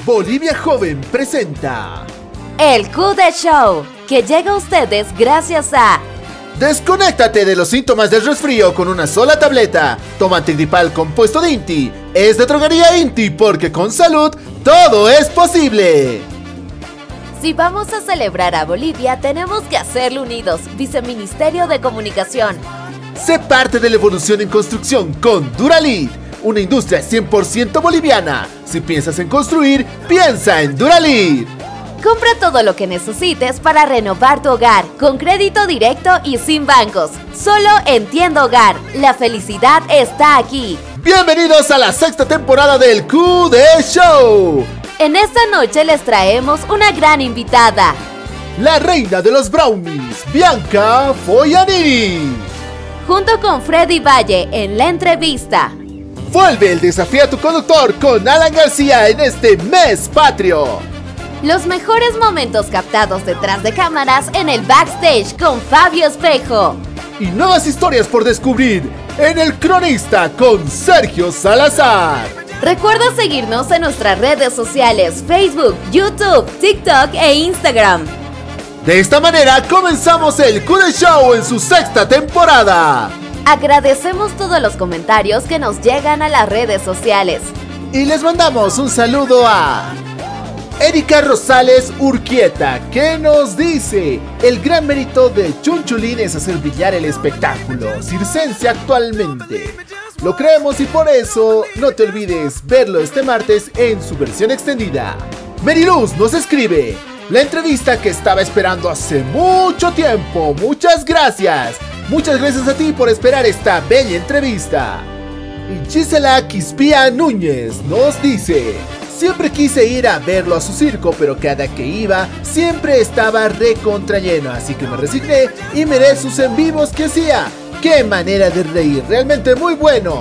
Bolivia Joven presenta El Q de Show, que llega a ustedes gracias a... Desconéctate de los síntomas del resfrío con una sola tableta. Toma antigripal compuesto de INTI. Es de droguería INTI porque con salud todo es posible. Si vamos a celebrar a Bolivia, tenemos que hacerlo unidos. Viceministerio de Comunicación. Sé parte de la evolución en construcción con Duralit, una industria 100% boliviana. Si piensas en construir, piensa en Duralit. Compra todo lo que necesites para renovar tu hogar, con crédito directo y sin bancos. Solo en Tienda Hogar. La felicidad está aquí. Bienvenidos a la sexta temporada del Q de Show. En esta noche les traemos una gran invitada. La reina de los brownies, Bianca Foyanini. Junto con Freddy Valle en la entrevista. Vuelve el desafío a tu conductor con Alan García en este mes patrio. Los mejores momentos captados detrás de cámaras en el backstage con Fabio Espejo. Y nuevas historias por descubrir en El Cronista con Sergio Salazar. Recuerda seguirnos en nuestras redes sociales, Facebook, YouTube, TikTok e Instagram. De esta manera comenzamos el Q de Show en su sexta temporada. Agradecemos todos los comentarios que nos llegan a las redes sociales. Y les mandamos un saludo a Erika Rosales Urquieta, que nos dice: el gran mérito de Chunchulín es hacer brillar el espectáculo circense actualmente. Lo creemos y por eso no te olvides verlo este martes en su versión extendida. Meriluz nos escribe: la entrevista que estaba esperando hace mucho tiempo. Muchas gracias. Muchas gracias a ti por esperar esta bella entrevista. Y Gisela Quispía Núñez nos dice: siempre quise ir a verlo a su circo, pero cada que iba siempre estaba recontra lleno, así que me resigné y miré sus en vivos que hacía. ¡Qué manera de reír! Realmente muy buenos.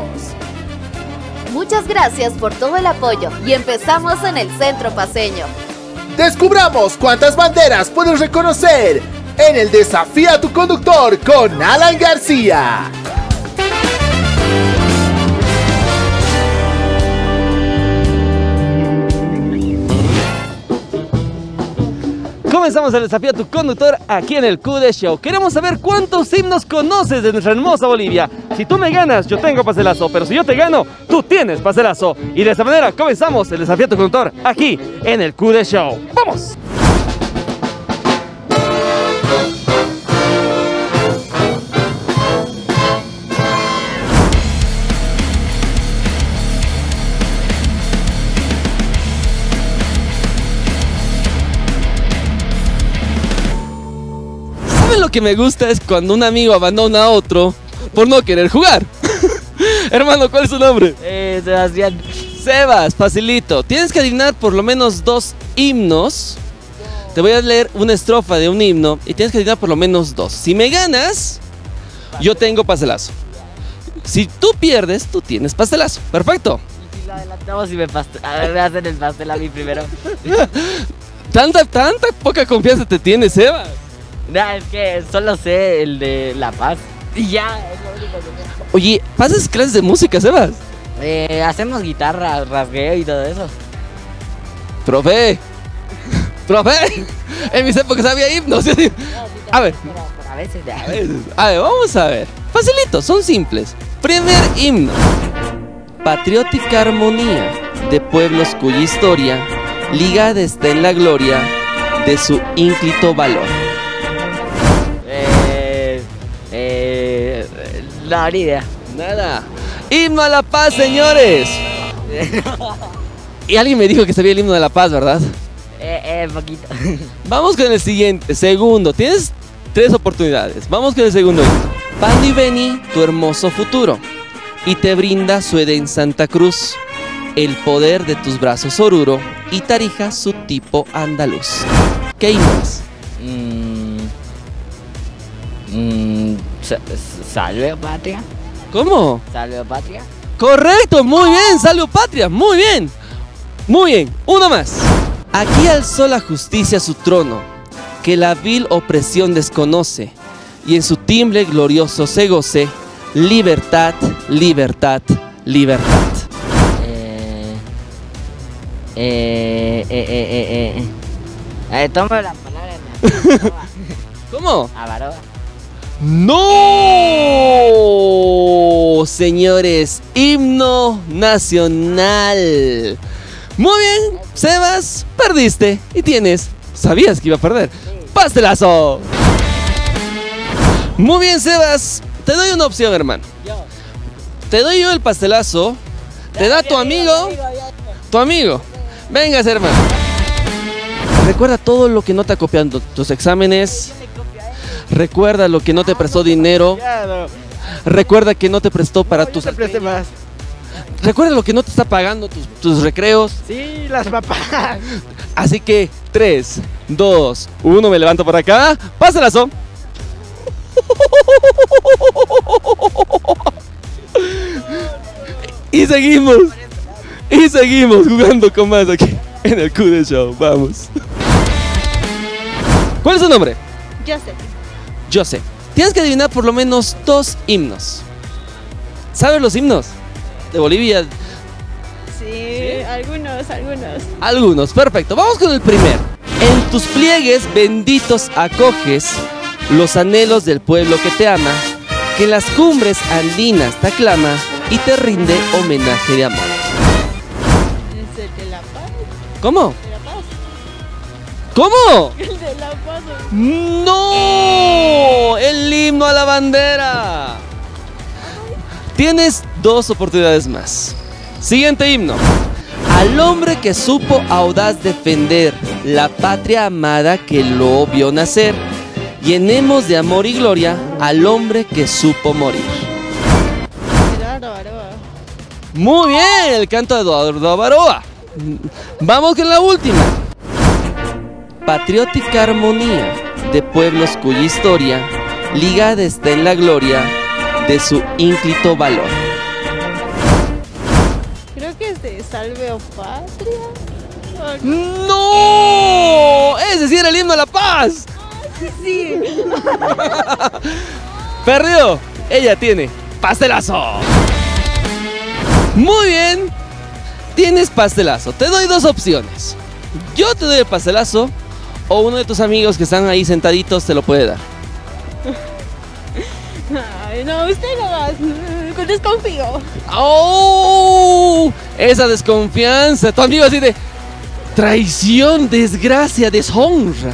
Muchas gracias por todo el apoyo y empezamos en el centro paceño. Descubramos cuántas banderas puedes reconocer en el desafío a tu conductor con Alan García. Comenzamos el desafío a tu conductor aquí en el Q de Show. Queremos saber cuántos himnos conoces de nuestra hermosa Bolivia. Si tú me ganas, yo tengo pastelazo, pero si yo te gano, tú tienes pastelazo. Y de esta manera comenzamos el desafío a tu conductor aquí en el Q de Show. ¡Vamos! Lo que me gusta es cuando un amigo abandona a otro por no querer jugar. Hermano, ¿cuál es su nombre? Sebastián. Sebas, facilito. Tienes que adivinar por lo menos dos himnos. Te voy a leer una estrofa de un himno y tienes que adivinar por lo menos dos. Si me ganas, yo tengo pastelazo. Si tú pierdes, tú tienes pastelazo. Perfecto. Y si lo adelantamos y a ver, me hacen el pastel a mí primero. Tanta poca confianza te tienes, Sebas. No, es que solo sé el de La Paz. Y ya, es lo único que sé. Oye, ¿pasas clases de música, Sebas? Hacemos guitarra, rasgueo y todo eso. Profe, en mis épocas había himnos. No, sí, A ver, pero a veces. a ver, vamos a ver. Facilito, son simples. Primer himno: patriótica armonía de pueblos cuya historia ligada está en la gloria de su ínclito valor. No, ni idea. Nada. Himno a la paz, señores. Y alguien me dijo que sabía el himno de la paz, ¿verdad? Poquito. Vamos con el siguiente, segundo. Tienes 3 oportunidades. Vamos con el segundo himno. Pando y Beni, tu hermoso futuro, y te brinda su Edén Santa Cruz, el poder de tus brazos Oruro, y Tarija su tipo andaluz. ¿Qué himno es? Salve Patria. ¿Cómo? Salve Patria. Correcto, muy bien, salve patria, muy bien. Muy bien, uno más. Aquí alzó la justicia su trono, que la vil opresión desconoce, y en su timbre glorioso se goce, libertad, libertad, libertad. Toma la palabra. ¿Cómo? Avaroa. ¡No! Señores, himno nacional. Muy bien, Sebas, perdiste. Y tienes, sabías que iba a perder. ¡Pastelazo! Muy bien, Sebas. Te doy una opción, hermano. Te doy yo el pastelazo. Te da tu amigo. Tu amigo. Venga, hermano. Recuerda todo lo que no te ha copiado en tus exámenes. Recuerda lo que no te prestó dinero. Recuerda que no te prestó para tus... No te preste más. Recuerda lo que no te está pagando tus recreos. Sí, las papás. Así que 3, 2, 1, me levanto por acá. ¡Pásalazo! Y seguimos jugando con más aquí en el Q de Show. Vamos. ¿Cuál es su nombre? José. Tienes que adivinar por lo menos 2 himnos. ¿Sabes los himnos de Bolivia? Sí, algunos. Algunos, perfecto. Vamos con el primero. En tus pliegues benditos acoges los anhelos del pueblo que te ama, que en las cumbres andinas te aclama y te rinde homenaje de amor. ¿Es el de La Paz? ¿Cómo? ¿De La Paz? ¿Cómo? El de La Paz. ¡No! El himno a la bandera. Tienes 2 oportunidades más. Siguiente himno. Al hombre que supo audaz defender la patria amada que lo vio nacer, llenemos de amor y gloria al hombre que supo morir. Eduardo Avaroa. Muy bien, el canto de Eduardo Avaroa. Vamos con la última. Patriótica armonía de pueblos cuya historia ligada está en la gloria de su ínclito valor. Creo que es de Salve o Patria. ¡No! ¡Ese sí era el himno a la paz! Sí. Perdió. Ella tiene pastelazo. Muy bien. Tienes pastelazo. Te doy 2 opciones. Yo te doy el pastelazo o uno de tus amigos que están ahí sentaditos te lo puede dar. Ay, no, usted no va. Desconfío. ¡Oh! Esa desconfianza. Tu amigo así de traición, desgracia, deshonra.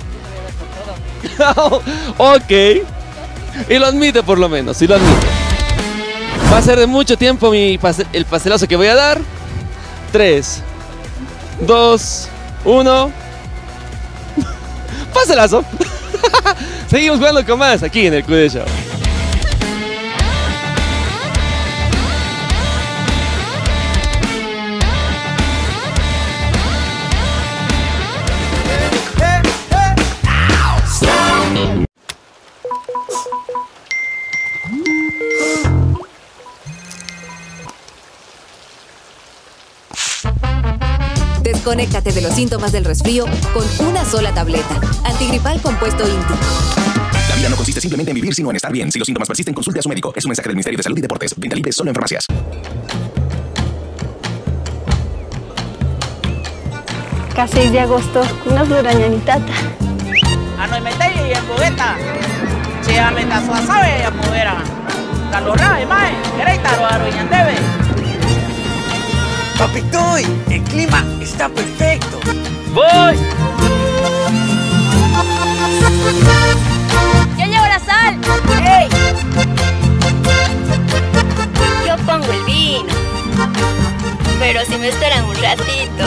Ok. Y lo admite por lo menos, y lo admite. Va a ser de mucho tiempo el pastelazo que voy a dar. 3, 2, 1. Pastelazo. Seguimos jugando con más aquí en el Q de Show. Desconéctate de los síntomas del resfrío con una sola tableta. Antigripal compuesto INTI. La vida no consiste simplemente en vivir, sino en estar bien. Si los síntomas persisten, consulte a su médico. Es un mensaje del Ministerio de Salud y Deportes. Venta libre solo en farmacias. Casi 6 de agosto, una flurañanitata. Ano metei en bogueta. Se ameta su sabe a modera. Calorra, mae. Querétaro a Roñandebe. Papitoy, el clima está perfecto. ¡Voy! ¡Yo llevo la sal! ¡Ey! Yo pongo el vino. Pero si me esperan un ratito.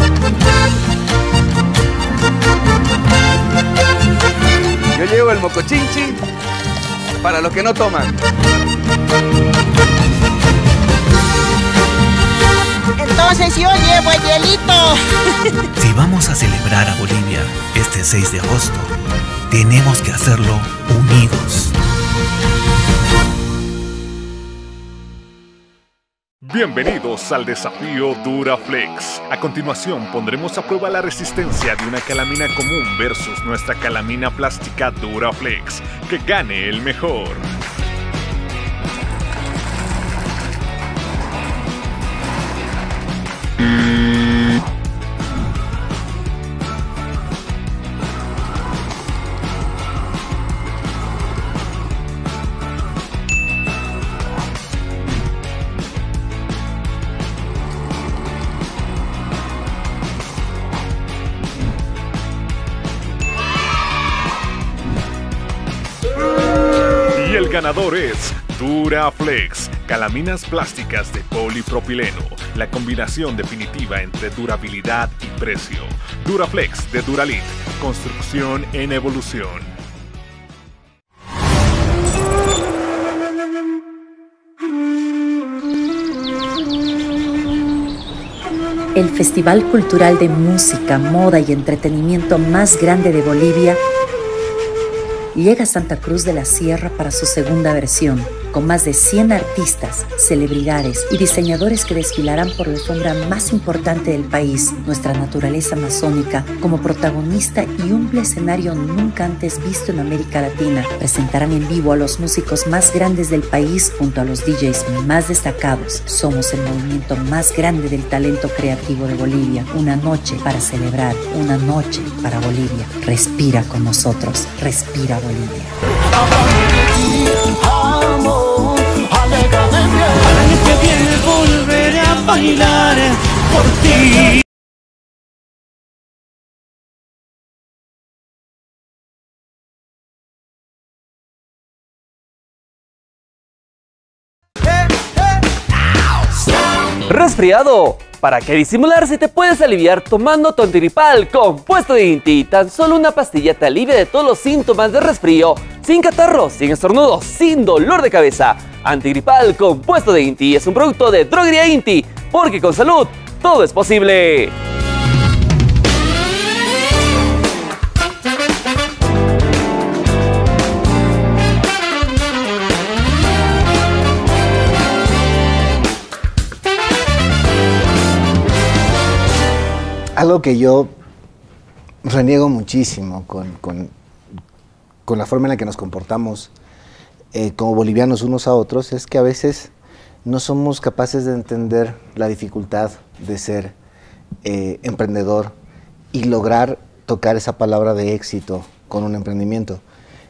Yo llevo el mocochinchi para los que no toman. Entonces yo llevo el hielito. Si vamos a celebrar a Bolivia este 6 de agosto, tenemos que hacerlo unidos. Bienvenidos al desafío Duraflex. A continuación pondremos a prueba la resistencia de una calamina común versus nuestra calamina plástica Duraflex. Que gane el mejor. ganador es Duraflex, calaminas plásticas de polipropileno, la combinación definitiva entre durabilidad y precio. Duraflex de Duralit, construcción en evolución. El Festival Cultural de Música, Moda y Entretenimiento más grande de Bolivia llega a Santa Cruz de la Sierra para su segunda versión, con más de 100 artistas, celebridades y diseñadores que desfilarán por la alfombra más importante del país, nuestra naturaleza amazónica, como protagonista y un escenario nunca antes visto en América Latina. Presentarán en vivo a los músicos más grandes del país junto a los DJs más destacados. Somos el movimiento más grande del talento creativo de Bolivia. Una noche para celebrar, una noche para Bolivia. Respira con nosotros, respira Bolivia. Al año que viene volveré a bailar por ti. ¿Resfriado? ¿Para qué disimular si te puedes aliviar tomando tu antigripal compuesto de INTI? Tan solo una pastilla te alivia de todos los síntomas de resfrío, sin catarro, sin estornudos, sin dolor de cabeza. Antigripal compuesto de INTI es un producto de Droguería INTI, porque con salud todo es posible. Algo que yo reniego muchísimo con la forma en la que nos comportamos como bolivianos unos a otros es que a veces no somos capaces de entender la dificultad de ser emprendedor y lograr tocar esa palabra de éxito con un emprendimiento.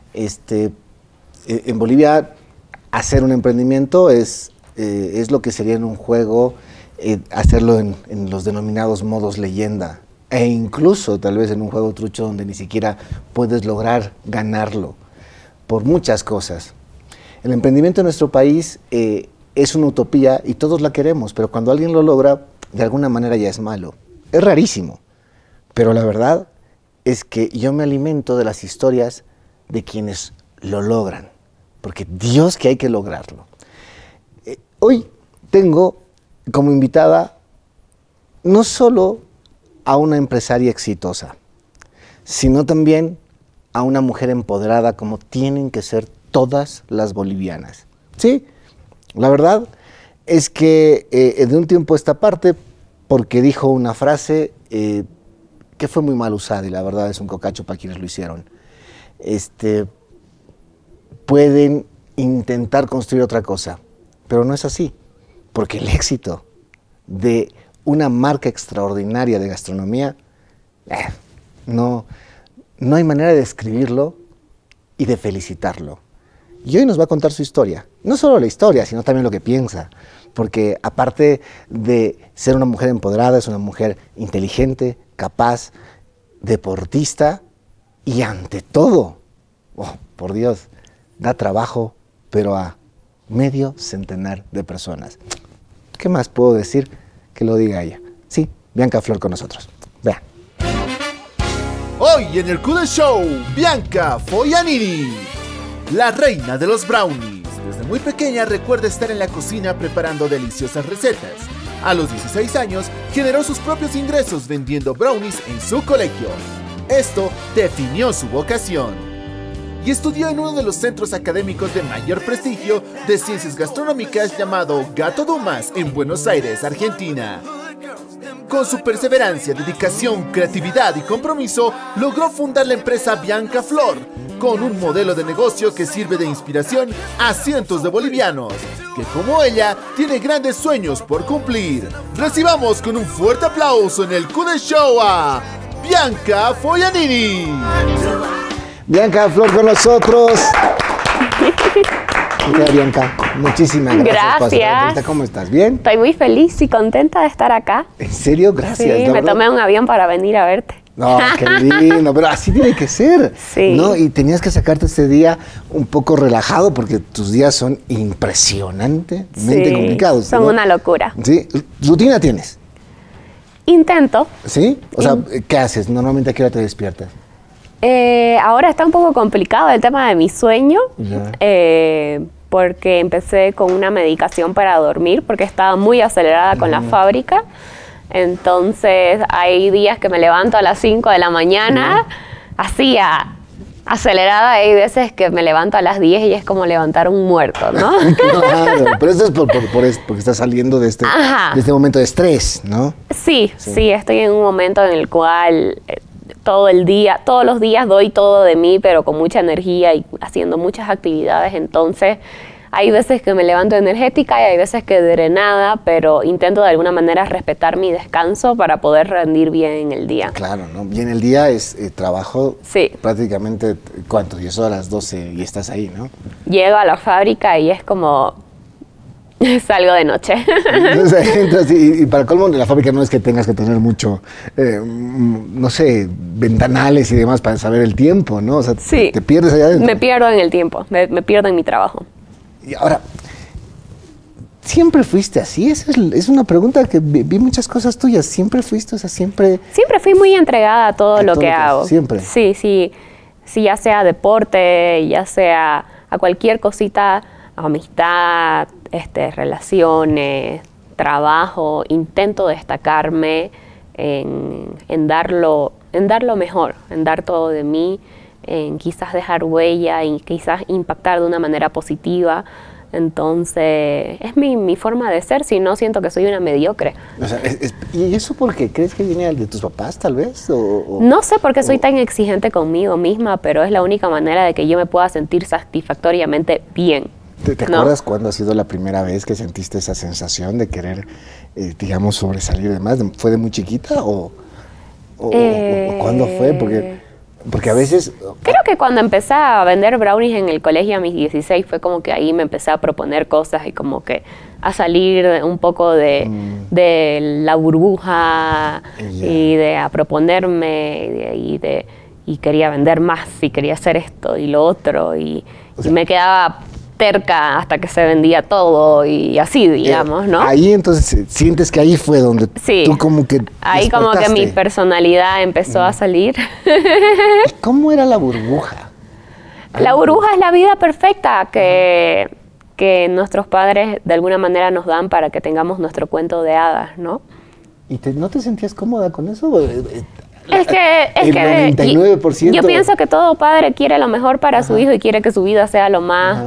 En Bolivia, hacer un emprendimiento es lo que sería en un juego, hacerlo en los denominados modos leyenda, e incluso tal vez en un juego trucho donde ni siquiera puedes lograr ganarlo, por muchas cosas. El emprendimiento en nuestro país es una utopía y todos la queremos, pero cuando alguien lo logra, de alguna manera ya es malo. Es rarísimo, pero la verdad es que yo me alimento de las historias de quienes lo logran, porque Dios que hay que lograrlo. Hoy tengo como invitada no solo a una empresaria exitosa, sino también a una mujer empoderada como tienen que ser todas las bolivianas. Sí, la verdad es que de un tiempo a esta parte, porque dijo una frase que fue muy mal usada y la verdad es un cocacho para quienes lo hicieron. Pueden intentar construir otra cosa, pero no es así. Porque el éxito de una marca extraordinaria de gastronomía, no hay manera de describirlo y de felicitarlo. Y hoy nos va a contar su historia. No solo la historia, sino también lo que piensa. Porque aparte de ser una mujer empoderada, es una mujer inteligente, capaz, deportista y ante todo, oh, por Dios, da trabajo, pero a medio centenar de personas. ¿Qué más puedo decir que lo diga ella? Sí, Bianca Flor con nosotros. Vean. Hoy en el Q Show, Bianca Foianini, la reina de los brownies. Desde muy pequeña recuerda estar en la cocina preparando deliciosas recetas. A los 16 años generó sus propios ingresos vendiendo brownies en su colegio. Esto definió su vocación. Y estudió en uno de los centros académicos de mayor prestigio de ciencias gastronómicas llamado Gato Dumas en Buenos Aires, Argentina. Con su perseverancia, dedicación, creatividad y compromiso, logró fundar la empresa Bianca Flor, con un modelo de negocio que sirve de inspiración a cientos de bolivianos, que como ella, tiene grandes sueños por cumplir. Recibamos con un fuerte aplauso en el Q Show a Bianca Foianini. Bianca Flor con nosotros. Hola, Bianca, muchísimas gracias. ¿Cómo estás? ¿Bien? Estoy muy feliz y contenta de estar acá. ¿En serio? Gracias. Sí, me tomé un avión para venir a verte. No, qué lindo, pero así tiene que ser, Sí. ¿no? Y tenías que sacarte este día un poco relajado porque tus días son impresionantemente Sí, complicados. son ¿no? una locura. ¿Sí? ¿Rutina tienes? Intento. ¿Sí? O sea, ¿qué haces? Normalmente, ¿a qué hora te despiertas? Ahora está un poco complicado el tema de mi sueño, Ya. porque empecé con una medicación para dormir, porque estaba muy acelerada con la fábrica. Entonces, hay días que me levanto a las 5 de la mañana, así acelerada. Hay veces que me levanto a las 10 y es como levantar un muerto, ¿no? Claro, pero eso es porque estás saliendo de este momento de estrés, ¿no? Sí, estoy en un momento en el cual todos los días doy todo de mí, pero con mucha energía y haciendo muchas actividades. Entonces, hay veces que me levanto energética y hay veces que drenada, pero intento de alguna manera respetar mi descanso para poder rendir bien en el día. Claro, ¿no? Y en el día es trabajo prácticamente, ¿cuánto? 10 horas, 12 y estás ahí, ¿no? Llego a la fábrica y es como salgo de noche. Entonces, entras y para colmo de la fábrica no es que tengas que tener mucho, no sé, ventanales y demás para saber el tiempo, ¿no? O sea, te pierdes allá adentro. Me pierdo en el tiempo, me pierdo en mi trabajo. Y ahora, ¿siempre fuiste así? Esa es una pregunta que vi muchas cosas tuyas. ¿Siempre fuiste? O sea, siempre fui muy entregada a todo lo que hago. Siempre. Sí, ya sea deporte, ya sea a cualquier cosita, amistad, relaciones, trabajo, intento destacarme en dar lo mejor, en dar todo de mí, en quizás dejar huella y quizás impactar de una manera positiva. Entonces, es mi forma de ser, si no siento que soy una mediocre. O sea, ¿y eso por qué? ¿Crees que viene de tus papás, tal vez? No sé por qué soy tan exigente conmigo misma, pero es la única manera de que yo me pueda sentir satisfactoriamente bien. ¿Te acuerdas cuándo ha sido la primera vez que sentiste esa sensación de querer, digamos, sobresalir de más? ¿Fue de muy chiquita o cuándo fue? Porque a veces... Creo que cuando empecé a vender brownies en el colegio a mis 16 fue como que ahí me empecé a proponer cosas y como que a salir un poco de la burbuja y a proponerme y quería vender más y quería hacer esto y lo otro y me quedaba terca hasta que se vendía todo y así, digamos, ¿no? Ahí entonces sientes que ahí fue donde tú como que ahí como que mi personalidad empezó a salir. ¿Y cómo era la burbuja? La burbuja es la vida perfecta que nuestros padres de alguna manera nos dan para que tengamos nuestro cuento de hadas, ¿no? ¿Y no te sentías cóómoda con eso? Es que 99%. Yo pienso que todo padre quiere lo mejor para su hijo y quiere que su vida sea lo más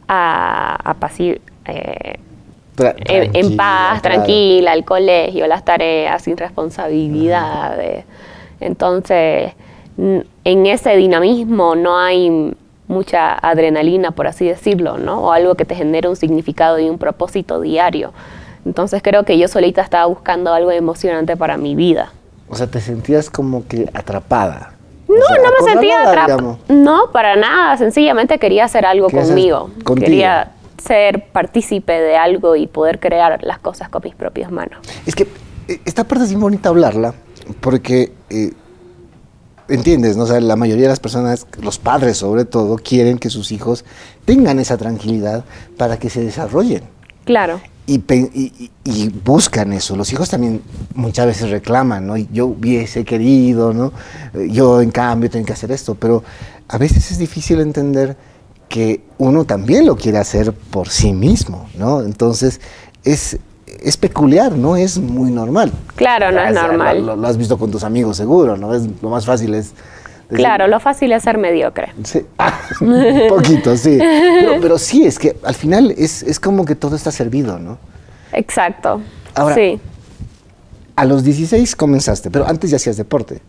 en paz, tranquila, el colegio, las tareas, sin responsabilidades. Entonces, en ese dinamismo no hay mucha adrenalina, por así decirlo, ¿no? O algo que te genere un significado y un propósito diario. Entonces creo que yo solita estaba buscando algo emocionante para mi vida. O sea, ¿te sentías como que atrapada? No me sentía atrapada. No, para nada. Sencillamente quería hacer algo conmigo. Quería ser partícipe de algo y poder crear las cosas con mis propias manos. Es que esta parte es bien bonita hablarla, porque entiendes, ¿no? O sea, la mayoría de las personas, los padres sobre todo, quieren que sus hijos tengan esa tranquilidad para que se desarrollen. Claro. Y buscan eso. Los hijos también muchas veces reclaman, ¿no? Yo hubiese querido, ¿no? Yo en cambio tengo que hacer esto, pero a veces es difícil entender que uno también lo quiere hacer por sí mismo, ¿no? Entonces es peculiar, no es muy normal. Claro, no es normal. Lo has visto con tus amigos seguro, ¿no? Lo más fácil es... Claro, lo fácil es ser mediocre. Sí. Un poquito, sí. Pero sí, es que al final es como que todo está servido, ¿no? Exacto. Ahora, sí. A los 16 comenzaste, pero antes ya hacías deporte.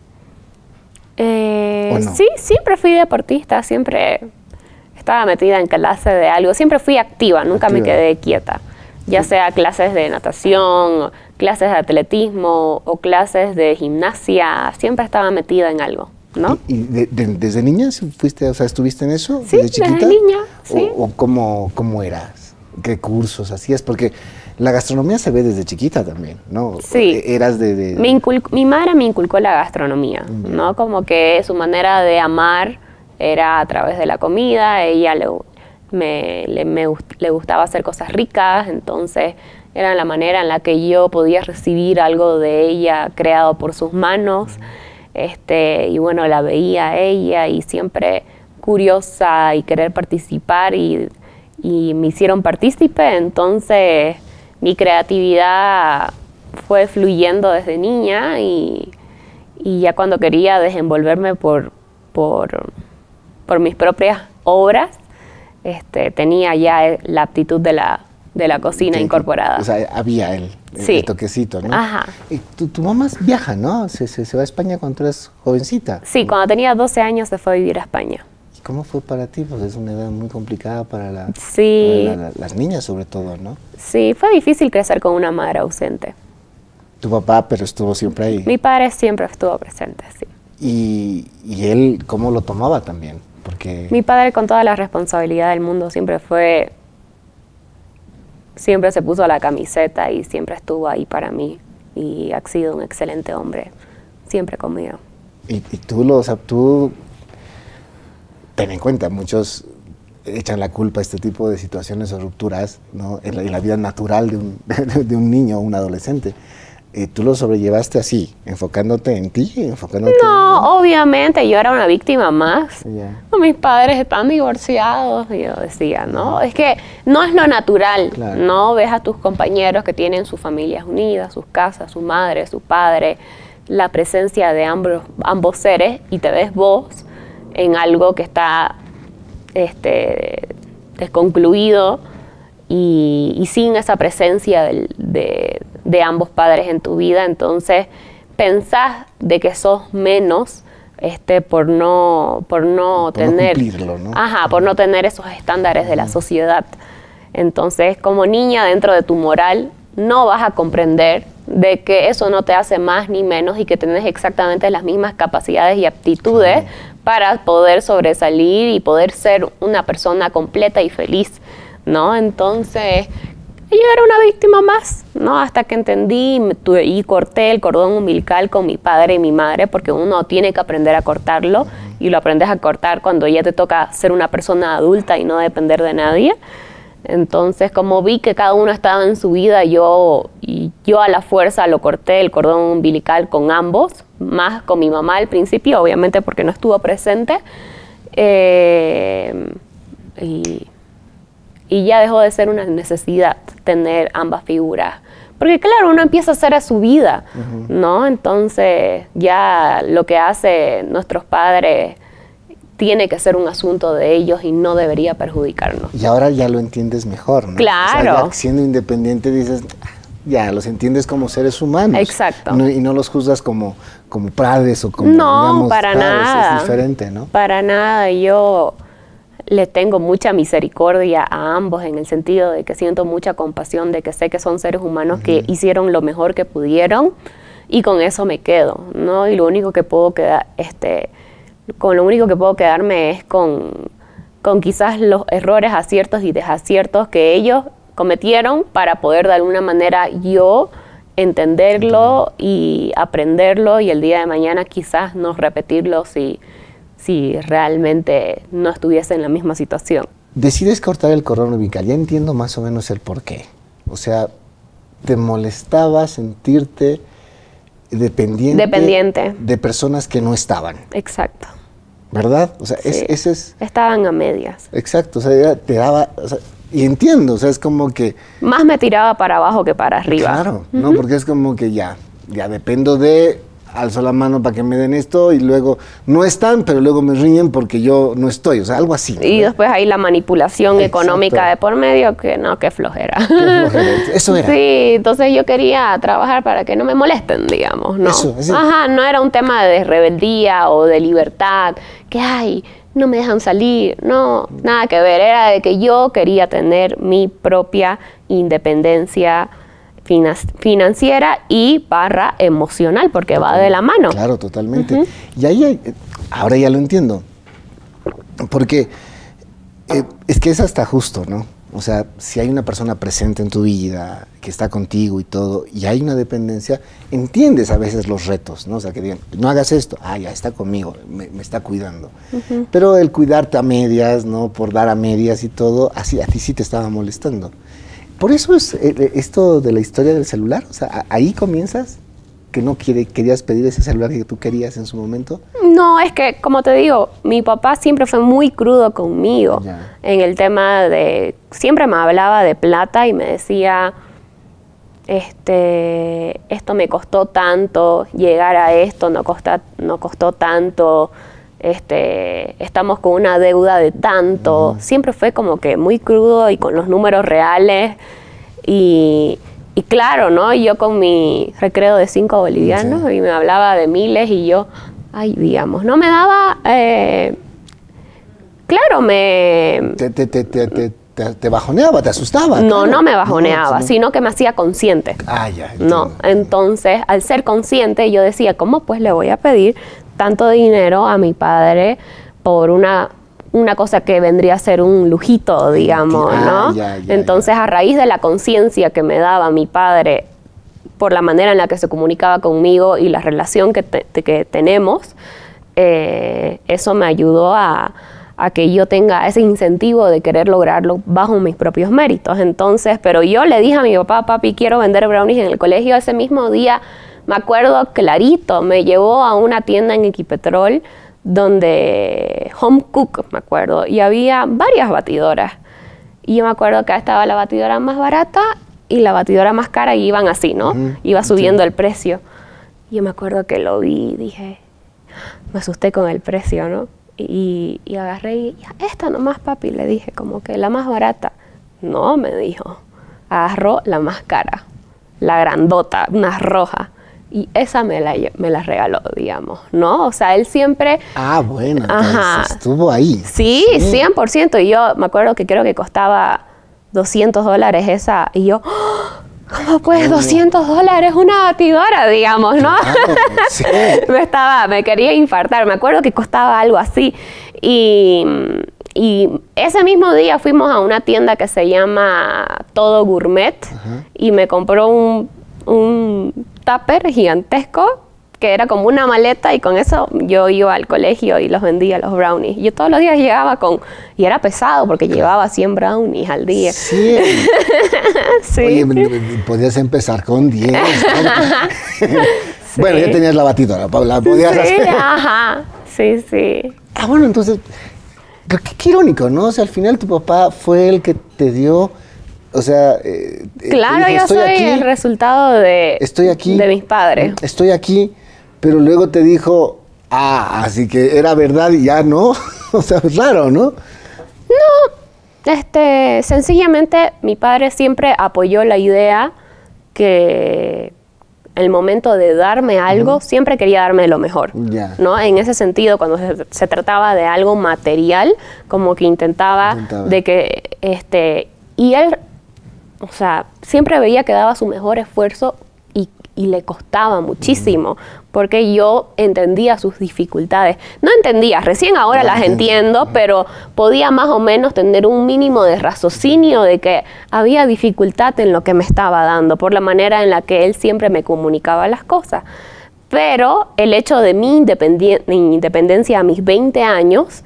¿O no? Sí, siempre fui deportista, siempre estaba metida en clase de algo, siempre fui activa, nunca me quedé quieta. Ya sea clases de natación, clases de atletismo o clases de gimnasia, siempre estaba metida en algo. ¿No? ¿Y desde niña fuiste, o sea, estuviste en eso? Sí, ¿desde chiquita? Desde niña, sí. ¿O cómo eras? ¿Qué cursos hacías? Porque La gastronomía se ve desde chiquita también, ¿no? Sí. Eras Mi madre me inculcó la gastronomía, ¿no? Como que su manera de amar era a través de la comida. Ella le gustaba hacer cosas ricas, entonces era la manera en la que yo podía recibir algo de ella creado por sus manos. Y bueno, la veía a ella y siempre curiosa y querer participar y me hicieron partícipe, entonces mi creatividad fue fluyendo desde niña y ya cuando quería desenvolverme por mis propias obras, tenía ya la aptitud de la cocina incorporada. O sea, había el toquecito, ¿no? Ajá. Y tu mamá viaja, ¿no? Se va a España cuando tú eres jovencita. Sí, cuando tenía 12 años se fue a vivir a España. ¿Y cómo fue para ti? Pues es una edad muy complicada para las niñas sobre todo, ¿no? Sí, fue difícil crecer con una madre ausente. Tu papá, pero estuvo siempre ahí. Mi padre siempre estuvo presente, sí. ¿Y él cómo lo tomaba también? Porque mi padre, con toda la responsabilidad del mundo, siempre se puso la camiseta y siempre estuvo ahí para mí. Y ha sido un excelente hombre, siempre conmigo. Y tú ten en cuenta, muchos echan la culpa a este tipo de situaciones o rupturas, ¿no? en la vida natural de un niño o un adolescente. ¿Tú lo sobrellevaste así, enfocándote en ti? No, obviamente, yo era una víctima más. Mis padres están divorciados, y yo decía, ¿no? Es que no es lo natural, ¿no? Ves a tus compañeros que tienen sus familias unidas, sus casas, su madre, su padre, la presencia de ambos seres, y te ves vos en algo que está desconcluido y sin esa presencia de ambos padres en tu vida. Entonces pensás de que sos menos por no tener cumplirlo, ¿no? por no tener esos estándares de la sociedad. Entonces, como niña, dentro de tu moral no vas a comprender de que eso no te hace más ni menos y que tenés exactamente las mismas capacidades y aptitudes para poder sobresalir y poder ser una persona completa y feliz, ¿no? Entonces, yo era una víctima más, ¿no? Hasta que entendí y corté el cordón umbilical con mi padre y mi madre, porque uno tiene que aprender a cortarlo, y lo aprendes a cortar cuando ya te toca ser una persona adulta y no depender de nadie. Entonces, como vi que cada uno estaba en su vida, yo a la fuerza lo corté el cordón umbilical con ambos, más con mi mamá al principio, obviamente porque no estuvo presente, y ya dejó de ser una necesidad tener ambas figuras. Porque claro, uno empieza a hacer a su vida, ¿no? Entonces ya lo que hace nuestros padres tiene que ser un asunto de ellos y no debería perjudicarnos. Y ahora ya lo entiendes mejor, ¿no? Claro. O sea, ya siendo independiente dices, ya los entiendes como seres humanos. Exacto. Y no los juzgas como padres o como, no, digamos, para padres. nada. Es diferente, ¿no? Para nada. Yo le tengo mucha misericordia a ambos, en el sentido de que siento mucha compasión, de que sé que son seres humanos que hicieron lo mejor que pudieron, y con eso me quedo, ¿no? Y lo único que puedo quedar, con lo único que puedo quedarme es con quizás los errores, aciertos y desaciertos que ellos cometieron, para poder de alguna manera yo entenderlo y aprenderlo, y el día de mañana quizás no repetirlo si realmente no estuviese en la misma situación. Decides cortar el cordón umbilical, ya entiendo más o menos el porqué. O sea, te molestaba sentirte dependiente de personas que no estaban. Exacto. ¿Verdad? O sea, sí. Ese es... Estaban a medias. Exacto, o sea, te daba... O sea, y entiendo, o sea, es como que... Más me tiraba para abajo que para arriba. Claro, ¿no? Porque es como que ya dependo de... Alzo la mano para que me den esto, y luego no están, pero luego me riñen porque yo no estoy, o sea, algo así, ¿no? Y después hay la manipulación económica de por medio, que no, qué flojera. Qué flojera. Eso era. Sí, entonces yo quería trabajar para que no me molesten, digamos, ¿no? Eso. Ajá, no era un tema de rebeldía o de libertad, que ay, no me dejan salir, no, nada que ver, era de que yo quería tener mi propia independencia financiera y emocional, porque va de la mano. Claro, totalmente. Y ahí, ahora ya lo entiendo, porque es que es hasta justo, ¿no? O sea, si hay una persona presente en tu vida, que está contigo y todo, y hay una dependencia, entiendes a veces los retos, ¿no? O sea, que digan, no hagas esto, ya está conmigo, me está cuidando. Pero el cuidarte a medias, ¿no? Por dar a medias y todo, así a ti sí te estaba molestando. Por eso es esto de la historia del celular, o sea, ahí comienzas, que no querías pedir ese celular que tú querías en su momento. No, es que, como te digo, mi papá siempre fue muy crudo conmigo en el tema de... Siempre me hablaba de plata y me decía, esto me costó tanto, llegar a esto no costó tanto, estamos con una deuda de tanto. Siempre fue como que muy crudo y con los números reales. Y claro, ¿no? Yo con mi recreo de 5 bolivianos y me hablaba de miles y yo, digamos, no me daba... claro, ¿Te bajoneaba, te asustaba? No, no me bajoneaba, sino que me hacía consciente. Ya. No, entonces, al ser consciente, yo decía, ¿cómo pues le voy a pedir tanto dinero a mi padre por una cosa que vendría a ser un lujito, digamos, ¿no? Entonces, a raíz de la conciencia que me daba mi padre por la manera en la que se comunicaba conmigo y la relación que tenemos, eso me ayudó a que yo tenga ese incentivo de querer lograrlo bajo mis propios méritos. Entonces, pero yo le dije a mi papá, papi, quiero vender brownies en el colegio. Ese mismo día, me acuerdo clarito, me llevó a una tienda en Equipetrol, donde Home Cook, me acuerdo, y había varias batidoras. Y yo me acuerdo que estaba la batidora más barata y la batidora más cara y iban así, ¿no? Iba subiendo el precio. Y yo me acuerdo que lo vi y dije, me asusté con el precio, ¿no? Y agarré y, esta nomás, papi, le dije, como que la más barata. No, me dijo, agarró la más cara, la grandota, una roja. Y esa me la regaló, digamos, ¿no? O sea, él siempre... bueno, entonces estuvo ahí. Sí, 100%. Y yo me acuerdo que creo que costaba $200 esa. Y yo, ¿cómo pues $200 una batidora, digamos, no? Sí. me quería infartar. Me acuerdo que costaba algo así. Y ese mismo día fuimos a una tienda que se llama Todo Gourmet y me compró un tupper gigantesco que era como una maleta y con eso yo iba al colegio y los vendía los brownies. Yo todos los días llegaba y era pesado porque llevaba 100 brownies al día. Sí. Sí. Oye, podías empezar con 10. Bueno, ya tenías la batidora, Paula, podías hacer. Sí. Bueno, entonces, qué irónico, ¿no? O sea, al final tu papá fue el que te dio... O sea, claro, dijo, yo soy aquí, el resultado de mis padres. Estoy aquí, pero luego te dijo, así que era verdad y ya no. O sea, es raro, ¿no? No, sencillamente mi padre siempre apoyó la idea que el momento de darme algo, siempre quería darme lo mejor, ¿no? En ese sentido, cuando se trataba de algo material, como que intentaba de que, y él... O sea, siempre veía que daba su mejor esfuerzo y le costaba muchísimo, porque yo entendía sus dificultades. No entendía, recién ahora las entiendo, pero podía más o menos tener un mínimo de raciocinio de que había dificultad en lo que me estaba dando, por la manera en la que él siempre me comunicaba las cosas. Pero el hecho de mi independencia a mis 20 años,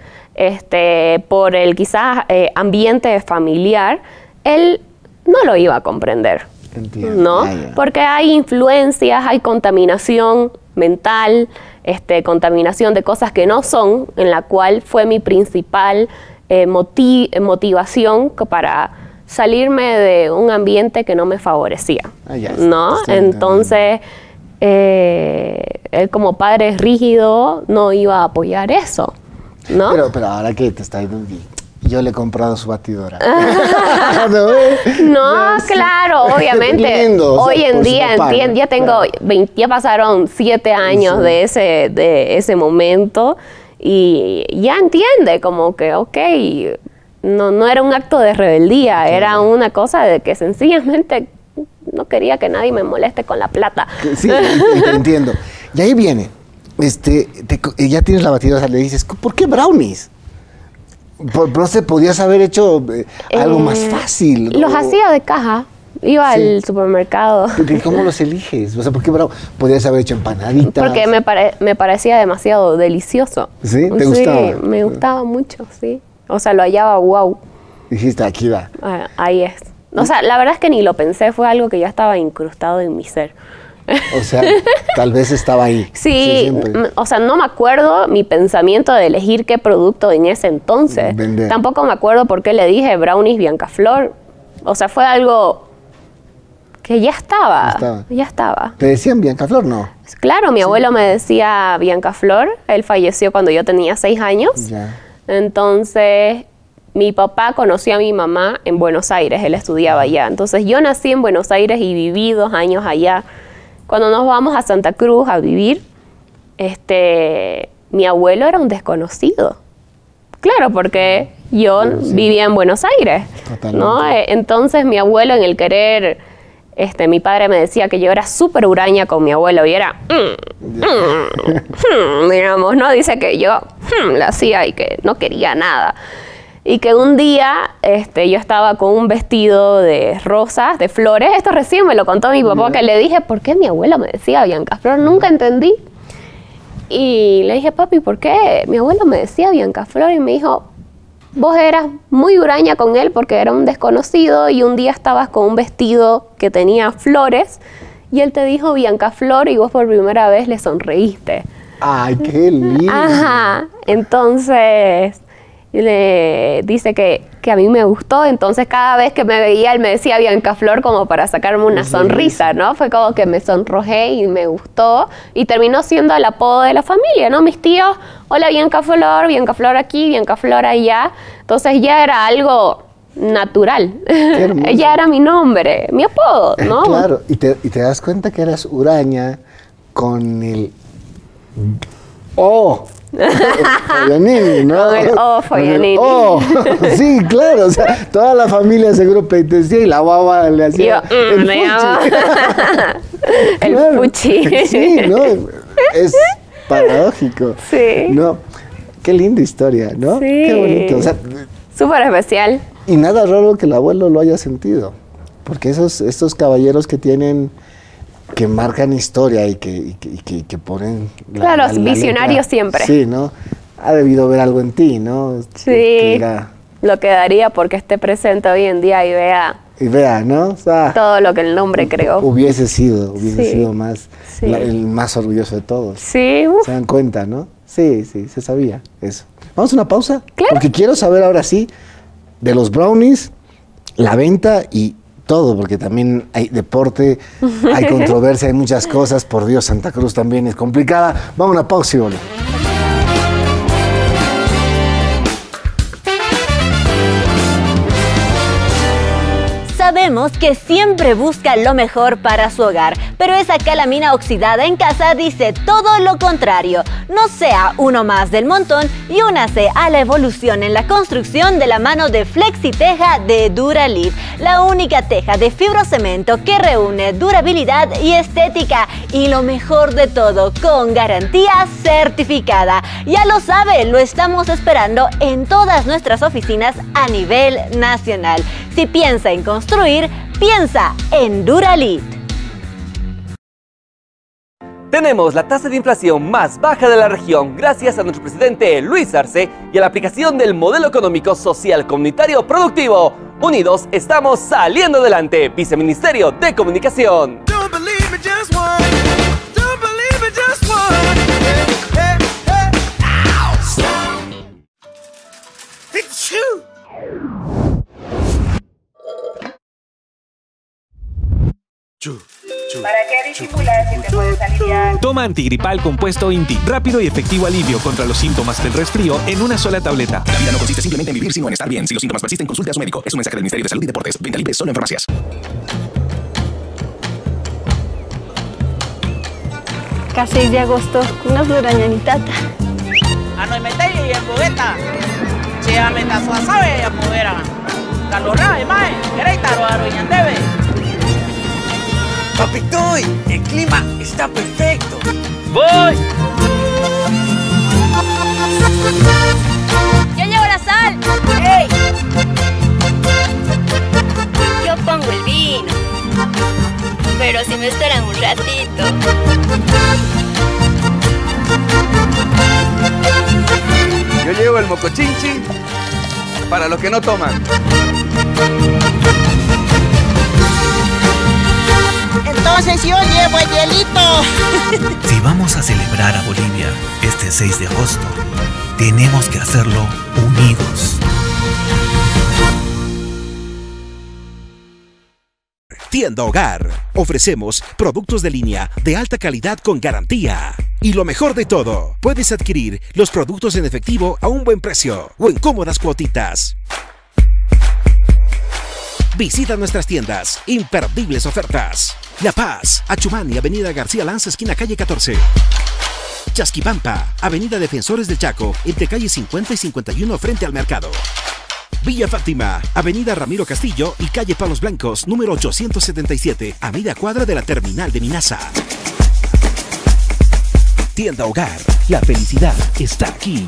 por el quizás ambiente familiar, él no lo iba a comprender, ¿no? Porque hay influencias, hay contaminación mental, contaminación de cosas que no son, en la cual fue mi principal motivación para salirme de un ambiente que no me favorecía, ¿no? Entonces, él como padre rígido no iba a apoyar eso, ¿no? Pero ahora que te está diciendo... Yo le he comprado su batidora. No, claro, obviamente. Lindo, hoy en día entiendo, ya pasaron 7 años de ese momento y ya entiende como que, no era un acto de rebeldía, era una cosa de que sencillamente no quería que nadie me moleste con la plata. Sí, te entiendo. Y ahí viene, ya tienes la batidora, le dices, ¿por qué brownies? No se podías haber hecho algo más fácil. Los hacía de caja. Iba al supermercado. ¿Cómo los eliges? O sea, ¿por qué podías haber hecho empanaditas? Porque me parecía demasiado delicioso. ¿Sí? ¿Te gustaba? Sí, me gustaba mucho, sí. O sea, lo hallaba wow. Dijiste, aquí va. Ahí es. O sea, la verdad es que ni lo pensé, fue algo que ya estaba incrustado en mi ser. O sea, tal vez estaba ahí. Sí, o sea, no me acuerdo mi pensamiento de elegir qué producto en ese entonces. Vender. Tampoco me acuerdo por qué le dije brownies Biancaflor. O sea, fue algo que ya estaba. ¿Te decían Biancaflor? No. Claro, mi abuelo me decía Biancaflor. Él falleció cuando yo tenía 6 años. Ya. Entonces, mi papá conocía a mi mamá en Buenos Aires. Él estudiaba allá. Entonces, yo nací en Buenos Aires y viví 2 años allá. Cuando nos vamos a Santa Cruz a vivir, mi abuelo era un desconocido. Claro, porque yo vivía en Buenos Aires, ¿no? Entonces mi abuelo, en el querer, mi padre me decía que yo era súper huraña con mi abuelo y era, digamos, ¿no? Dice que yo le hacía y que no quería nada. Y que un día yo estaba con un vestido de rosas, de flores. Esto recién me lo contó mi papá, que le dije, ¿por qué mi abuelo me decía Biancaflor? Nunca entendí. Y le dije, papi, ¿por qué mi abuelo me decía Biancaflor? Y me dijo, vos eras muy huraña con él porque era un desconocido y un día estabas con un vestido que tenía flores y él te dijo Biancaflor y vos por primera vez le sonreíste. ¡Ay, qué lindo! Ajá, entonces le dice que a mí me gustó, entonces cada vez que me veía él me decía Biancaflor como para sacarme una sonrisa, ¿no? Fue como que me sonrojé y me gustó y terminó siendo el apodo de la familia, ¿no? Mis tíos, hola Biancaflor aquí, Biancaflor allá, entonces ya era algo natural, ya era mi nombre, mi apodo, ¿no? Claro, y te das cuenta que eras huraña con el Foglianini, ¿no? Con el Foglianini. Sí, claro, o sea, toda la familia seguro decía y la guagua le hacía el fuchi. Sí, ¿no? Es paradójico. Sí. ¿No? Qué linda historia, ¿no? Sí. Qué bonito. O sea, súper especial. Y nada raro que el abuelo lo haya sentido, porque estos caballeros que marcan historia y que ponen... Claro, visionarios letra, siempre. Sí, ¿no? Ha debido ver algo en ti, ¿no? Sí, lo que daría porque esté presente hoy en día y vea, ¿no? O sea, todo lo que el nombre creó. Hubiese sido más el más orgulloso de todos. Sí. ¿Se dan cuenta, no? Sí, se sabía eso. ¿Vamos a una pausa? Claro. Porque quiero saber ahora sí de los brownies, la venta y todo, porque también hay deporte, hay controversia, hay muchas cosas. Por Dios, Santa Cruz también es complicada. Vamos a una pausa y volvemos. Sabemos que siempre busca lo mejor para su hogar, pero esa calamina oxidada en casa dice todo lo contrario. No sea uno más del montón y únase a la evolución en la construcción de la mano de Flexiteja de Duralit, la única teja de fibrocemento que reúne durabilidad y estética, y lo mejor de todo, con garantía certificada. Ya lo sabe, lo estamos esperando en todas nuestras oficinas a nivel nacional. Si piensa en construir, piensa en Duralit. Tenemos la tasa de inflación más baja de la región gracias a nuestro presidente Luis Arce y a la aplicación del modelo económico social comunitario productivo. Unidos estamos saliendo adelante. Viceministerio de Comunicación. ¿Para qué disimular si te puedes aliviar? Toma antigripal compuesto INTI. Rápido y efectivo alivio contra los síntomas del resfrío en una sola tableta. La vida no consiste simplemente en vivir, sino en estar bien. Si los síntomas persisten, consulte a su médico. Es un mensaje del Ministerio de Salud y Deportes. Venta libre solo en farmacias. Casi 6 de agosto, unas durañanitata. No me metéis en bogueta. Si ya me está suave, ya podrá. Calorá, mae. ¿Queréis taro a Roñandebe? Papitoy, el clima está perfecto. ¡Voy! ¡Ya llegó la sal! el mocochinchi para los que no toman. Entonces yo llevo el hielito. Si vamos a celebrar a Bolivia este 6 de agosto, tenemos que hacerlo unidos. Tienda Hogar. Ofrecemos productos de línea de alta calidad con garantía. Y lo mejor de todo, puedes adquirir los productos en efectivo a un buen precio o en cómodas cuotitas. Visita nuestras tiendas. Imperdibles ofertas. La Paz, Achumani, Avenida García Lanza, esquina calle 14. Chasquipampa, Avenida Defensores del Chaco, entre calle 50 y 51 frente al mercado. Villa Fátima, Avenida Ramiro Castillo y calle Palos Blancos, número 877, a media cuadra de la terminal de Minasa. Tienda Hogar, la felicidad está aquí.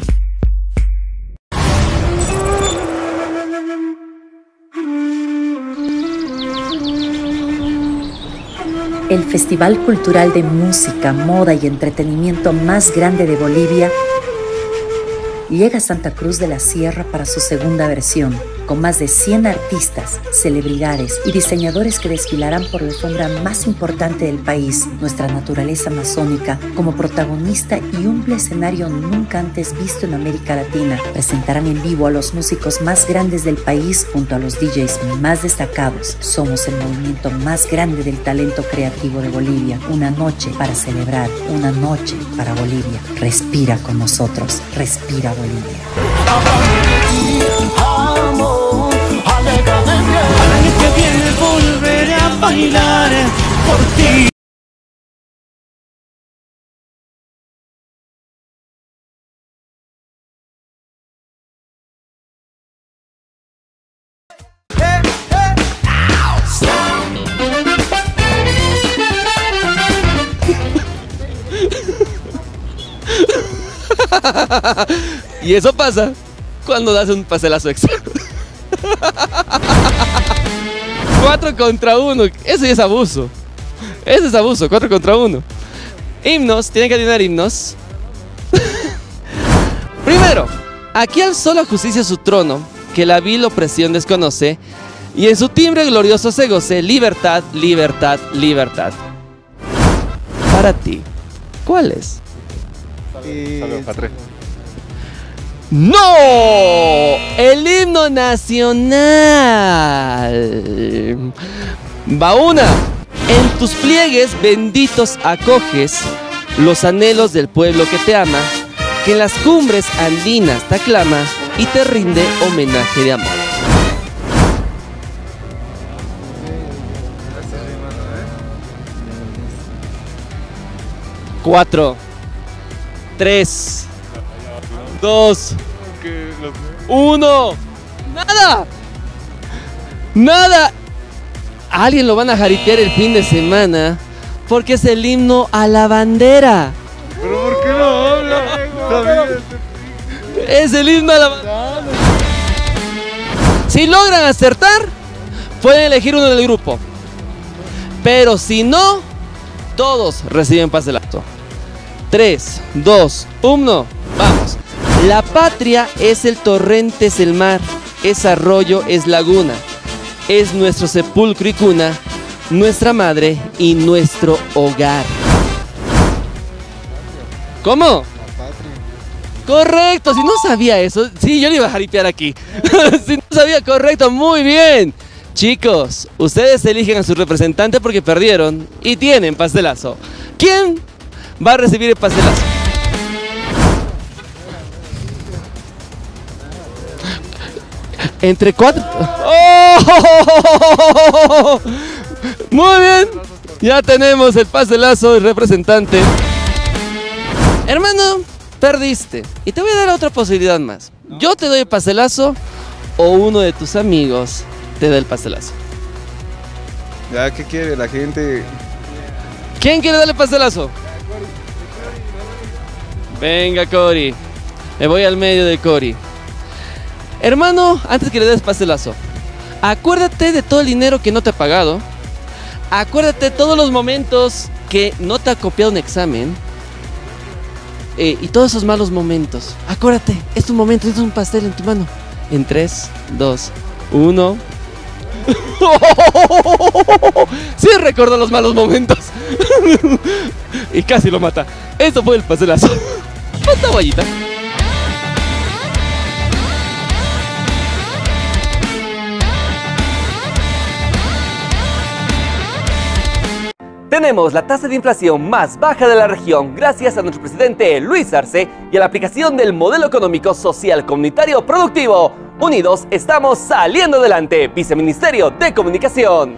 El festival cultural de música, moda y entretenimiento más grande de Bolivia llega a Santa Cruz de la Sierra para su segunda versión, con más de 100 artistas, celebridades y diseñadores que desfilarán por la alfombra más importante del país, nuestra naturaleza amazónica, como protagonista y un escenario nunca antes visto en América Latina. Presentarán en vivo a los músicos más grandes del país junto a los DJs más destacados. Somos el movimiento más grande del talento creativo de Bolivia. Una noche para celebrar, una noche para Bolivia. Respira con nosotros, respira Bolivia. Al año que viene volveré a bailar por ti. Y eso pasa cuando das un pastelazo extra. 4 contra 1, eso ya es abuso. Eso es abuso, 4 contra 1. Himnos, tienen que adivinar himnos. Primero, aquí alzó la justicia su trono, que la vil opresión desconoce, y en su timbre glorioso se goce, libertad, libertad, libertad. Para ti, ¿cuál es? ¡No! El himno nacional. Va una. En tus pliegues benditos acoges los anhelos del pueblo que te ama, que en las cumbres andinas te aclama y te rinde homenaje de amor. Cuatro, 3, 2, 1. ¡Nada! ¡Nada! Alguien lo van a jaritear el fin de semana porque es el himno a la bandera. ¿Pero por qué no habla? Es el himno a la bandera. Si logran acertar, pueden elegir uno del grupo. Pero si no, todos reciben pastelazo. 3, 2, 1, vamos. La patria es el torrente, es el mar, es arroyo, es laguna, es nuestro sepulcro y cuna, nuestra madre y nuestro hogar. ¿Cómo? Correcto, si no sabía eso, sí, yo le iba a jaripear aquí. Si no sabía, correcto, muy bien. Chicos, ustedes eligen a su representante porque perdieron y tienen pastelazo. ¿Quién va a recibir el pastelazo? Entre 4. ¡Oh! Muy bien. Ya tenemos el pastelazo del representante. Hermano, perdiste. Y te voy a dar otra posibilidad más. Yo te doy el pastelazo o uno de tus amigos te da el pastelazo. Ya, ¿qué quiere la gente? ¿Quién quiere darle pastelazo? Venga, Cory. Me voy al medio de Cory. Hermano, antes que le des pastelazo, acuérdate de todo el dinero que no te ha pagado. Acuérdate de todos los momentos que no te ha copiado un examen. y todos esos malos momentos. Acuérdate, es tu momento, es un pastel en tu mano. En 3, 2, 1. Sí recuerdo los malos momentos. Y casi lo mata. Eso fue el pastelazo. Mata guayita. Tenemos la tasa de inflación más baja de la región gracias a nuestro presidente Luis Arce y a la aplicación del modelo económico social comunitario productivo. Unidos estamos saliendo adelante. Viceministerio de Comunicación.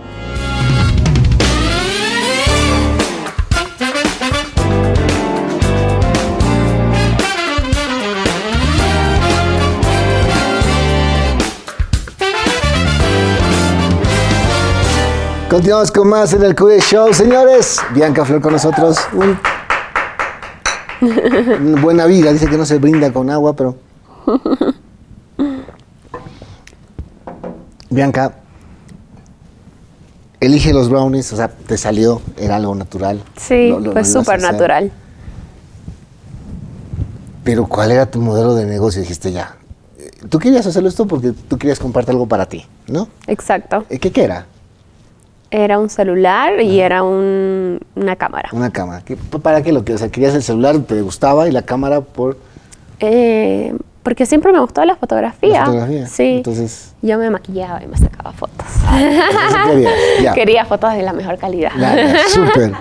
Continuamos con más en el QE Show, señores. Bianca Flor con nosotros. Una buena vida. Dice que no se brinda con agua, pero... Bianca, elige los brownies. O sea, te salió, era algo natural. Sí, fue súper natural. Pero ¿cuál era tu modelo de negocio? Dijiste ya. Tú querías hacerlo esto porque tú querías comprarte algo para ti, ¿no? Exacto. ¿Qué era? Era un celular y era una cámara. Una cámara. ¿Para qué lo que? O sea, querías el celular, te gustaba, y la cámara por... Porque siempre me gustó la fotografía. La fotografía. Sí. Entonces... Yo me maquillaba y me sacaba fotos. Quería fotos de la mejor calidad. Súper.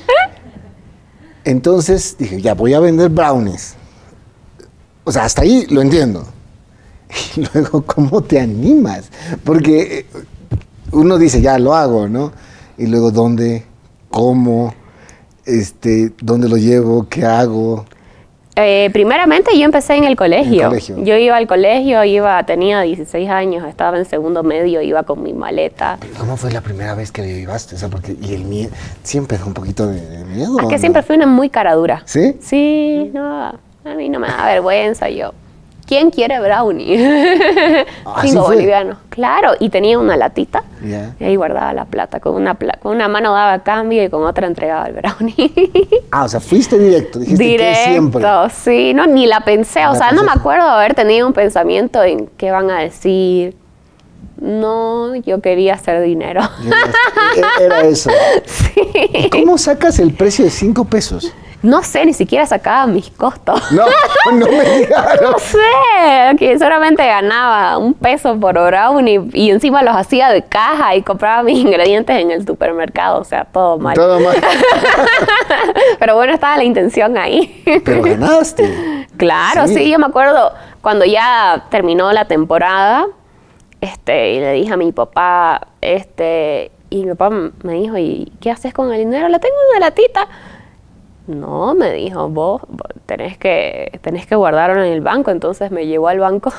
Entonces dije, ya voy a vender brownies. O sea, hasta ahí lo entiendo. Y luego, ¿cómo te animas? Porque... uno dice, ya lo hago, ¿no? Y luego, ¿dónde? ¿Cómo? ¿Dónde lo llevo? ¿Qué hago? Primeramente, yo empecé en el colegio. Yo iba al colegio, tenía 16 años, estaba en segundo medio, iba con mi maleta. ¿Cómo fue la primera vez que llevaste? O sea, y el miedo, siempre da un poquito de miedo. Es que siempre fui una muy cara dura. ¿Sí? Sí, no, a mí no me da vergüenza, yo. ¿Quién quiere brownie? 5 bolivianos. Claro, y tenía una latita. Y ahí guardaba la plata. Con una mano daba cambio y con otra entregaba el brownie. O sea, fuiste directo. Dijiste que siempre. Sí, no, ni la pensé. O sea, no me acuerdo de haber tenido un pensamiento en qué van a decir. No, yo quería hacer dinero. Era eso. Sí. ¿Y cómo sacas el precio de 5 pesos? No sé, ni siquiera sacaba mis costos. No me digas. No sé, que solamente ganaba $1 por brownie y encima los hacía de caja y compraba mis ingredientes en el supermercado, o sea, todo mal. Todo mal. Pero bueno, estaba la intención ahí. Pero ganaste. Claro, sí, yo me acuerdo cuando ya terminó la temporada, y le dije a mi papá, y mi papá me dijo, ¿y qué haces con el dinero? Le tengo una latita. No, me dijo, vos tenés que guardarlo en el banco. Entonces me llevó al banco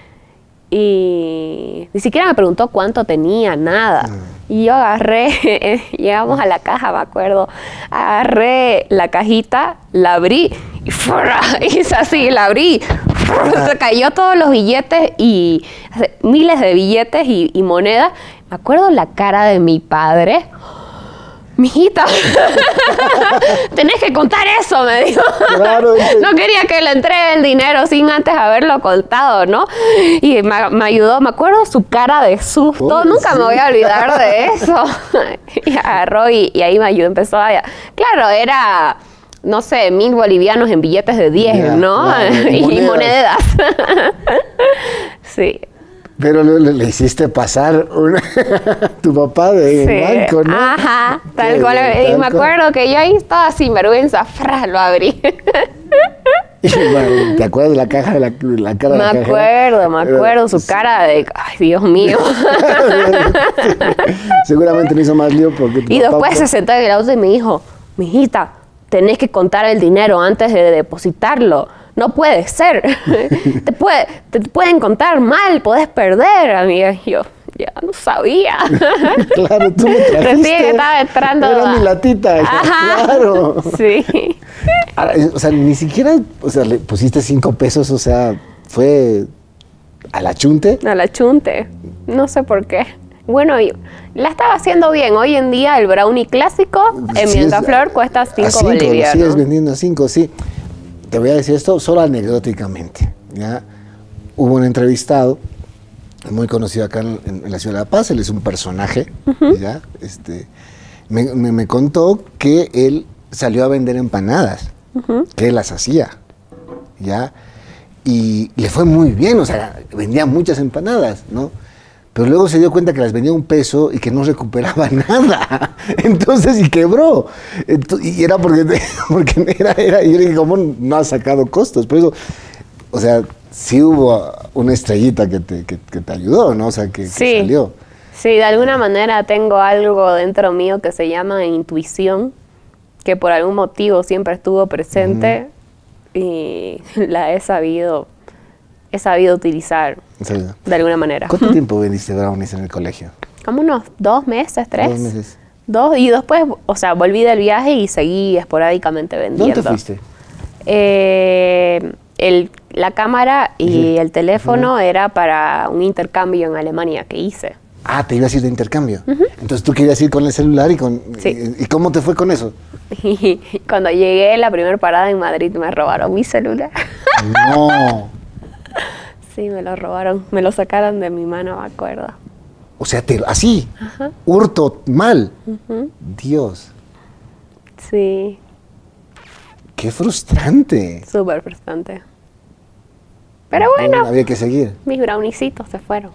y ni siquiera me preguntó cuánto tenía, nada. Y yo agarré, llegamos a la caja, me acuerdo, agarré la cajita, la abrí y hice así, la abrí, se cayó todos los billetes y miles de billetes y monedas. Me acuerdo la cara de mi padre. Mijita, tenés que contar eso, me dijo. Claro, no quería que le entregue el dinero sin antes haberlo contado, ¿no? Y me ayudó, me acuerdo su cara de susto, nunca me voy a olvidar de eso. Y agarró y ahí me ayudó, empezó a... Claro, era, no sé, 1.000 bolivianos en billetes de 10, ¿no? Claro, y monedas. Sí. Pero le hiciste pasar tu papá de banco, ¿no? Ajá, tal cual. Y me acuerdo que yo ahí estaba sin vergüenza, lo abrí. Bueno, ¿te acuerdas de la caja, de la cara de la cajera? Me acuerdo, su cara de, ay, Dios mío. Seguramente me hizo más lío porque y después se sentó en el auto y me dijo, mijita, tenés que contar el dinero antes de depositarlo. No puede ser. te pueden contar mal, podés perder, amiga. Y yo ya no sabía. Claro, tú me trajiste. Sentí que estaba entrando. Era mi latita. Ajá. Claro. Sí. Ahora, o sea, ni siquiera, o sea, le pusiste 5 pesos, o sea, fue a la chunte. A la chunte. No sé por qué. Bueno, la estaba haciendo bien. Hoy en día el brownie clásico en Bianca Flor cuesta 5 bolivianos. Lo sigues vendiendo a 5, sí. te voy a decir esto solo anecdóticamente, ¿ya? Hubo un entrevistado muy conocido acá en la ciudad de La Paz, él es un personaje, ¿ya? Me contó que él salió a vender empanadas, que él las hacía, ¿ya? Y le fue muy bien, o sea, vendía muchas empanadas, ¿no? Pero luego se dio cuenta que las vendía a $1 y que no recuperaba nada. Entonces, y quebró. Y era porque y yo le dije, ¿cómo no has sacado costos? Por eso, o sea, sí hubo una estrellita que te ayudó, ¿no? O sea, que salió. Sí, de alguna manera tengo algo dentro mío que se llama intuición, que por algún motivo siempre estuvo presente y la he sabido utilizar de alguna manera. ¿Cuánto tiempo vendiste brownies en el colegio? Como unos 2 meses, 3. 2 meses. 2, y después, o sea, volví del viaje y seguí esporádicamente vendiendo. ¿Dónde fuiste? La cámara y el teléfono era para un intercambio en Alemania que hice. Ah, te ibas a ir de intercambio. Entonces tú querías ir con el celular ¿y cómo te fue con eso? Y cuando llegué, la primera parada en Madrid, me robaron mi celular. No. Sí, me lo robaron, me lo sacaron de mi mano, me acuerdo. O sea, así, hurto mal. Dios. Sí. Qué frustrante. Súper frustrante. Pero bueno. Había que seguir. Mis browniecitos se fueron.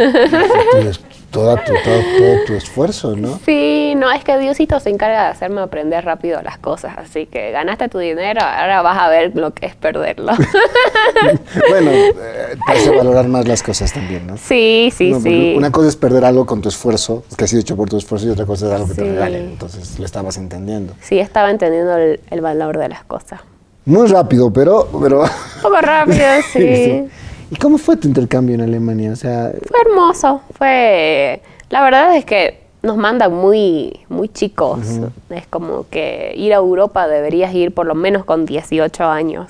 Todo tu esfuerzo, ¿no? Sí, no, es que Diosito se encarga de hacerme aprender rápido las cosas, así que ganaste tu dinero, ahora vas a ver lo que es perderlo. Bueno, te hace valorar más las cosas también, ¿no? Sí, sí. Una cosa es perder algo con tu esfuerzo, que has sido hecho por tu esfuerzo, y otra cosa es algo que te regalen, entonces lo estabas entendiendo. Sí, estaba entendiendo el valor de las cosas. Muy rápido, pero... Un poco rápido, sí. ¿Y cómo fue tu intercambio en Alemania? O sea, fue hermoso, la verdad es que nos mandan muy chicos. Es como que ir a Europa deberías ir por lo menos con 18 años.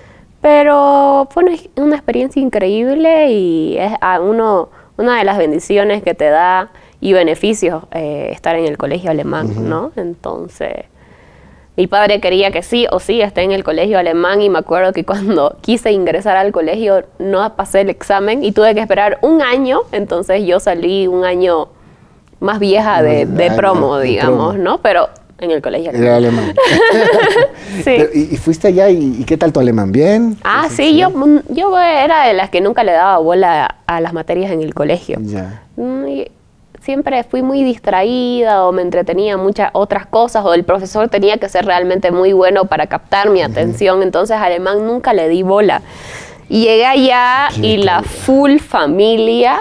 Pero fue una experiencia increíble y es una de las bendiciones que te da y beneficios estar en el colegio alemán, ¿no? Entonces... Mi padre quería que sí o sí esté en el colegio alemán y me acuerdo que cuando quise ingresar al colegio no pasé el examen y tuve que esperar 1 año, entonces yo salí 1 año más vieja de promo, digamos, ¿no? Pero en el colegio alemán. Era alemán. Sí. Pero, ¿y fuiste allá y qué tal tu alemán? ¿Bien? Ah, sí, yo era de las que nunca le daba bola a las materias en el colegio. Ya. Siempre fui muy distraída o me entretenía muchas otras cosas o el profesor tenía que ser realmente muy bueno para captar mi atención, entonces alemán nunca le di bola. Y llegué allá y la full familia,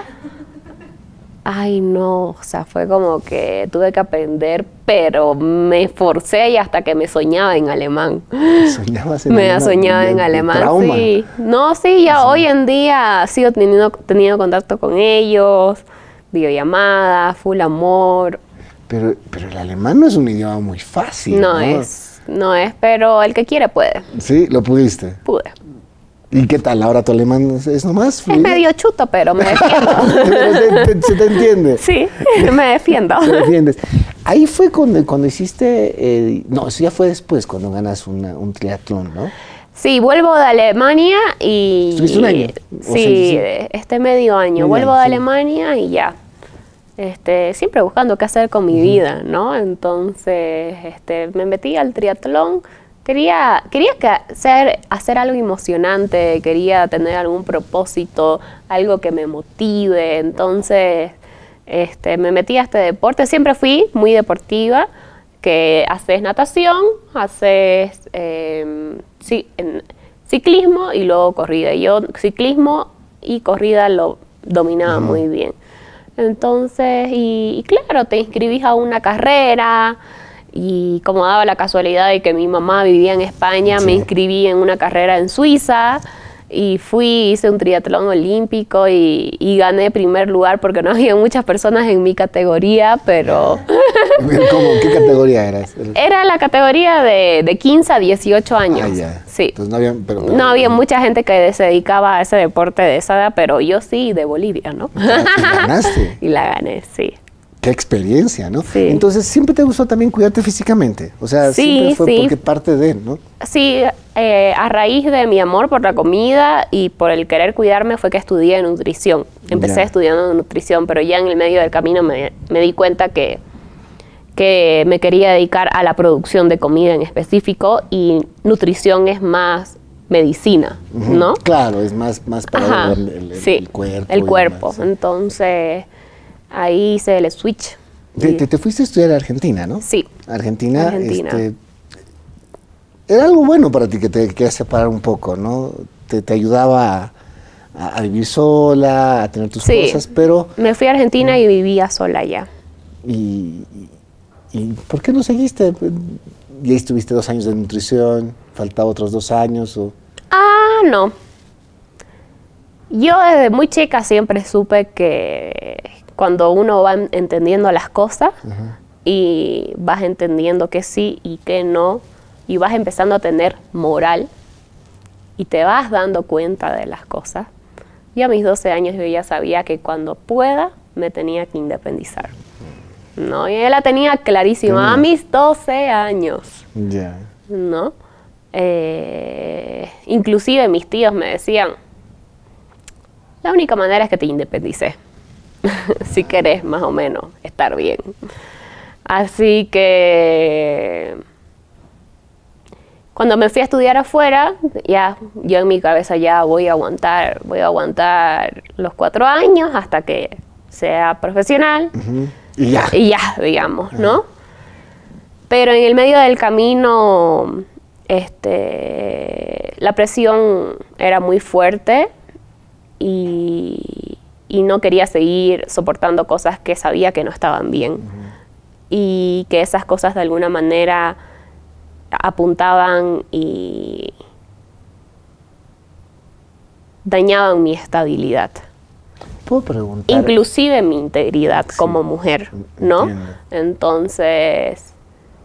ay no, o sea, fue como que tuve que aprender, pero me esforcé y hasta que me soñaba en alemán. ¿Soñabas en alemán? Me soñaba en alemán, trauma. Sí. No, sí, ya hoy en día sigo teniendo contacto con ellos, videollamadas, full amor. Pero el alemán no es un idioma muy fácil, ¿no? No es, pero el que quiere puede. ¿Sí? ¿Lo pudiste? Pude. ¿Y qué tal? ¿Ahora tu alemán es nomás fluido? Es medio chuto, pero me defiendo. Pero se te entiende. Sí, me defiendo. Te defiendes. Ahí fue cuando hiciste... no, eso ya fue después, cuando ganas un triatlón, ¿no? Sí, vuelvo de Alemania y... ¿Estuviste 1 año? Sí, medio año. Vuelvo de Alemania y ya. Siempre buscando qué hacer con mi vida, ¿no? Entonces, me metí al triatlón. Quería hacer algo emocionante, quería tener algún propósito, algo que me motive. Entonces, me metí a este deporte. Siempre fui muy deportiva, que haces natación, haces ciclismo y luego corrida. Yo ciclismo y corrida lo dominaba muy bien. Entonces, y claro, te inscribís a una carrera y como daba la casualidad de que mi mamá vivía en España, me inscribí en una carrera en Suiza y hice un triatlón olímpico y gané primer lugar porque no había muchas personas en mi categoría, pero... ¿Cómo? ¿Qué categoría eras? Era la categoría de 15 a 18 años. Ah, ya. Sí. Entonces no había, no había mucha gente que se dedicaba a ese deporte de esa edad, pero yo sí, de Bolivia, ¿no? ¿Y ganaste? Y la gané, sí. qué experiencia, ¿no? Sí. Entonces, ¿siempre te gustó también cuidarte físicamente? O sea, siempre fue porque parte de, ¿no? Sí, a raíz de mi amor por la comida y por el querer cuidarme fue que estudié nutrición. Empecé estudiando nutrición, pero ya en el medio del camino me di cuenta que me quería dedicar a la producción de comida en específico, y nutrición es más medicina, ¿no? Claro, es más para el cuerpo. El cuerpo. Entonces, ahí hice el switch. Te fuiste a estudiar a Argentina, ¿no? Sí. Argentina. Era algo bueno para ti que te querías separar un poco, ¿no? Te ayudaba a vivir sola, a tener tus cosas, pero... Me fui a Argentina y vivía sola allá. ¿Y por qué no seguiste? ¿Ya estuviste 2 años de nutrición? ¿Faltaba otros 2 años? ¿O? No. Yo desde muy chica siempre supe que cuando uno va entendiendo las cosas y vas entendiendo que sí y que no, y vas empezando a tener moral y te vas dando cuenta de las cosas. Yo a mis 12 años yo ya sabía que cuando pueda me tenía que independizar. No, y ella la tenía clarísima a mis 12 años. Ya. ¿No? Inclusive mis tíos me decían, la única manera es que te independices, si querés más o menos estar bien. Así que cuando me fui a estudiar afuera, ya yo en mi cabeza ya voy a aguantar los 4 años hasta que sea profesional. Y ya, digamos, ¿no? Pero en el medio del camino, la presión era muy fuerte y no quería seguir soportando cosas que sabía que no estaban bien. Y que esas cosas de alguna manera apuntaban y dañaban mi estabilidad. ¿Puedo preguntar? Inclusive mi integridad como mujer, ¿no? Entiendo. Entonces,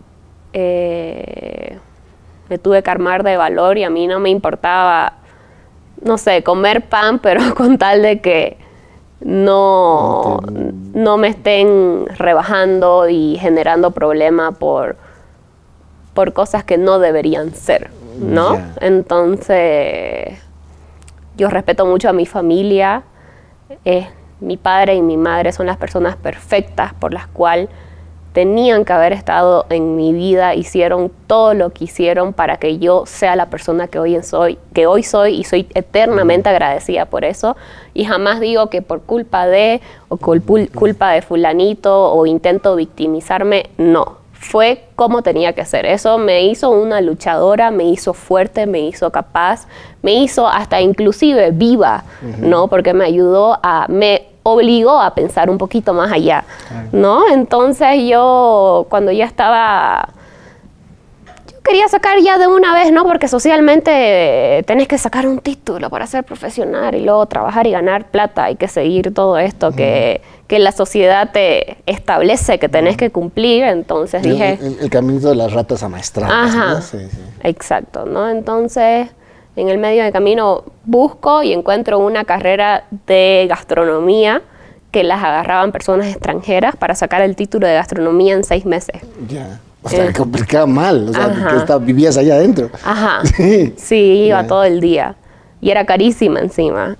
me tuve que armar de valor y a mí no me importaba, no sé, comer pan, pero con tal de que no me estén rebajando y generando problemas por cosas que no deberían ser, ¿no? Yeah. Entonces, yo respeto mucho a mi familia. Mi padre y mi madre son las personas perfectas por las cuales tenían que haber estado en mi vida, hicieron todo lo que hicieron para que yo sea la persona que hoy soy y soy eternamente agradecida por eso, y jamás digo que por culpa de o culpa de fulanito o intento victimizarme, no. Fue como tenía que ser. Eso me hizo una luchadora, me hizo fuerte, me hizo capaz, me hizo hasta inclusive viva, ¿no? Porque me obligó a pensar un poquito más allá, ¿no? Entonces yo, cuando ya estaba... Yo quería sacar ya de una vez, ¿no? Porque socialmente tenés que sacar un título para ser profesional y luego trabajar y ganar plata. Hay que seguir todo esto que la sociedad te establece que tenés que cumplir. Entonces dije... El camino de las ratas amaestradas, ¿no? Sí. Exacto, ¿no? Entonces, en el medio del camino busco y encuentro una carrera de gastronomía que las agarraban personas extranjeras para sacar el título de gastronomía en 6 meses. Ya. O sea, complicaba mal, o sea, que vivías allá adentro. Ajá. Sí, iba todo el día. Y era carísima encima.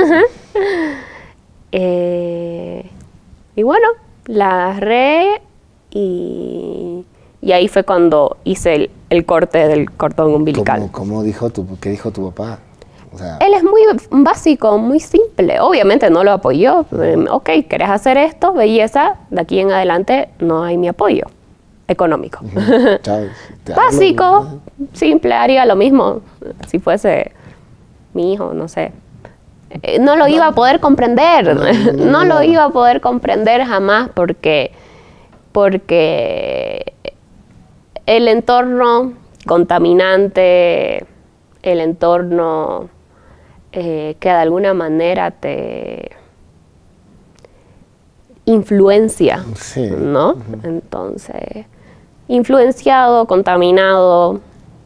Y bueno, la agarré y ahí fue cuando hice el corte del cordón umbilical. ¿Qué dijo tu papá? O sea, él es muy básico, muy simple. Obviamente no lo apoyó. Ok, ¿querés hacer esto? Belleza, de aquí en adelante no hay mi apoyo económico. Básico, simple, haría lo mismo si fuese mi hijo, no sé. No lo iba a poder comprender, no lo iba a poder comprender jamás porque el entorno contaminante, el entorno que de alguna manera te influencia, ¿no? Entonces, influenciado, contaminado,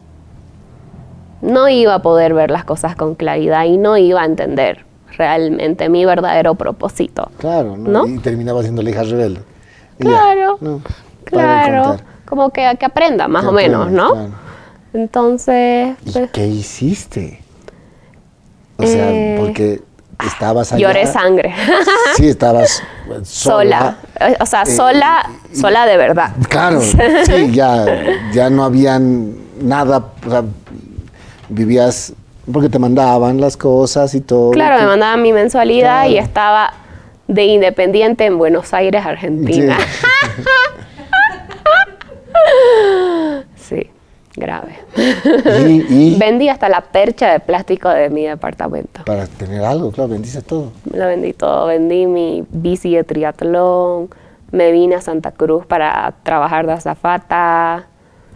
no iba a poder ver las cosas con claridad y no iba a entender realmente mi verdadero propósito. Claro, ¿no? Y terminaba siendo la hija rebelde. Claro, No, claro. Como que aprenda, más o menos, ¿no? Claro. Entonces... ¿Y qué hiciste? O sea, porque estabas allá. Lloré sangre. Sí, estabas sola. O sea, sola de verdad. Claro, sí, ya no había nada, o sea, vivías, porque te mandaban las cosas y todo. Claro, me mandaban mi mensualidad y estaba de independiente en Buenos Aires, Argentina. Sí, grave. ¿Y? Vendí hasta la percha de plástico de mi departamento. Para tener algo, claro, vendiste todo. Lo vendí todo, vendí mi bici de triatlón, me vine a Santa Cruz para trabajar de azafata.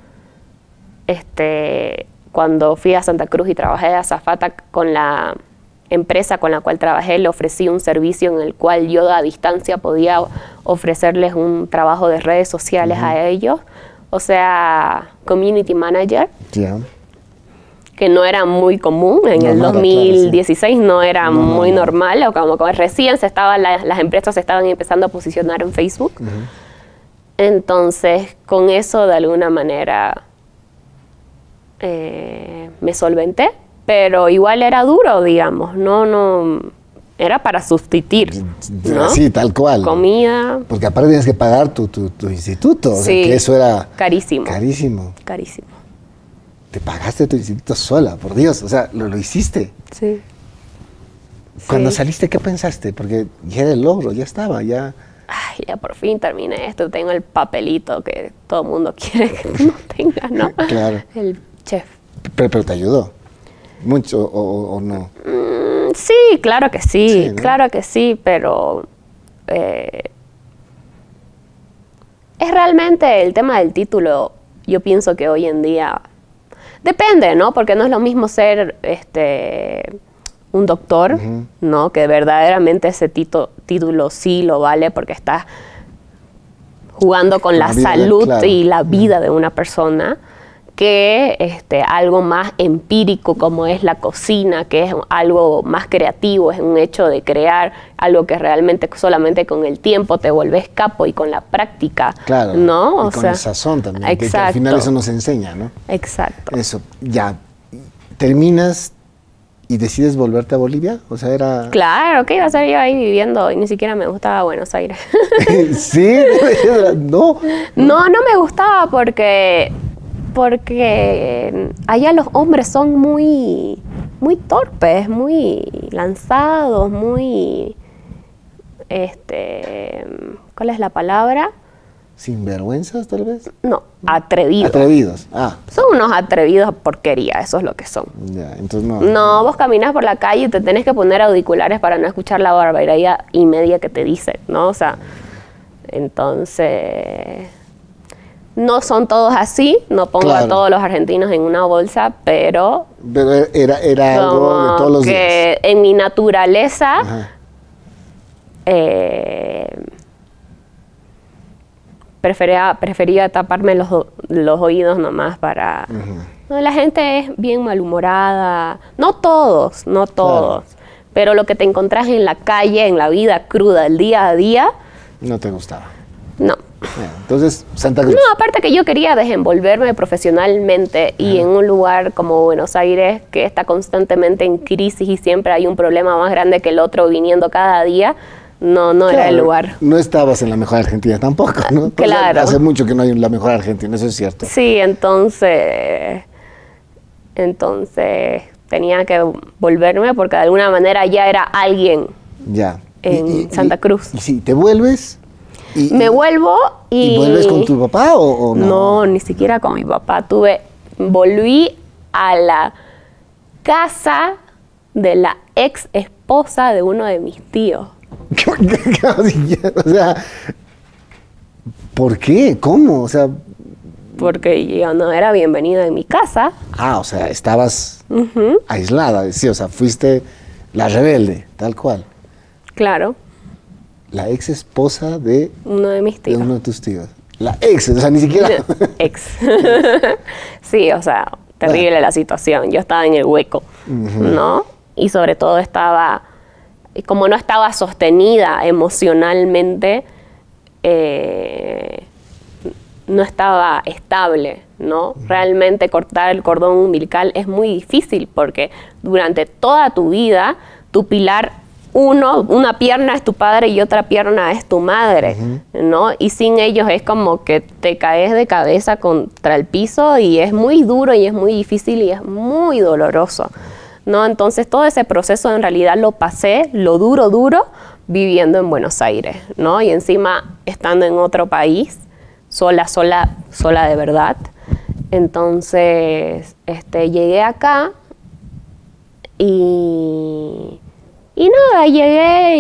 Cuando fui a Santa Cruz y trabajé de azafata con la empresa con la cual trabajé, le ofrecí un servicio en el cual yo a distancia podía ofrecerles un trabajo de redes sociales a ellos. O sea, community manager, que no era muy común. En el 2016 no era muy normal, o como recién las empresas se estaban empezando a posicionar en Facebook. Entonces, con eso de alguna manera me solventé, pero igual era duro, digamos, no era para sustituir, ¿no? Sí, tal cual. Comida. Porque aparte tienes que pagar tu instituto, o sea, que eso era carísimo. Carísimo. Carísimo. Te pagaste tu instituto sola, por Dios, o sea, lo hiciste. Sí. Cuando saliste, ¿qué pensaste? Porque ya era el logro, ya estaba, ya... Ay, ya por fin terminé esto, tengo el papelito que todo el mundo quiere que uno tenga, ¿no? Claro. El chef. Pero te ayudó mucho o no. Sí, claro que sí, ¿no? Claro que sí, pero es realmente el tema del título. Yo pienso que hoy en día depende, ¿no? Porque no es lo mismo ser un doctor, ¿no? Que verdaderamente ese título sí lo vale porque estás jugando con la salud y la vida de una persona, que algo más empírico como es la cocina, que es algo más creativo, es un hecho de crear algo que realmente solamente con el tiempo te vuelves capo y con la práctica, ¿no? Y con el sazón también, que al final eso nos enseña, ¿no? Exacto. Eso, ya, terminas y decides volverte a Bolivia, o sea, era... Claro, ¿qué iba a hacer yo ahí viviendo? Y ni siquiera me gustaba Buenos Aires. ¿Sí? No. No me gustaba porque allá los hombres son muy torpes, muy lanzados, muy, ¿cuál es la palabra? ¿Sinvergüenzas, tal vez? No, atrevidos. Atrevidos, Son unos atrevidos porquería, eso es lo que son. Ya, entonces no. No, vos caminas por la calle y te tenés que poner auriculares para no escuchar la barbaridad y media que te dicen, ¿no? O sea, entonces... No son todos así, no pongo a todos los argentinos en una bolsa, pero... Pero era algo de todos los días. Que en mi naturaleza prefería taparme los oídos nomás para... No, la gente es bien malhumorada, no todos, pero lo que te encontrás en la calle, en la vida cruda, el día a día... No te gustaba. No. Entonces, Santa Cruz. No, aparte que yo quería desenvolverme profesionalmente y en un lugar como Buenos Aires, que está constantemente en crisis y siempre hay un problema más grande que el otro viniendo cada día, no era el lugar. No estabas en la mejor Argentina tampoco, ¿no? Claro. Hace mucho que no hay la mejor Argentina, eso es cierto. Sí, entonces tenía que volverme porque de alguna manera ya era alguien en Santa Cruz. Y si te vuelves... Me vuelvo y... ¿Y vuelves con tu papá o no? No, ni siquiera con mi papá. Volví a la casa de la ex esposa de uno de mis tíos. O sea, ¿por qué? ¿Cómo? O sea... Porque yo no era bienvenida en mi casa. O sea, estabas aislada, sí, o sea, fuiste la rebelde, tal cual. Claro. La ex esposa de... uno de mis tíos. De uno de tus tíos. La ex, o sea, ni siquiera... Ex. Sí, o sea, terrible la situación. Yo estaba en el hueco, ¿no? Y sobre todo como no estaba sostenida emocionalmente, no estaba estable, ¿no? Realmente cortar el cordón umbilical es muy difícil porque durante toda tu vida tu pilar una pierna es tu padre y otra pierna es tu madre, ¿no? Y sin ellos es como que te caes de cabeza contra el piso y es muy duro y es muy difícil y es muy doloroso, ¿no? Entonces todo ese proceso en realidad lo pasé, lo duro, viviendo en Buenos Aires, ¿no? Y encima estando en otro país, sola de verdad. Entonces, llegué acá y nada, llegué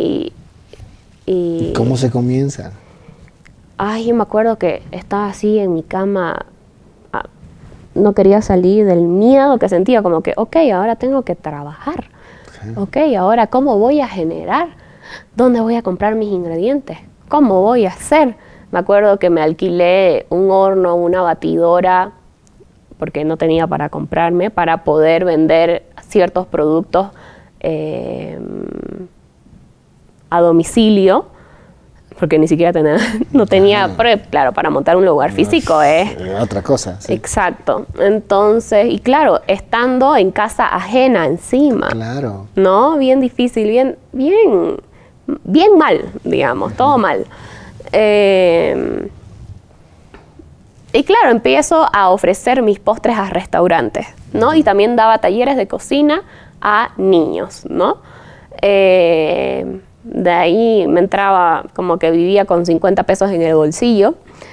y... ¿Cómo se comienza? Ay, yo me acuerdo que estaba así en mi cama, no quería salir del miedo que sentía, como que, ok, ahora tengo que trabajar. Sí. Ok, ahora ¿cómo voy a generar? ¿Dónde voy a comprar mis ingredientes? ¿Cómo voy a hacer? Me acuerdo que me alquilé un horno, una batidora, porque no tenía para comprarme, para poder vender ciertos productos a domicilio, porque ni siquiera no tenía, claro, para montar un lugar físico es otra cosa. Sí. Exacto. Entonces, y claro, estando en casa ajena encima. Claro. ¿No? Bien difícil, bien mal, digamos, todo mal. Y claro, empiezo a ofrecer mis postres a restaurantes, ¿no? Y también daba talleres de cocina a niños, ¿no? De ahí me entraba, como que vivía con 50 pesos en el bolsillo.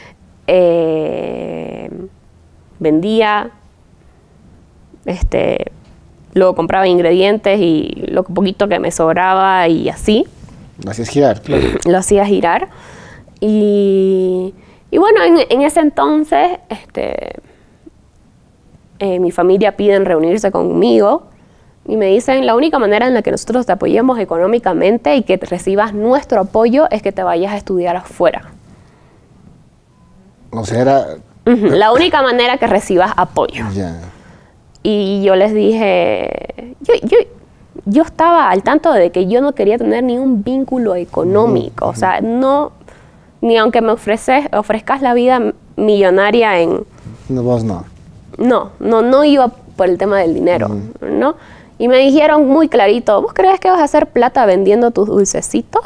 Vendía, luego compraba ingredientes y lo poquito que me sobraba y así. Lo hacías girar, claro. Lo hacía girar. Y bueno, en ese entonces, mi familia piden reunirse conmigo y me dicen, la única manera en la que nosotros te apoyemos económicamente y que recibas nuestro apoyo es que te vayas a estudiar afuera. O sea, era... La única manera que recibas apoyo. Ya. Y yo les dije, yo estaba al tanto de que yo no quería tener ni un vínculo económico, o sea, no, ni aunque me ofrezcas la vida millonaria en... No, vos no. No iba por el tema del dinero, ¿no? Y me dijeron muy clarito, ¿vos crees que vas a hacer plata vendiendo tus dulcecitos?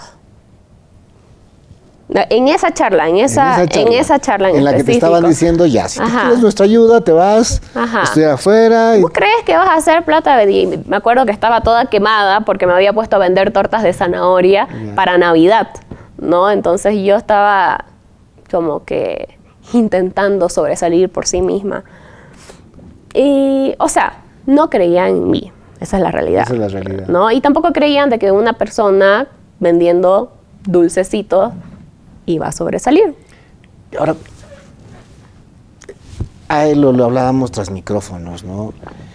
En esa charla en la que te estaban diciendo, ya, si tú quieres nuestra ayuda, te vas a estudiar afuera. ¿Vos crees que vas a hacer plata? Y me acuerdo que estaba toda quemada porque me había puesto a vender tortas de zanahoria para Navidad, ¿no? Entonces yo estaba como que intentando sobresalir por sí misma. Y, o sea, no creían en mí. Esa es la realidad. Esa es la realidad. ¿No? Y tampoco creían de que una persona vendiendo dulcecitos iba a sobresalir. Ahora, a él lo hablábamos tras micrófonos, ¿no?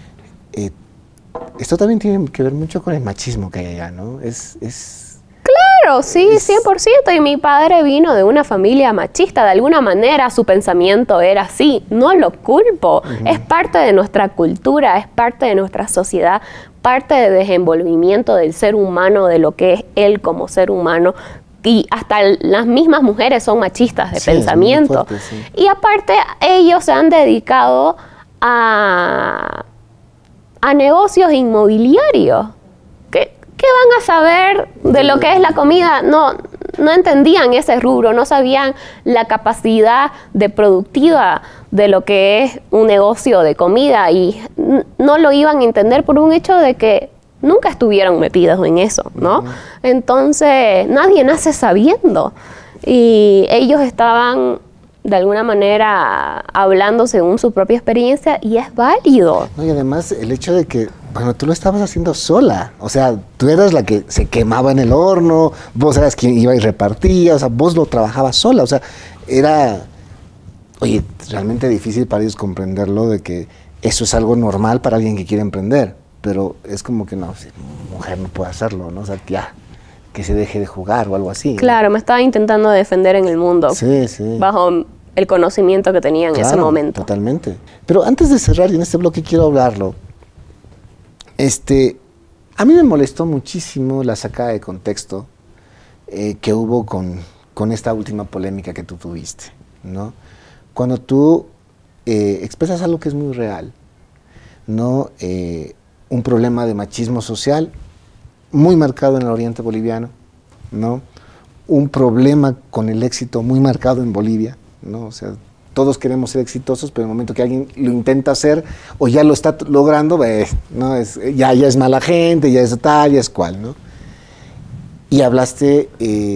Esto también tiene que ver mucho con el machismo que hay allá, ¿no? Claro, sí, 100%. Y mi padre vino de una familia machista. De alguna manera su pensamiento era así. No lo culpo. Es parte de nuestra cultura, es parte de nuestra sociedad, parte de desenvolvimiento del ser humano, de lo que es él como ser humano. Y hasta las mismas mujeres son machistas de pensamiento. Fuerte, sí. Y aparte, ellos se han dedicado a negocios inmobiliarios. ¿Qué van a saber de lo que es la comida? No entendían ese rubro, no sabían la capacidad de productiva de lo que es un negocio de comida y no lo iban a entender por un hecho de que nunca estuvieron metidos en eso, ¿no? Entonces, nadie nace sabiendo. Y ellos estaban, de alguna manera, hablando según su propia experiencia y es válido. No, y además, el hecho de que, bueno, tú lo estabas haciendo sola. O sea, tú eras la que se quemaba en el horno, vos eras quien iba y repartía, o sea, vos lo trabajabas sola. O sea, era, oye, realmente difícil para ellos comprenderlo de que eso es algo normal para alguien que quiere emprender. Pero es como que no, mujer no puede hacerlo, ¿no? O sea, ya, que se deje de jugar o algo así. Claro, ¿no? Me estaba intentando defender en el mundo. Sí, sí. Bajo el conocimiento que tenía en ese momento. Totalmente. Pero antes de cerrar, y en este bloque quiero hablarlo, a mí me molestó muchísimo la sacada de contexto que hubo con con esta última polémica que tú tuviste, ¿no? Cuando tú expresas algo que es muy real, ¿no? Un problema de machismo social muy marcado en el oriente boliviano, ¿no? Un problema con el éxito muy marcado en Bolivia, ¿no? O sea, todos queremos ser exitosos, pero en el momento que alguien lo intenta hacer o ya lo está logrando, ¿no? Ya es mala gente, ya es tal, ya es cual, ¿no? Y hablaste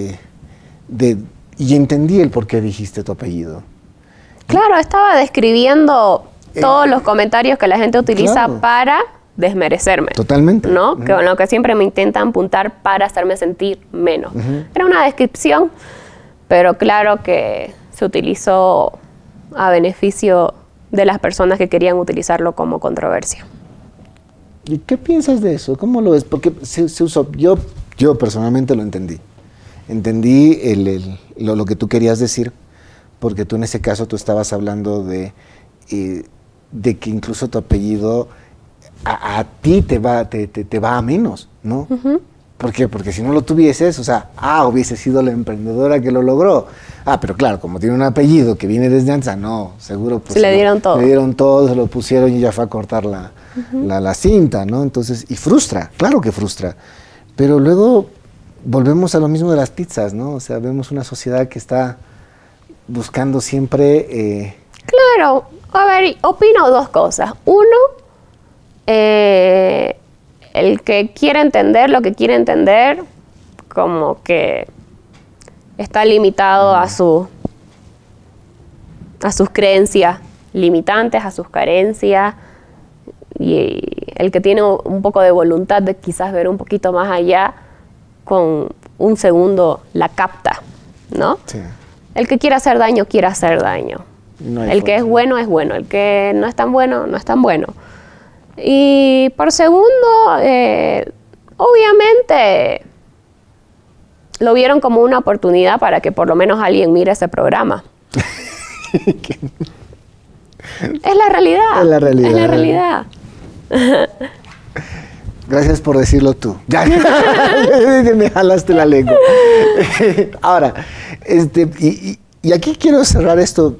y entendí el por qué dijiste tu apellido. Claro, estaba describiendo todos los comentarios que la gente utiliza para desmerecerme. Totalmente. ¿No? Que con lo que siempre me intentan apuntar para hacerme sentir menos. Era una descripción, pero claro que se utilizó a beneficio de las personas que querían utilizarlo como controversia. ¿Y qué piensas de eso? ¿Cómo lo ves? Porque se usó, yo personalmente lo entendí. Entendí lo que tú querías decir, porque tú en ese caso tú estabas hablando de que incluso tu apellido a ti te va a menos, ¿no? ¿Por qué? Porque si no lo tuvieses, o sea, hubiese sido la emprendedora que lo logró. Pero claro, como tiene un apellido que viene desde antes, no, seguro pues le dieron todo. Le dieron todo, se lo pusieron y ya fue a cortar la cinta, ¿no? Entonces, y frustra, claro que frustra. Pero luego volvemos a lo mismo de las pizzas, ¿no? O sea, vemos una sociedad que está buscando siempre... Claro, a ver, opino dos cosas. Uno, el que quiere entender lo que quiere entender, como que está limitado a sus creencias limitantes, a sus carencias, y el que tiene un poco de voluntad de quizás ver un poquito más allá, con un segundo la capta, ¿no? Sí. El que quiere hacer daño, quiere hacer daño. El que es bueno, el que no es tan bueno, no es tan bueno. Y por segundo, obviamente lo vieron como una oportunidad para que por lo menos alguien mire ese programa. Es la realidad. Es la realidad. Es la realidad. Gracias por decirlo tú. Ya me jalaste la lengua. Ahora, y aquí quiero cerrar esto.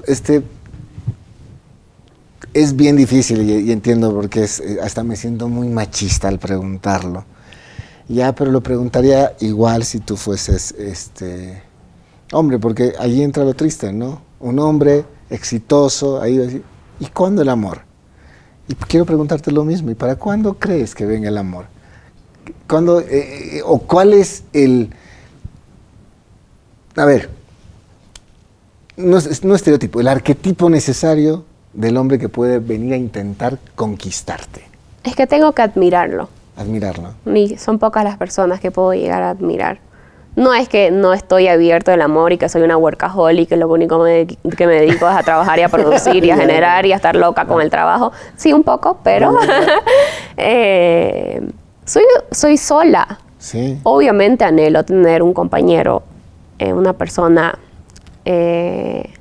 Es bien difícil y entiendo porque hasta me siento muy machista al preguntarlo. Ya, pero lo preguntaría igual si tú fueses hombre, porque ahí entra lo triste, ¿no? Un hombre exitoso, ahí va a decir, ¿y cuándo el amor? Y quiero preguntarte lo mismo, ¿y para cuándo crees que venga el amor? ¿Cuándo, o cuál es a ver, no estereotipo, el arquetipo necesario del hombre que puede venir a intentar conquistarte? Es que tengo que admirarlo. Admirarlo. Son pocas las personas que puedo llegar a admirar. No es que no estoy abierto al amor y que soy una workaholic, que lo único que me dedico es a trabajar y a producir y a generar y a estar loca con el trabajo. Sí, un poco, pero soy sola. Sí. Obviamente anhelo tener un compañero, una persona que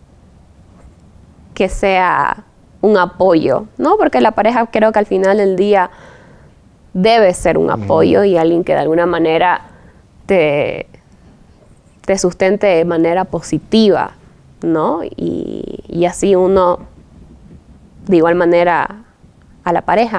sea un apoyo, ¿no? Porque la pareja creo que al final del día debe ser un apoyo y alguien que de alguna manera te sustente de manera positiva, ¿no? Y así uno, de igual manera, a la pareja.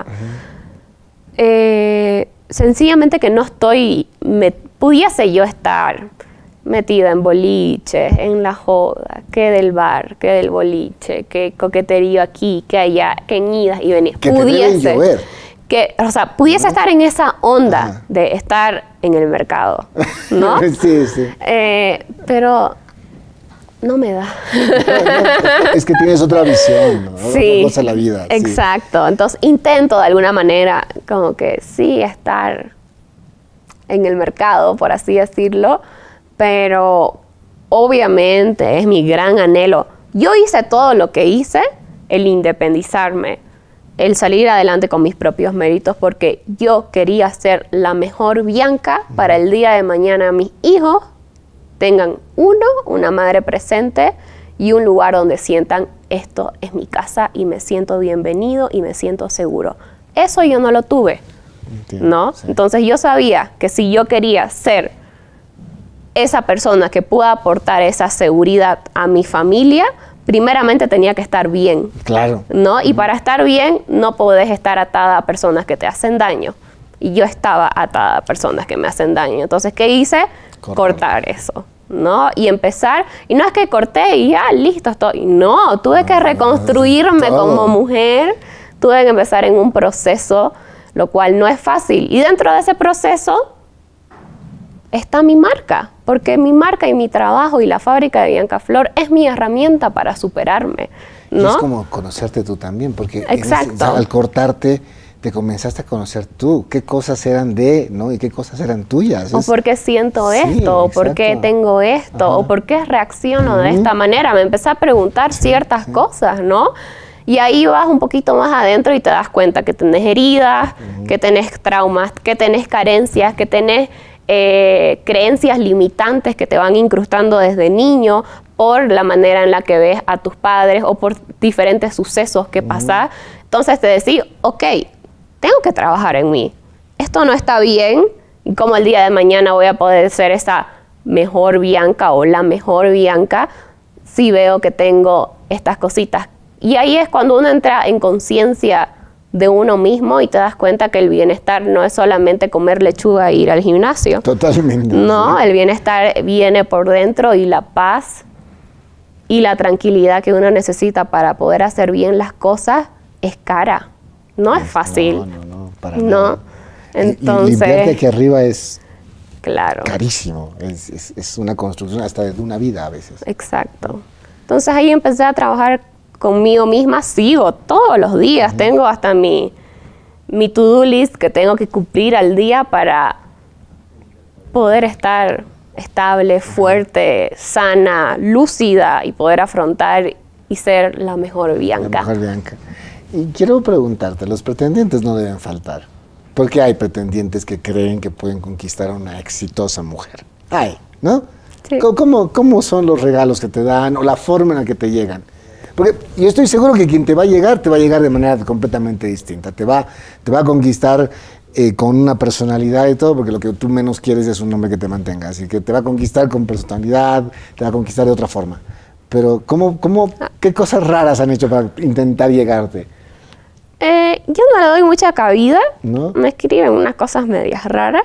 Sencillamente que no estoy, pudiese yo estar metida en boliches, en la joda, que del bar, que del boliche, que coqueterío aquí, que allá, que en idas y venidas. Que pudiese llover. Pudiese estar en esa onda de estar en el mercado, ¿no? Sí, sí. Pero no me da. Es que tienes otra visión, ¿no? Sí, otra cosa en la vida. Exacto. Sí. Entonces intento de alguna manera como que sí estar en el mercado, por así decirlo, pero obviamente es mi gran anhelo. Yo hice todo lo que hice, el independizarme, el salir adelante con mis propios méritos, porque yo quería ser la mejor Bianca para el día de mañana mis hijos tengan una madre presente y un lugar donde sientan esto es mi casa y me siento bienvenido y me siento seguro. Eso yo no lo tuve, ¿no? Sí. Entonces yo sabía que si yo quería ser esa persona que pueda aportar esa seguridad a mi familia, primeramente tenía que estar bien. Claro. ¿No? Y para estar bien no podés estar atada a personas que te hacen daño. Y yo estaba atada a personas que me hacen daño. Entonces, ¿qué hice? Cortar eso, ¿no? Y empezar, y no es que corté y ya, listo, estoy. No, tuve que reconstruirme como mujer, tuve que empezar en un proceso, lo cual no es fácil. Y dentro de ese proceso está mi marca, porque mi marca y mi trabajo y la fábrica de Bianca Flor es mi herramienta para superarme, ¿no? Y es como conocerte tú también, porque al cortarte te comenzaste a conocer tú, qué cosas eran ¿no? Y qué cosas eran tuyas. O por qué siento esto, o por qué tengo esto, o por qué reacciono de esta manera. Me empecé a preguntar ciertas cosas, ¿no? Y ahí vas un poquito más adentro y te das cuenta que tenés heridas, que tenés traumas, que tenés carencias, que tenés creencias limitantes que te van incrustando desde niño por la manera en la que ves a tus padres o por diferentes sucesos que pasan. Entonces te decís, ok, tengo que trabajar en mí. Esto no está bien, y como el día de mañana voy a poder ser esa mejor Bianca o la mejor Bianca si veo que tengo estas cositas. Y ahí es cuando uno entra en conciencia de uno mismo y te das cuenta que el bienestar no es solamente comer lechuga e ir al gimnasio. Totalmente. No, el bienestar viene por dentro, y la paz y la tranquilidad que uno necesita para poder hacer bien las cosas es cara. No es fácil. No, para nada. Entonces, y limpiarte aquí arriba es carísimo. Es una construcción hasta de una vida a veces. Exacto. Entonces ahí empecé a trabajar conmigo misma. Sigo todos los días. Tengo hasta mi to-do list que tengo que cumplir al día para poder estar estable, fuerte, sana, lúcida y poder afrontar y ser la mejor Bianca. La mejor Bianca. Y quiero preguntarte, los pretendientes no deben faltar, porque hay pretendientes que creen que pueden conquistar a una exitosa mujer. Hay, ¿no? Sí. ¿Cómo son los regalos que te dan o la forma en la que te llegan? Porque yo estoy seguro que quien te va a llegar de manera completamente distinta. Te va a conquistar con una personalidad y todo, porque lo que tú menos quieres es un hombre que te mantenga. Así que te va a conquistar con personalidad, te va a conquistar de otra forma. Pero ¿qué cosas raras han hecho para intentar llegarte? Yo no le doy mucha cabida. ¿No? Me escriben unas cosas medias raras.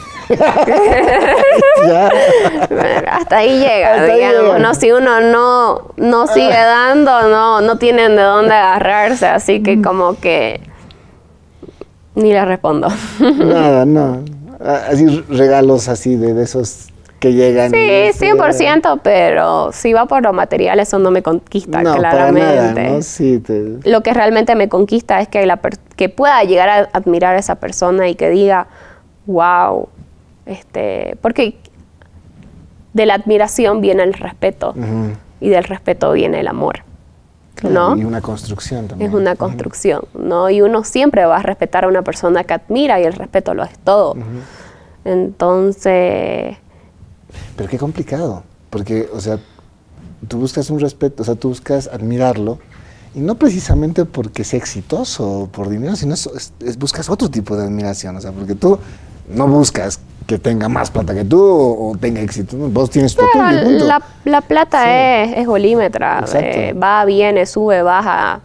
Hasta ahí llega, digamos. No, si uno no sigue dando, no tienen de dónde agarrarse. Así que como que ni le respondo. Nada, no. Así regalos así de esos que llegan. Sí, 100%, pero si va por lo material, eso no me conquista, claramente. Para nada, ¿no? Sí, Lo que realmente me conquista es que pueda llegar a admirar a esa persona y que diga, wow, porque de la admiración viene el respeto, y del respeto viene el amor, ¿no? Y una construcción también. Es una construcción, ¿no? Y uno siempre va a respetar a una persona que admira, y el respeto lo es todo. Entonces... Pero qué complicado, porque, o sea, tú buscas un respeto, o sea, tú buscas admirarlo, y no precisamente porque sea exitoso o por dinero, sino buscas otro tipo de admiración, o sea, porque tú no buscas que tenga más plata que tú o tenga éxito, vos tienes tu punto. La plata es bolímetra, va, viene, sube, baja.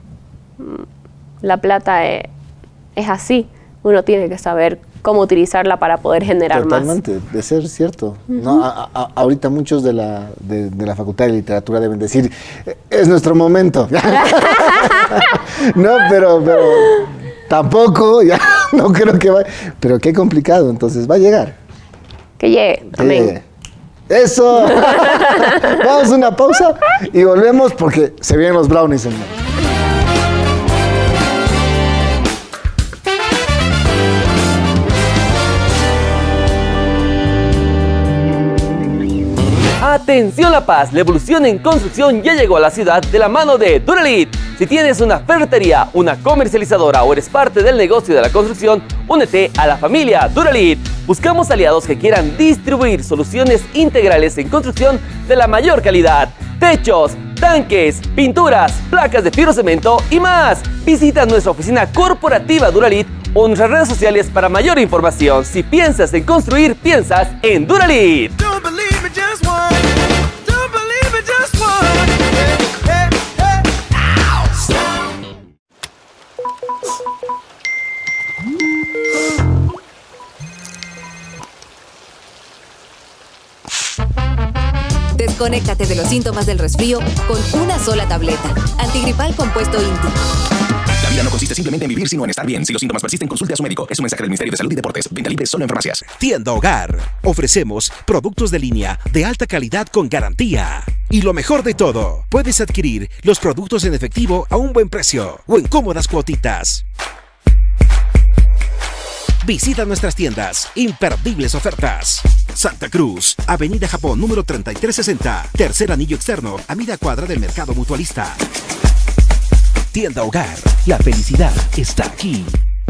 La plata es así, uno tiene que saber cómo utilizarla para poder generar más. Totalmente, de ser cierto. ¿No? Ahorita muchos de la Facultad de Literatura deben decir, es nuestro momento. No, pero tampoco, ya no creo que vaya. Pero qué complicado, entonces va a llegar. Que llegue, amén. ¡Eso! Vamos a una pausa y volvemos porque se vienen los brownies en medio. Atención La Paz, la evolución en construcción ya llegó a la ciudad de la mano de Duralit. Si tienes una ferretería, una comercializadora o eres parte del negocio de la construcción, únete a la familia Duralit. Buscamos aliados que quieran distribuir soluciones integrales en construcción de la mayor calidad. Techos, tanques, pinturas, placas de fibrocemento y más. Visita nuestra oficina corporativa Duralit o en nuestras redes sociales para mayor información. Si piensas en construir, piensas en Duralit. Desconéctate de los síntomas del resfrío con una sola tableta. Antigripal compuesto INTI. La vida no consiste simplemente en vivir, sino en estar bien. Si los síntomas persisten, consulte a su médico. Es un mensaje del Ministerio de Salud y Deportes. Venta libre solo en farmacias. Tienda Hogar. Ofrecemos productos de línea de alta calidad con garantía. Y lo mejor de todo, puedes adquirir los productos en efectivo a un buen precio o en cómodas cuotitas. Visita nuestras tiendas. Imperdibles ofertas. Santa Cruz, Avenida Japón número 3360, tercer anillo externo, a media cuadra del Mercado Mutualista. Tienda Hogar, la felicidad está aquí.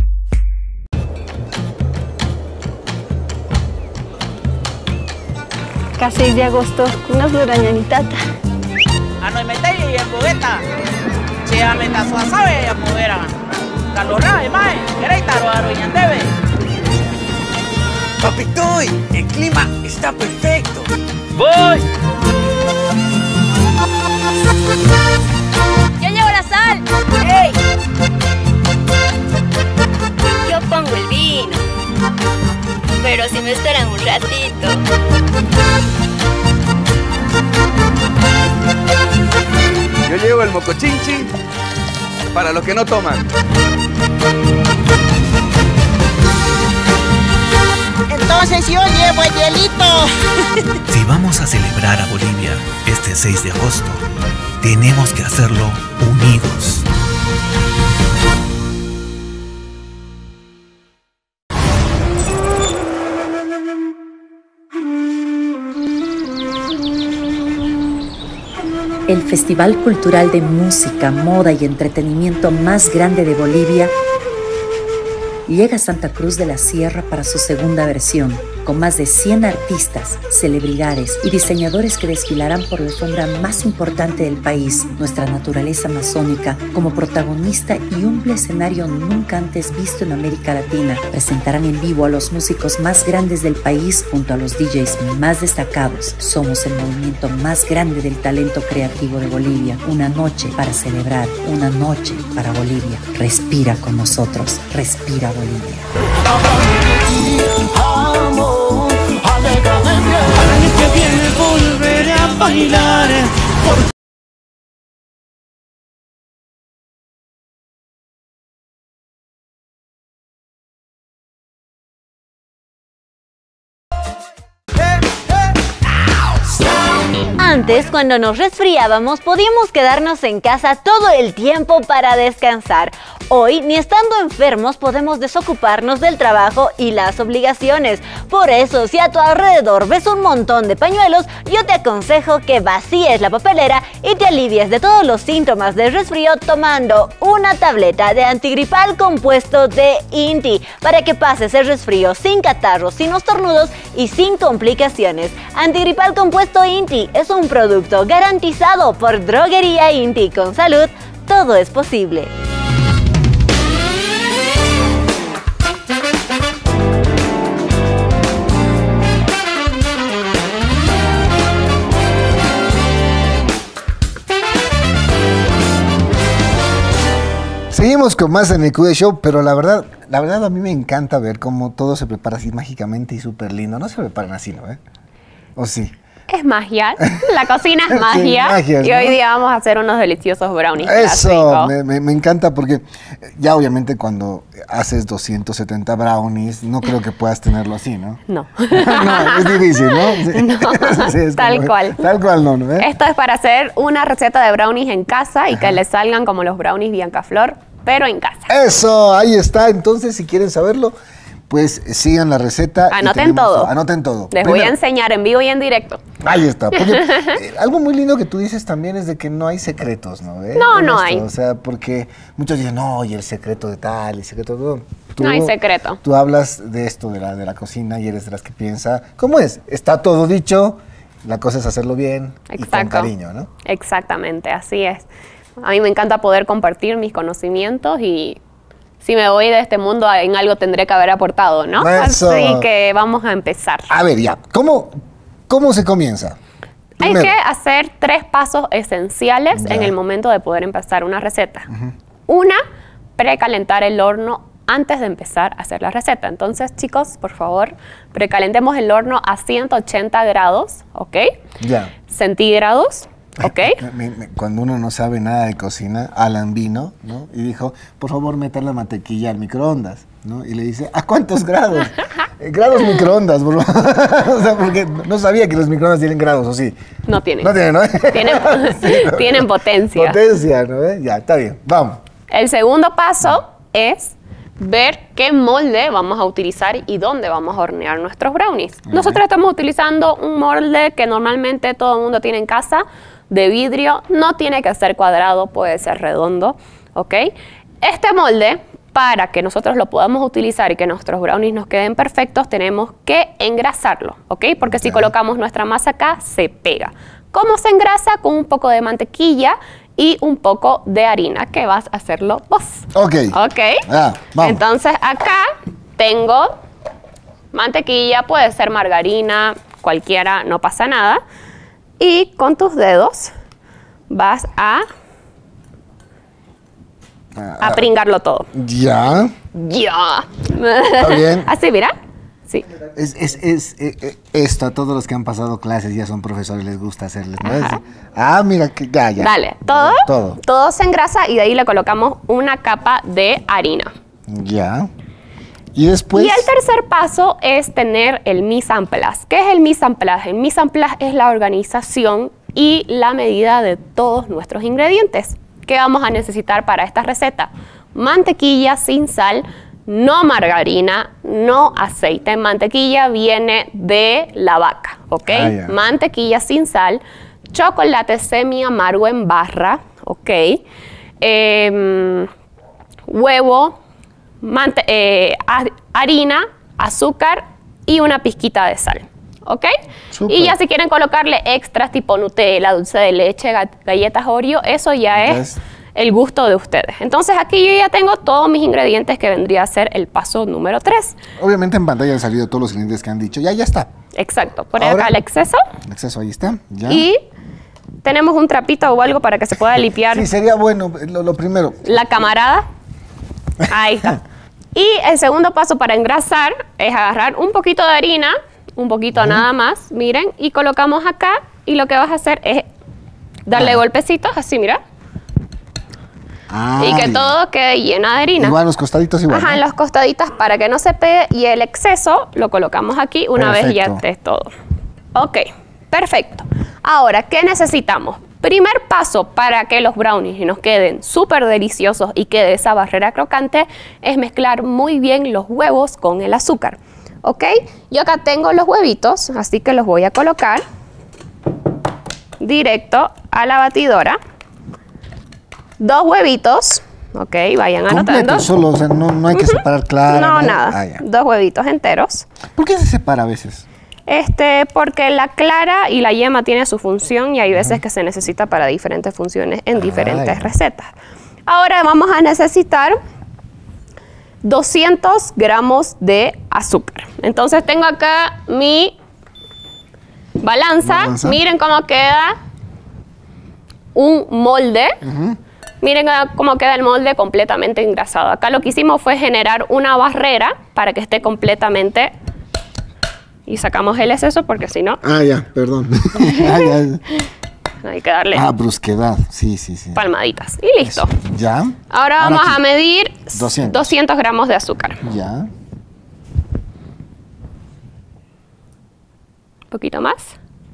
Acá 6 de agosto, unas lurañanitata. No me metáis en bugueta. Si ya me das a saber, ya pudieran. Calorra, mae, queréis taro a Roñandebe. Papitoy, el clima está perfecto. ¡Voy! ¡Ya llevo la sal! ¡Ey! Yo pongo el vino. Pero si me esperan un ratito. Yo llevo el mocochinchi para los que no toman. Entonces yo llevo el hielito. Si vamos a celebrar a Bolivia este 6 de agosto, tenemos que hacerlo unidos. El festival cultural de música, moda y entretenimiento más grande de Bolivia llega a Santa Cruz de la Sierra para su segunda versión, con más de 100 artistas, celebridades y diseñadores que desfilarán por la alfombra más importante del país, nuestra naturaleza amazónica, como protagonista y un escenario nunca antes visto en América Latina. Presentarán en vivo a los músicos más grandes del país junto a los DJs más destacados. Somos el movimiento más grande del talento creativo de Bolivia. Una noche para celebrar, una noche para Bolivia. Respira con nosotros, respira Bolivia. Al año que viene volveré a bailar. Antes, cuando nos resfriábamos, podíamos quedarnos en casa todo el tiempo para descansar. Hoy, ni estando enfermos, podemos desocuparnos del trabajo y las obligaciones. Por eso, si a tu alrededor ves un montón de pañuelos, yo te aconsejo que vacíes la papelera y te alivies de todos los síntomas del resfrío tomando una tableta de antigripal compuesto de INTI para que pases el resfrío sin catarros, sin estornudos y sin complicaciones. Antigripal compuesto INTI es un producto garantizado por Droguería INTI. Con salud, todo es posible. Seguimos con más en el QD Show, pero la verdad a mí me encanta ver cómo todo se prepara así mágicamente y súper lindo. No se preparan así, ¿no? ¿O sí? Es magia, la cocina es magia, Sí, magia, y ¿no? hoy día vamos a hacer unos deliciosos brownies Eso, clásicos. me encanta porque ya obviamente cuando haces 270 brownies, no creo que puedas tenerlo así, ¿no? No. No, es difícil, ¿no? Sí. No, Sí, es tal como- cual. Tal cual no, ¿eh? Esto es para hacer una receta de brownies en casa y que les salgan como los brownies Biancaflor, pero en casa. Eso, ahí está. Entonces, si quieren saberlo, pues sigan la receta. y Anoten tenemos todo. Anoten todo. Les voy a Primero, enseñar en vivo y en directo. ahí está. Porque, algo muy lindo que tú dices también es de que no hay secretos, ¿no? No, En no esto, hay. O sea, porque muchos dicen, no, y el secreto de tal, el secreto de todo. No hay secreto. Tú hablas de esto, de la cocina, y eres de las que piensa, ¿cómo es? Está todo dicho, la cosa es hacerlo bien y con Exacto. cariño, ¿no? Exactamente, así es. A mí me encanta poder compartir mis conocimientos y si me voy de este mundo, en algo tendré que haber aportado, ¿no? Eso. Así que vamos a empezar. A ver, ya. ¿Cómo se comienza? Hay Primero. que hacer 3 pasos esenciales en el momento de poder empezar una receta. Una, precalentar el horno antes de empezar a hacer la receta. Entonces, chicos, por favor, precalentemos el horno a 180 grados, ¿ok? Ya. Centígrados, ¿ok? Cuando uno no sabe nada de cocina, Alan vino, ¿no? Y dijo, por favor, meter la mantequilla al microondas, ¿no? Y le dice, ¿a cuántos grados? Grados microondas, bro. O sea, porque no sabía que los microondas tienen grados, ¿o sí? No tienen. No tienen, ¿no? Tienen potencia. Potencia, ¿no? Ya, está bien, vamos. El segundo paso es ver qué molde vamos a utilizar y dónde vamos a hornear nuestros brownies. Nosotros estamos utilizando un molde que normalmente todo el mundo tiene en casa, de vidrio. No tiene que ser cuadrado, puede ser redondo, ¿ok? Este molde, para que nosotros lo podamos utilizar y que nuestros brownies nos queden perfectos, tenemos que engrasarlo, ¿ok? Porque si colocamos nuestra masa acá, se pega. ¿Cómo se engrasa? Con un poco de mantequilla y un poco de harina, que vas a hacerlo vos. Ok. Ok. Vamos. Entonces acá tengo mantequilla, puede ser margarina, cualquiera, no pasa nada. Y con tus dedos vas a pringarlo todo. Ya. Ya. Está bien. Así, mira. Sí. Esto a todos los que han pasado clases, ya son profesores, les gusta hacerles, ¿no? Mira, que ya. Dale, todo se engrasa y de ahí le colocamos una capa de harina. Ya. Y después... Y el tercer paso es tener el mise en place. ¿Qué es el mise en place? El mise en place es la organización y la medida de todos nuestros ingredientes. ¿Qué vamos a necesitar para esta receta? Mantequilla sin sal, no margarina, no aceite. Mantequilla viene de la vaca, ¿ok? Mantequilla sin sal, chocolate semi amargo en barra, ¿ok? Huevo, harina, azúcar y una pizquita de sal, ¿ok? Super. Y ya si quieren colocarle extras tipo Nutella, dulce de leche, galletas Oreo, eso ya es el gusto de ustedes. Entonces aquí yo ya tengo todos mis ingredientes, que vendría a ser el paso número 3. Obviamente en pantalla han salido todos los ingredientes que han dicho. Ya está. Exacto. Por acá el exceso. El exceso, ahí está. Ya. Y tenemos un trapito o algo para que se pueda limpiar. Sí, sería bueno, lo primero. La camarada. Ahí está. Y el segundo paso para engrasar es agarrar un poquito de harina, un poquito nada más, miren, y colocamos acá, y lo que vas a hacer es darle golpecitos, así, mira. Y que todo quede lleno de harina. Igual los costaditos igual. Ajá, en los costaditos para que no se pegue, y el exceso lo colocamos aquí una vez ya esté todo. Ok, perfecto. Ahora, ¿qué necesitamos? Primer paso para que los brownies nos queden súper deliciosos y quede esa barrera crocante es mezclar muy bien los huevos con el azúcar. ¿Ok? Yo acá tengo los huevitos, así que los voy a colocar directo a la batidora. 2 huevitos, ok, vayan anotando. Completo, solo, o sea, no hay que separar claro. No, nada. 2 huevitos enteros. ¿Por qué se separa a veces? Porque la clara y la yema tienen su función y hay veces que se necesita para diferentes funciones en diferentes recetas. Ahora vamos a necesitar 200 gramos de azúcar. Entonces tengo acá mi balanza. Miren cómo queda un molde. Miren cómo queda el molde completamente engrasado. Acá lo que hicimos fue generar una barrera para que esté completamente... Y sacamos el exceso porque si no... perdón. Hay que darle... brusquedad. Sí. Palmaditas. Y listo. Eso. Ya. Ahora vamos a medir 200 gramos de azúcar. Ya. Un poquito más.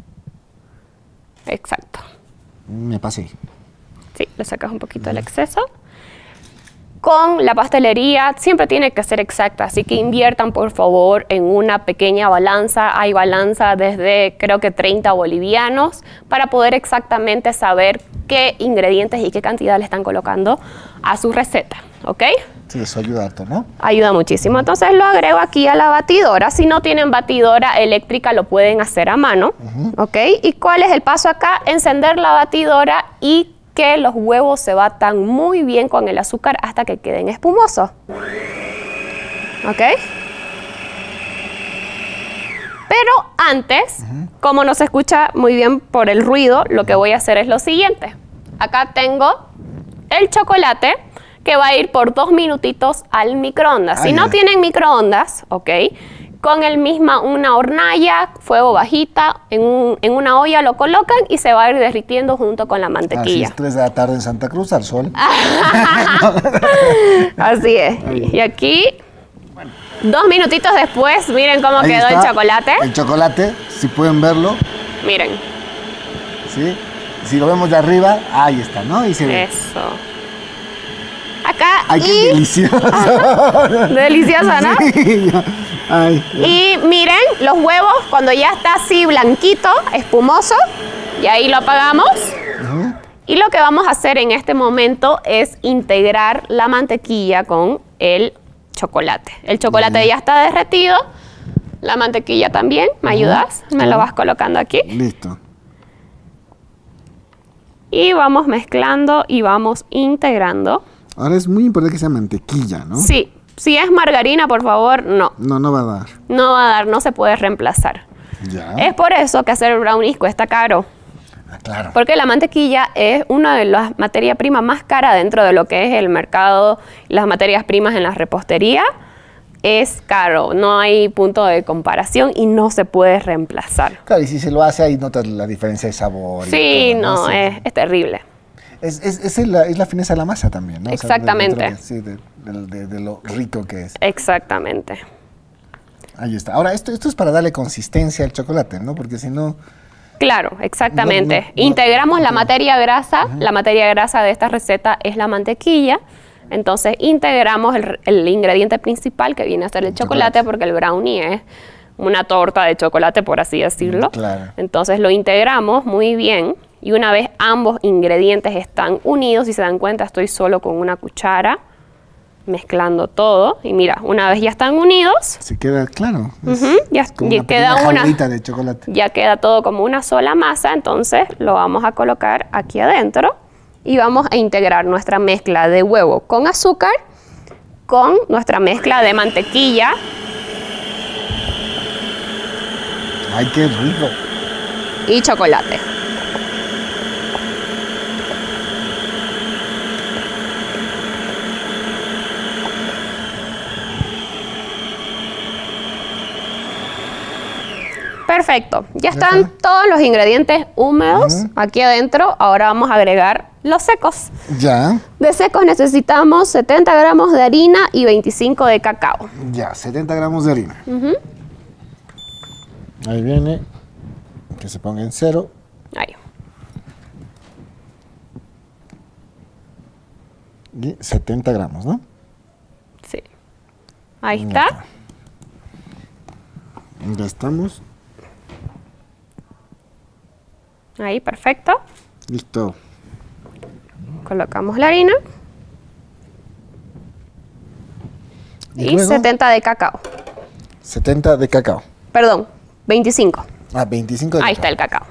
Exacto. Me pasé. Sí, le sacas un poquito del exceso. Con la pastelería siempre tiene que ser exacta, así que inviertan por favor en una pequeña balanza. Hay balanza desde creo que 30 bolivianos para poder exactamente saber qué ingredientes y qué cantidad le están colocando a su receta, ¿ok? Sí, eso ayuda harto, ¿no? Ayuda muchísimo. Entonces lo agrego aquí a la batidora. Si no tienen batidora eléctrica lo pueden hacer a mano, ¿ok? ¿Y cuál es el paso acá? Encender la batidora y que los huevos se batan muy bien con el azúcar hasta que queden espumosos. ¿Ok? Pero antes, como no se escucha muy bien por el ruido, lo que voy a hacer es lo siguiente. Acá tengo el chocolate que va a ir por 2 minutitos al microondas. Si no tienen microondas, ok, con una hornalla, fuego bajita, en una olla lo colocan y se va a ir derritiendo junto con la mantequilla. Así es, 3 de la tarde en Santa Cruz, al sol. Así es. Y aquí, 2 minutitos después, miren cómo Ahí quedó está, el chocolate. El chocolate, si pueden verlo. Miren. ¿Sí? Si lo vemos de arriba, ahí está, ¿no? Ahí se ve. Eso. Acá. ¡Ay, qué delicioso! Delicioso, ¿no? Sí. Ay, y miren, los huevos, cuando ya está así blanquito, espumoso, y ahí lo apagamos. Y lo que vamos a hacer en este momento es integrar la mantequilla con el chocolate. El chocolate ya está derretido, la mantequilla también. ¿Me ayudas? Me lo vas colocando aquí. Listo. Y vamos mezclando y vamos integrando. Ahora es muy importante que sea mantequilla, ¿no? Sí. Si es margarina, por favor, no. No va a dar. No va a dar, no se puede reemplazar. Ya. Es por eso que hacer brownies cuesta caro. Claro. Porque la mantequilla es una de las materias primas más caras dentro de lo que es el mercado, las materias primas en la repostería. Es caro, no hay punto de comparación y no se puede reemplazar. Claro, y si se lo hace ahí notas la diferencia de sabor. Sí, y todo, no, sí. Es terrible. Es la fineza de la masa también, ¿no? Exactamente. O sea, de lo rico que es. Exactamente. Ahí está. Ahora, esto es para darle consistencia al chocolate, ¿no? Porque si no... Claro, exactamente. Integramos la materia grasa. La materia grasa de esta receta es la mantequilla. Entonces integramos el ingrediente principal que viene a ser el chocolate, porque el brownie es una torta de chocolate, por así decirlo. Claro. Entonces lo integramos muy bien y una vez ambos ingredientes están unidos, si se dan cuenta estoy solo con una cuchara mezclando todo y mira, una vez ya están unidos, se queda claro. Ya queda de chocolate. Ya queda todo como una sola masa, entonces lo vamos a colocar aquí adentro. Y vamos a integrar nuestra mezcla de huevo con azúcar con nuestra mezcla de mantequilla. ¡Ay, qué rico! Y chocolate. Perfecto. Ya están todos los ingredientes húmedos aquí adentro. Ahora vamos a agregar los secos. Ya. De secos necesitamos 70 gramos de harina y 25 de cacao. Ya, 70 gramos de harina. Ahí viene. Que se ponga en 0. Ahí. Y 70 gramos, ¿no? Sí. Ahí está. Ya estamos. Ahí, perfecto. Listo. Colocamos la harina. Y luego, 70 de cacao. 70 de cacao. Perdón, 25. Ah, 25 de cacao. Ahí está el cacao.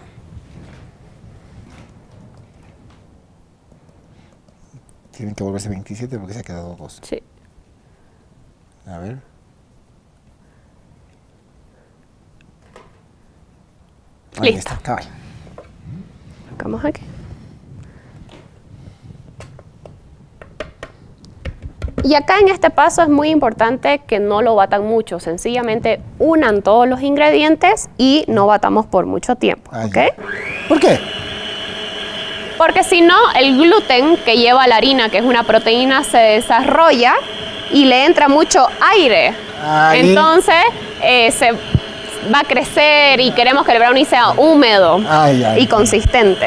Tienen que volverse 27 porque se ha quedado 2. Sí. A ver. Ahí Listo. está, cabal. Sacamos aquí. Y acá en este paso es muy importante que no lo batan mucho. Sencillamente unan todos los ingredientes y no batamos por mucho tiempo. ¿Ok? ¿Por qué? Porque si no, el gluten que lleva la harina, que es una proteína, se desarrolla y le entra mucho aire. Ahí. Entonces se va a crecer y queremos que el brownie sea húmedo y consistente.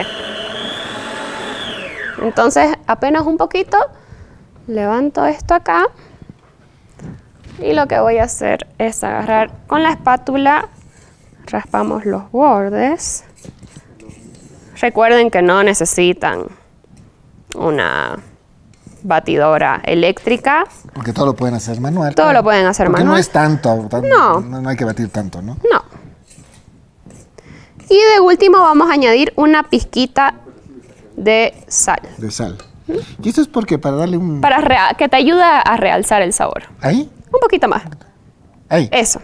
Entonces apenas un poquito, levanto esto acá y lo que voy a hacer es agarrar con la espátula, raspamos los bordes. Recuerden que no necesitan una batidora eléctrica. Porque todo lo pueden hacer manual. Todo lo pueden hacer porque manual. no es tanto. No. No hay que batir tanto, ¿no? No. Y de último vamos a añadir una pizquita de sal. De sal. ¿Y esto es porque para darle un... Que te ayuda a realzar el sabor. ¿Ahí? Un poquito más. Ahí. Eso.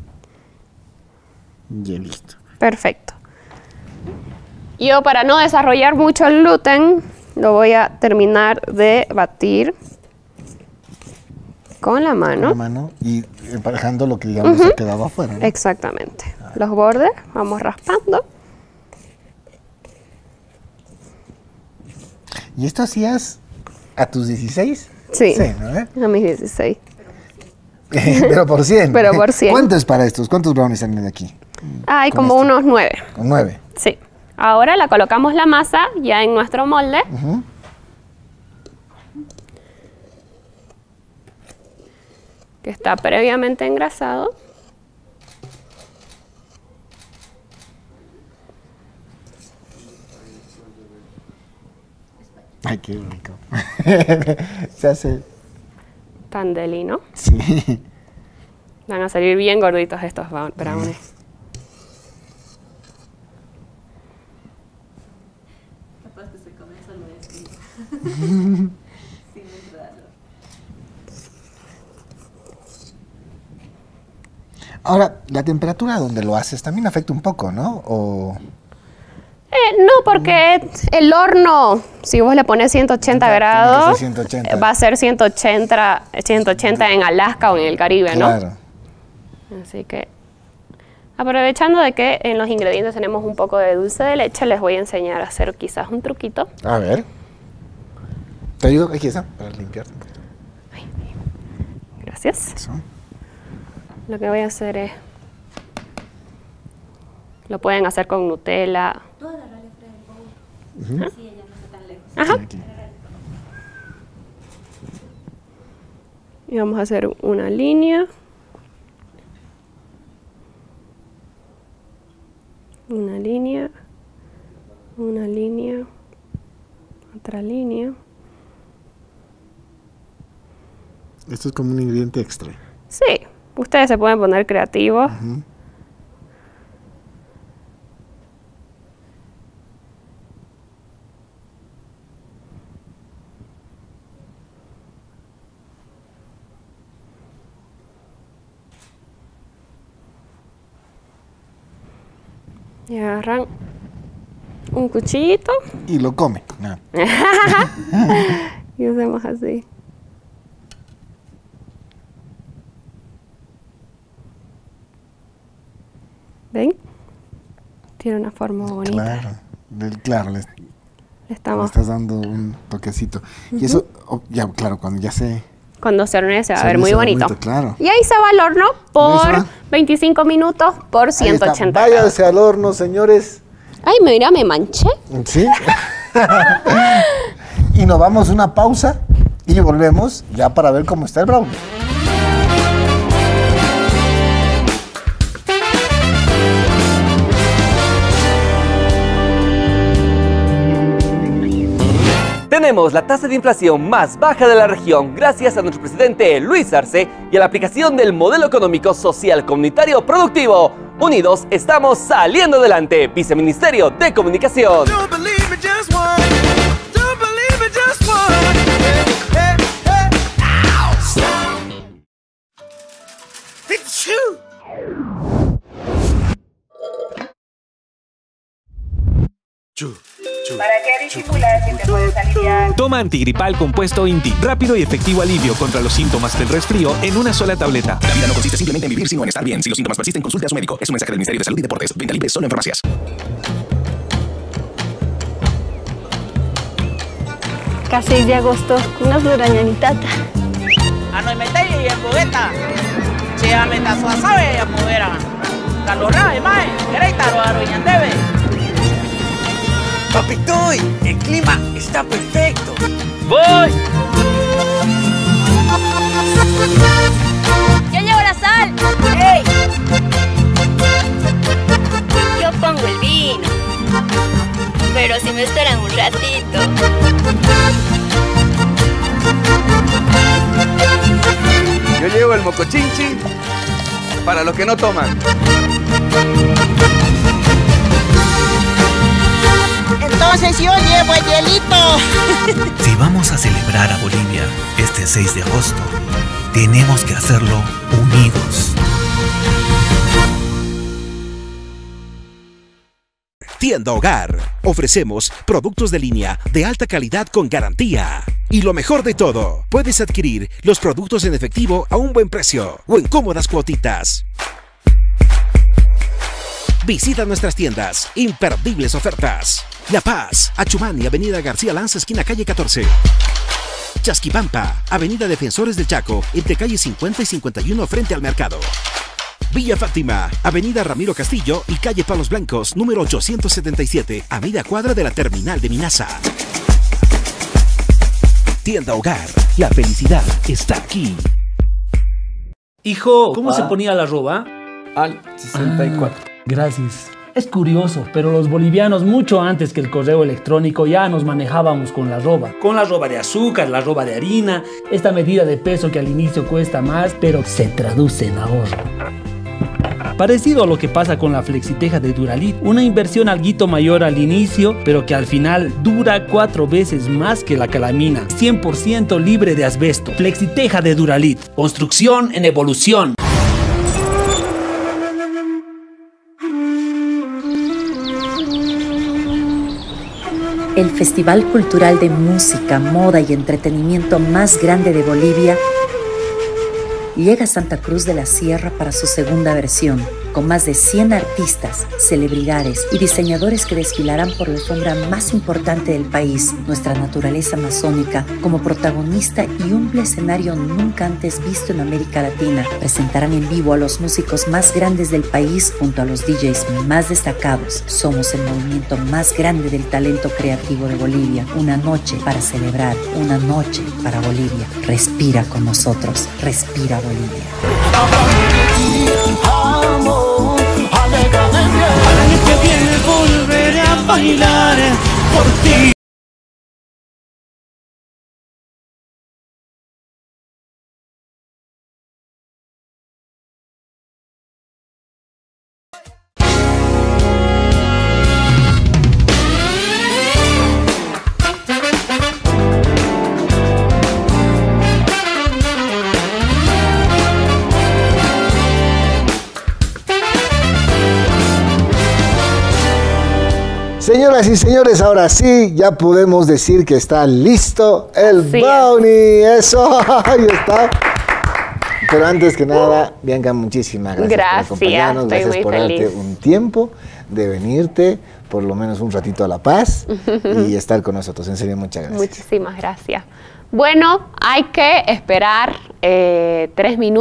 Ya listo. Perfecto. Yo, para no desarrollar mucho el gluten, lo voy a terminar de batir con la mano. Con la mano y emparejando lo que digamos ha quedado afuera, ¿no? Exactamente. Los bordes, vamos raspando. ¿Y esto hacías a tus 16? Sí, ¿no? A mis 16. Pero por 100. Pero por 100. ¿Cuánto es para estos? ¿Cuántos brownies salen de aquí? Hay como unos 9. ¿Con 9? Sí. Ahora la colocamos la masa ya en nuestro molde. Que está previamente engrasado. Ay, qué rico. Se hace... Pan de lino. Sí. Van a salir bien gorditos estos brownies. Capaz que se come solo sin entrarlo. Ahora, la temperatura donde lo haces también afecta un poco, ¿no? O... No, porque el horno, si vos le pones 180 grados, 180. Va a ser 180 en Alaska o en el Caribe, ¿no? Claro. Así que, aprovechando de que en los ingredientes tenemos un poco de dulce de leche, les voy a enseñar a hacer quizás un truquito. A ver. ¿Te ayudo? Aquí está, para limpiar. Gracias. Eso. Lo que voy a hacer es... Lo pueden hacer con Nutella. Tú agarrale el bowl. Así ella no está tan lejos. Ajá. Y vamos a hacer una línea. Una línea. Una línea. Otra línea. Esto es como un ingrediente extra. Sí. Ustedes se pueden poner creativos. Y agarran un cuchillito. Y lo come. No. Y hacemos así. ¿Ven? Tiene una forma bonita. Claro, le estás dando un toquecito. Y eso, ya, claro, cuando se hornee se va a ver muy bonito. Claro. Y ahí se va al horno por 25 minutos por 180 grados. Váyase al horno, señores. Ay, mira, me manché. Sí. Y nos vamos a una pausa y volvemos ya para ver cómo está el brownie. Tenemos la tasa de inflación más baja de la región gracias a nuestro presidente Luis Arce y a la aplicación del modelo económico social comunitario productivo. Unidos estamos saliendo adelante. Viceministerio de Comunicación. ¿Para qué disimular si te puedes aliviar? Toma antigripal compuesto INTI. Rápido y efectivo alivio contra los síntomas del resfrío en una sola tableta. La vida no consiste simplemente en vivir, sino en estar bien. Si los síntomas persisten, consulte a su médico. Es un mensaje del Ministerio de Salud y Deportes. Venta libre solo en farmacias. Casi de agosto, unas durañanitata. Ano metei en bugueta. Chia meta suasabe ya pudera. Calorra, mae. Querétaro, Aroñandebe. Papitoy, el clima está perfecto. ¡Voy! ¡Ya llegó la sal! ¡Ey! Yo pongo el vino. Pero si me esperan un ratito. Yo llevo el mocochinchi para los que no toman. Entonces yo llevo el hielito. Si vamos a celebrar a Bolivia este 6 de agosto, tenemos que hacerlo unidos. Tienda Hogar. Ofrecemos productos de línea de alta calidad con garantía. Y lo mejor de todo, puedes adquirir los productos en efectivo a un buen precio o en cómodas cuotitas. Visita nuestras tiendas. Imperdibles ofertas. La Paz, Achumani, Avenida García Lanza, esquina calle 14. Chasquibampa, Avenida Defensores del Chaco, entre calle 50 y 51 frente al mercado. Villa Fátima, Avenida Ramiro Castillo y calle Palos Blancos, número 877, a media cuadra de la terminal de Minasa. Tienda Hogar, la felicidad está aquí. Hijo, ¿cómo se ponía la arroba? Al 64. Gracias. Es curioso, pero los bolivianos mucho antes que el correo electrónico ya nos manejábamos con la arroba. Con la arroba de azúcar, la arroba de harina, esta medida de peso que al inicio cuesta más, pero se traduce en ahorro. Parecido a lo que pasa con la flexiteja de Duralit, una inversión alguito mayor al inicio, pero que al final dura 4 veces más que la calamina, 100% libre de asbesto. Flexiteja de Duralit, construcción en evolución. El festival cultural de música, moda y entretenimiento más grande de Bolivia llega a Santa Cruz de la Sierra para su segunda versión, con más de 100 artistas, celebridades y diseñadores que desfilarán por la alfombra más importante del país, nuestra naturaleza amazónica, como protagonista y un escenario nunca antes visto en América Latina. Presentarán en vivo a los músicos más grandes del país junto a los DJs más destacados. Somos el movimiento más grande del talento creativo de Bolivia. Una noche para celebrar, una noche para Bolivia. Respira con nosotros, respira Bolivia. Al año que viene volveré a bailar por ti. Señoras y señores, ahora sí, ya podemos decir que está listo el brownie. Eso, ahí está. Pero antes que nada, Bianca, muchísimas gracias por acompañarnos. Gracias por darte un tiempo de venirte, por lo menos un ratito a La Paz y estar con nosotros. En serio, muchas gracias. Muchísimas gracias. Bueno, hay que esperar 3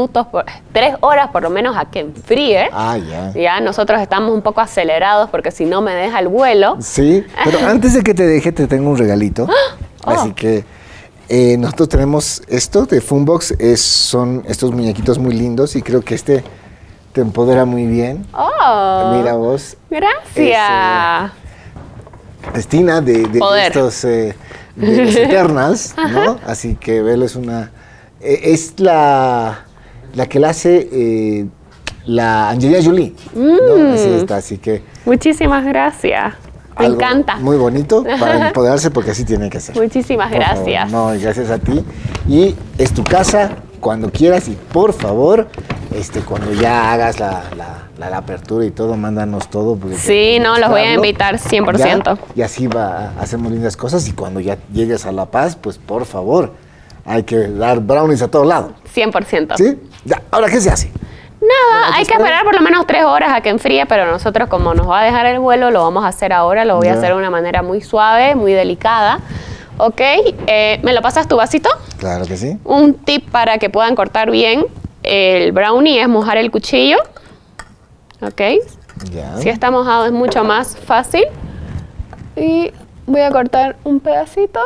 horas por lo menos a que enfríe. Ah, ya. Ya, nosotros estamos un poco acelerados porque si no me deja el vuelo. Sí, pero antes de que te deje te tengo un regalito. Así que nosotros tenemos esto de Funbox, son estos muñequitos muy lindos y creo que este te empodera muy bien. Oh, mira vos. Gracias. Destina de estos... de los Eternals, ¿no? Así que Belo es una... es la que la hace la Angelina Jolie, ¿no? Así está, así que... Muchísimas gracias. Me encanta. Muy bonito para empoderarse porque así tiene que ser. Muchísimas gracias. No, gracias a ti. Y es tu casa cuando quieras y por favor, cuando ya hagas la apertura y todo, mándanos todo. Sí, no, los voy a invitar 100%. Ya, y así hacemos lindas cosas y cuando ya llegues a La Paz, pues por favor, hay que dar brownies a todo lado. 100%. ¿Sí? Ya, ¿ahora qué se hace? Nada, hay que esperar por lo menos 3 horas a que enfríe, pero nosotros como nos va a dejar el vuelo, lo vamos a hacer ahora, lo voy a hacer de una manera muy suave, muy delicada. ¿Ok? ¿Me lo pasas tu vasito? Claro que sí. Un tip para que puedan cortar bien el brownie es mojar el cuchillo. ¿Ok? Ya. Si está mojado es mucho más fácil. Y voy a cortar un pedacito.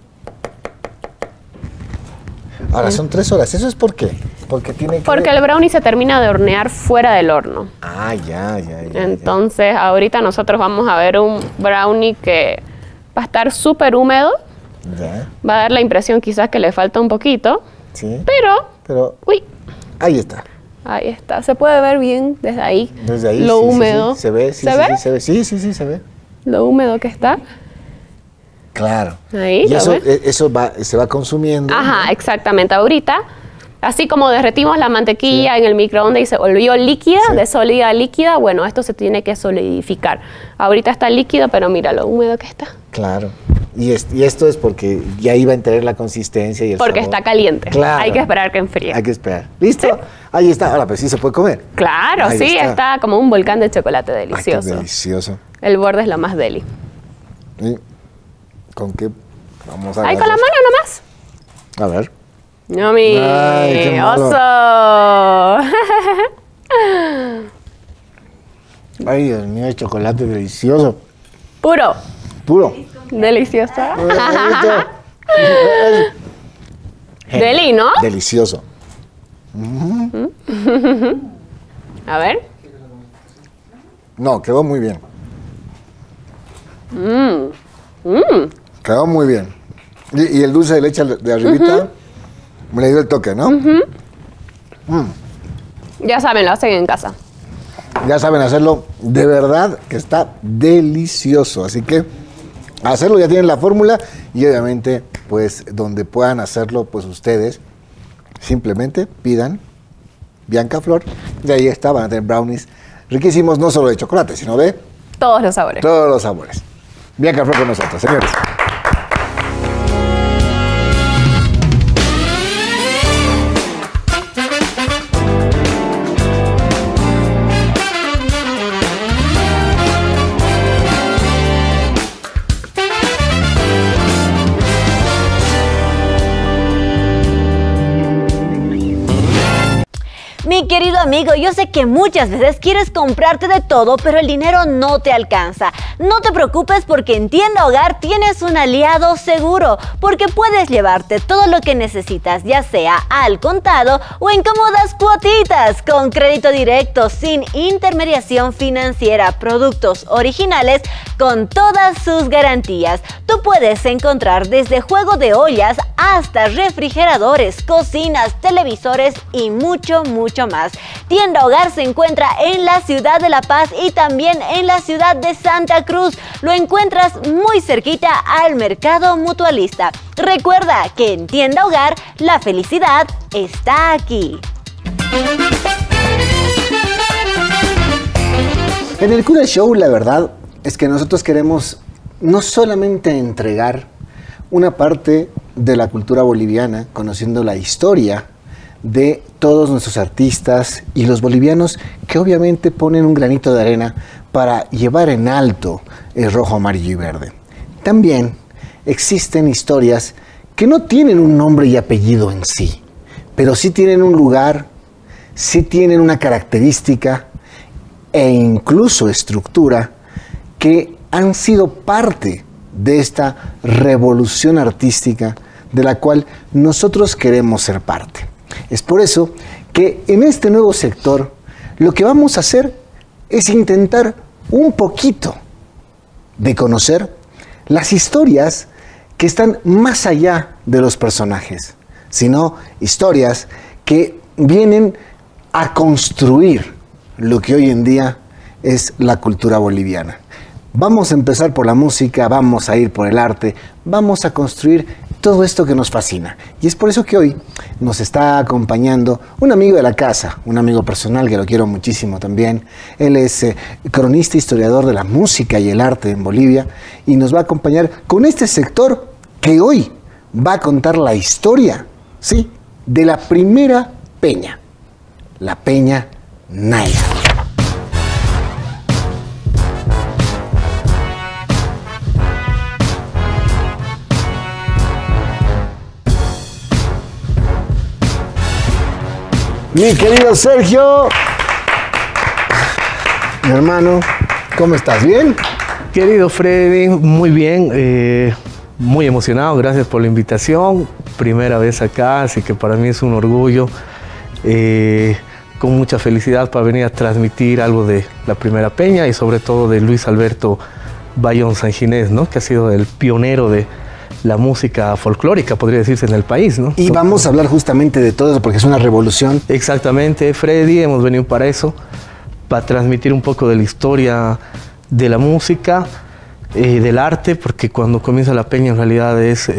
Ahora son 3 horas, ¿eso es por qué? Porque el brownie se termina de hornear fuera del horno. Ah, ya. Entonces, ahorita nosotros vamos a ver un brownie que va a estar súper húmedo. Ya. Va a dar la impresión quizás que le falta un poquito. Sí. Pero uy. Ahí está. Ahí está. Se puede ver bien desde ahí. Desde ahí. Lo húmedo. Sí. Se ve, ¿Se ve? Sí, se ve. lo húmedo que está. Claro. Ahí, y eso se va consumiendo. Ajá, ¿no? Exactamente. Ahorita, así como derretimos la mantequilla en el microondas y se volvió líquida, de sólida a líquida, bueno, esto se tiene que solidificar. Ahorita está líquido, pero mira lo húmedo que está. Claro. Y esto es porque ya iba a tener la consistencia y el Porque sabor. está caliente. Claro. Hay que esperar que enfríe. Hay que esperar. ¿Listo? ¿Sí? Ahí está. Ahora, pues sí se puede comer. Claro, Ahí sí, está como un volcán de chocolate delicioso. Ay, qué delicioso. El borde es lo más deli. ¿Y con qué vamos a Ahí con la mano nomás. A ver. ¡Yummy! Ay, qué malo. ¡Oso! Ay, Dios mío, el chocolate delicioso. Puro. Puro. Delicioso. Deli, ¿no? Delicioso. A ver. No, quedó muy bien. Quedó muy bien. Y el dulce de leche de arribita me le dio el toque, ¿no? Ya saben, lo hacen en casa. Ya saben hacerlo, de verdad que está delicioso. Así que hacerlo, ya tienen la fórmula y obviamente, pues donde puedan hacerlo, pues ustedes simplemente pidan Bianca Flor. De ahí está, van a tener brownies riquísimos, no solo de chocolate, sino de todos los sabores. Todos los sabores. Bianca Flor con nosotros, señores. Mi querido amigo, yo sé que muchas veces quieres comprarte de todo, pero el dinero no te alcanza. No te preocupes porque en Tienda Hogar tienes un aliado seguro, porque puedes llevarte todo lo que necesitas, ya sea al contado o en cómodas cuotitas, con crédito directo, sin intermediación financiera, productos originales con todas sus garantías. Tú puedes encontrar desde juego de ollas hasta refrigeradores, cocinas, televisores y mucho más. Tienda Hogar se encuentra en la ciudad de La Paz y también en la ciudad de Santa Cruz. Lo encuentras muy cerquita al mercado mutualista. Recuerda que en Tienda Hogar la felicidad está aquí. En el Cura Show, la verdad es que nosotros queremos no solamente entregar una parte de la cultura boliviana, conociendo la historia de todos nuestros artistas y los bolivianos que obviamente ponen un granito de arena para llevar en alto el rojo, amarillo y verde. También existen historias que no tienen un nombre y apellido en sí, pero sí tienen un lugar, sí tienen una característica e incluso estructura que han sido parte de esta revolución artística de la cual nosotros queremos ser parte. Es por eso que en este nuevo sector lo que vamos a hacer es intentar un poquito de conocer las historias que están más allá de los personajes, sino historias que vienen a construir lo que hoy en día es la cultura boliviana. Vamos a empezar por la música, vamos a ir por el arte, vamos a construir todo esto que nos fascina. Y es por eso que hoy nos está acompañando un amigo de la casa, un amigo personal que lo quiero muchísimo también. Él es cronista, historiador de la música y el arte en Bolivia y nos va a acompañar con este sector que hoy va a contar la historia, ¿sí?, de la primera peña, la Peña Naya. Mi querido Sergio, mi hermano, ¿cómo estás? ¿Bien? Querido Freddy, muy bien, muy emocionado, gracias por la invitación. Primera vez acá, así que para mí es un orgullo, con mucha felicidad para venir a transmitir algo de la primera peña y sobre todo de Luis Alberto Bayón Sanginés, ¿no?, que ha sido el pionero de la música folclórica, podría decirse, en el país, ¿no? Y vamos a hablar justamente de todo eso, porque es una revolución. Exactamente, Freddy, hemos venido para eso, para transmitir un poco de la historia de la música, del arte, porque cuando comienza la peña en realidad es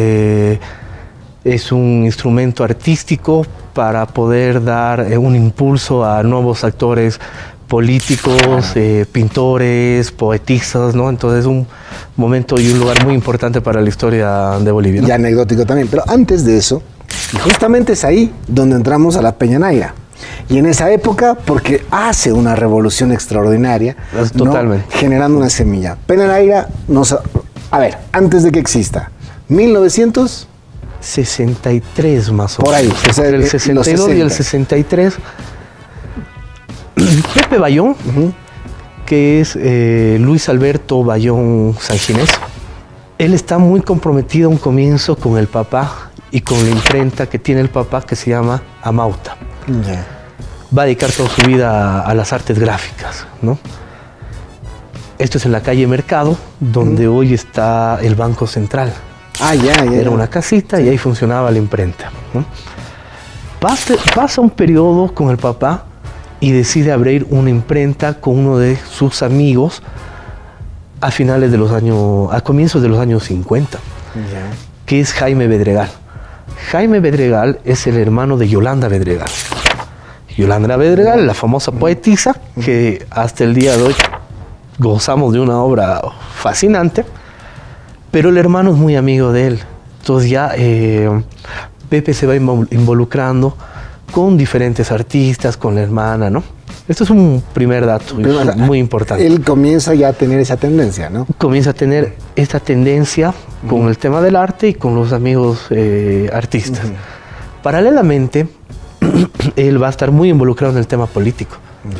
un instrumento artístico para poder dar un impulso a nuevos actores políticos, pintores, poetistas, ¿no? Entonces es un momento y un lugar muy importante para la historia de Bolivia, ¿no? Y anecdótico también, pero antes de eso, y justamente es ahí donde entramos a la Peña Naira. Y en esa época, porque hace una revolución extraordinaria, totalmente, ¿no? Generando una semilla. Peña Naira, a ver, antes de que exista, 1963 más o menos. Por ahí, entre el 62 y el 63. Pepe Bayón, que es Luis Alberto Bayón Sanginés, él está muy comprometido a un comienzo con el papá y con la imprenta que tiene el papá, que se llama Amauta. Va a dedicar toda su vida a las artes gráficas, ¿no? Esto es en la calle Mercado, donde hoy está el Banco Central. Era una casita y ahí funcionaba la imprenta, ¿no? Pasa un periodo con el papá y decide abrir una imprenta con uno de sus amigos a comienzos de los años 50, que es Jaime Bedregal. Jaime Bedregal es el hermano de Yolanda Bedregal. Yolanda Bedregal, la famosa poetisa, que hasta el día de hoy gozamos de una obra fascinante, pero el hermano es muy amigo de él. Entonces ya Pepe se va involucrando con diferentes artistas, con la hermana, ¿no? Esto es un primer dato muy importante. Él comienza ya a tener esa tendencia, ¿no? Comienza a tener esta tendencia con el tema del arte y con los amigos artistas. Paralelamente, él va a estar muy involucrado en el tema político.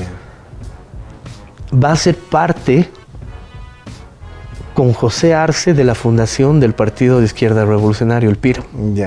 Va a ser parte con José Arce de la fundación del Partido de Izquierda Revolucionario, el PIR.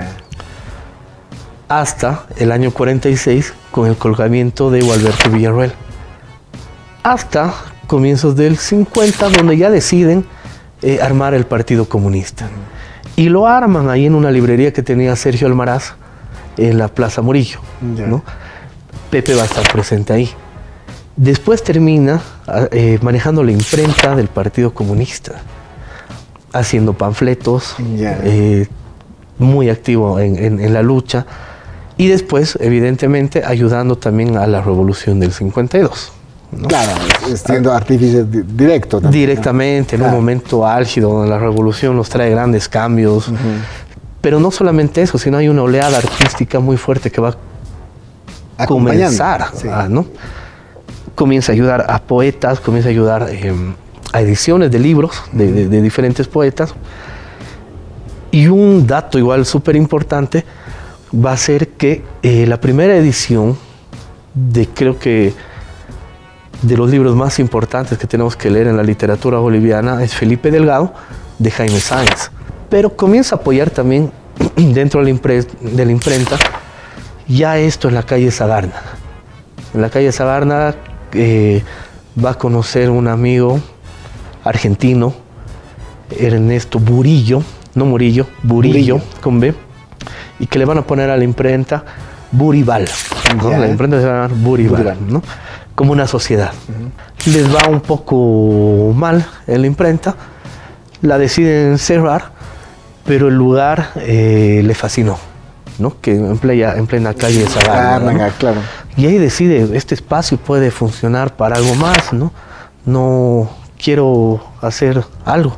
Hasta el año 46 con el colgamiento de Gualberto Villarroel. Hasta comienzos del 50, donde ya deciden armar el Partido Comunista. Y lo arman ahí en una librería que tenía Sergio Almaraz en la Plaza Murillo, ¿no? Pepe va a estar presente ahí. Después termina manejando la imprenta del Partido Comunista, haciendo panfletos, muy activo en la lucha. Y después, evidentemente, ayudando también a la revolución del 52. ¿no? Claro, siendo artífice directo también. Directamente, en un momento álgido donde la revolución nos trae grandes cambios. Pero no solamente eso, sino hay una oleada artística muy fuerte que va a comenzar. ¿No? Comienza a ayudar a poetas, comienza a ayudar a ediciones de libros de diferentes poetas. Y un dato igual súper importante va a ser que la primera edición creo que de los libros más importantes que tenemos que leer en la literatura boliviana es Felipe Delgado, de Jaime Sáenz. Pero comienza a apoyar también dentro de la imprenta ya esto en la calle Sagarna. En la calle Sagarna va a conocer un amigo argentino, Ernesto Burillo, no Murillo, Burillo, con B, y que le van a poner a la imprenta Burival, ¿no? La imprenta se va a llamar Burival, ¿no? Como una sociedad. Les va un poco mal en la imprenta, la deciden cerrar, pero el lugar le fascinó, ¿no? Que en plena calle Sagarna, ¿no? Claro. Y ahí decide, este espacio puede funcionar para algo más, ¿no? No quiero hacer algo.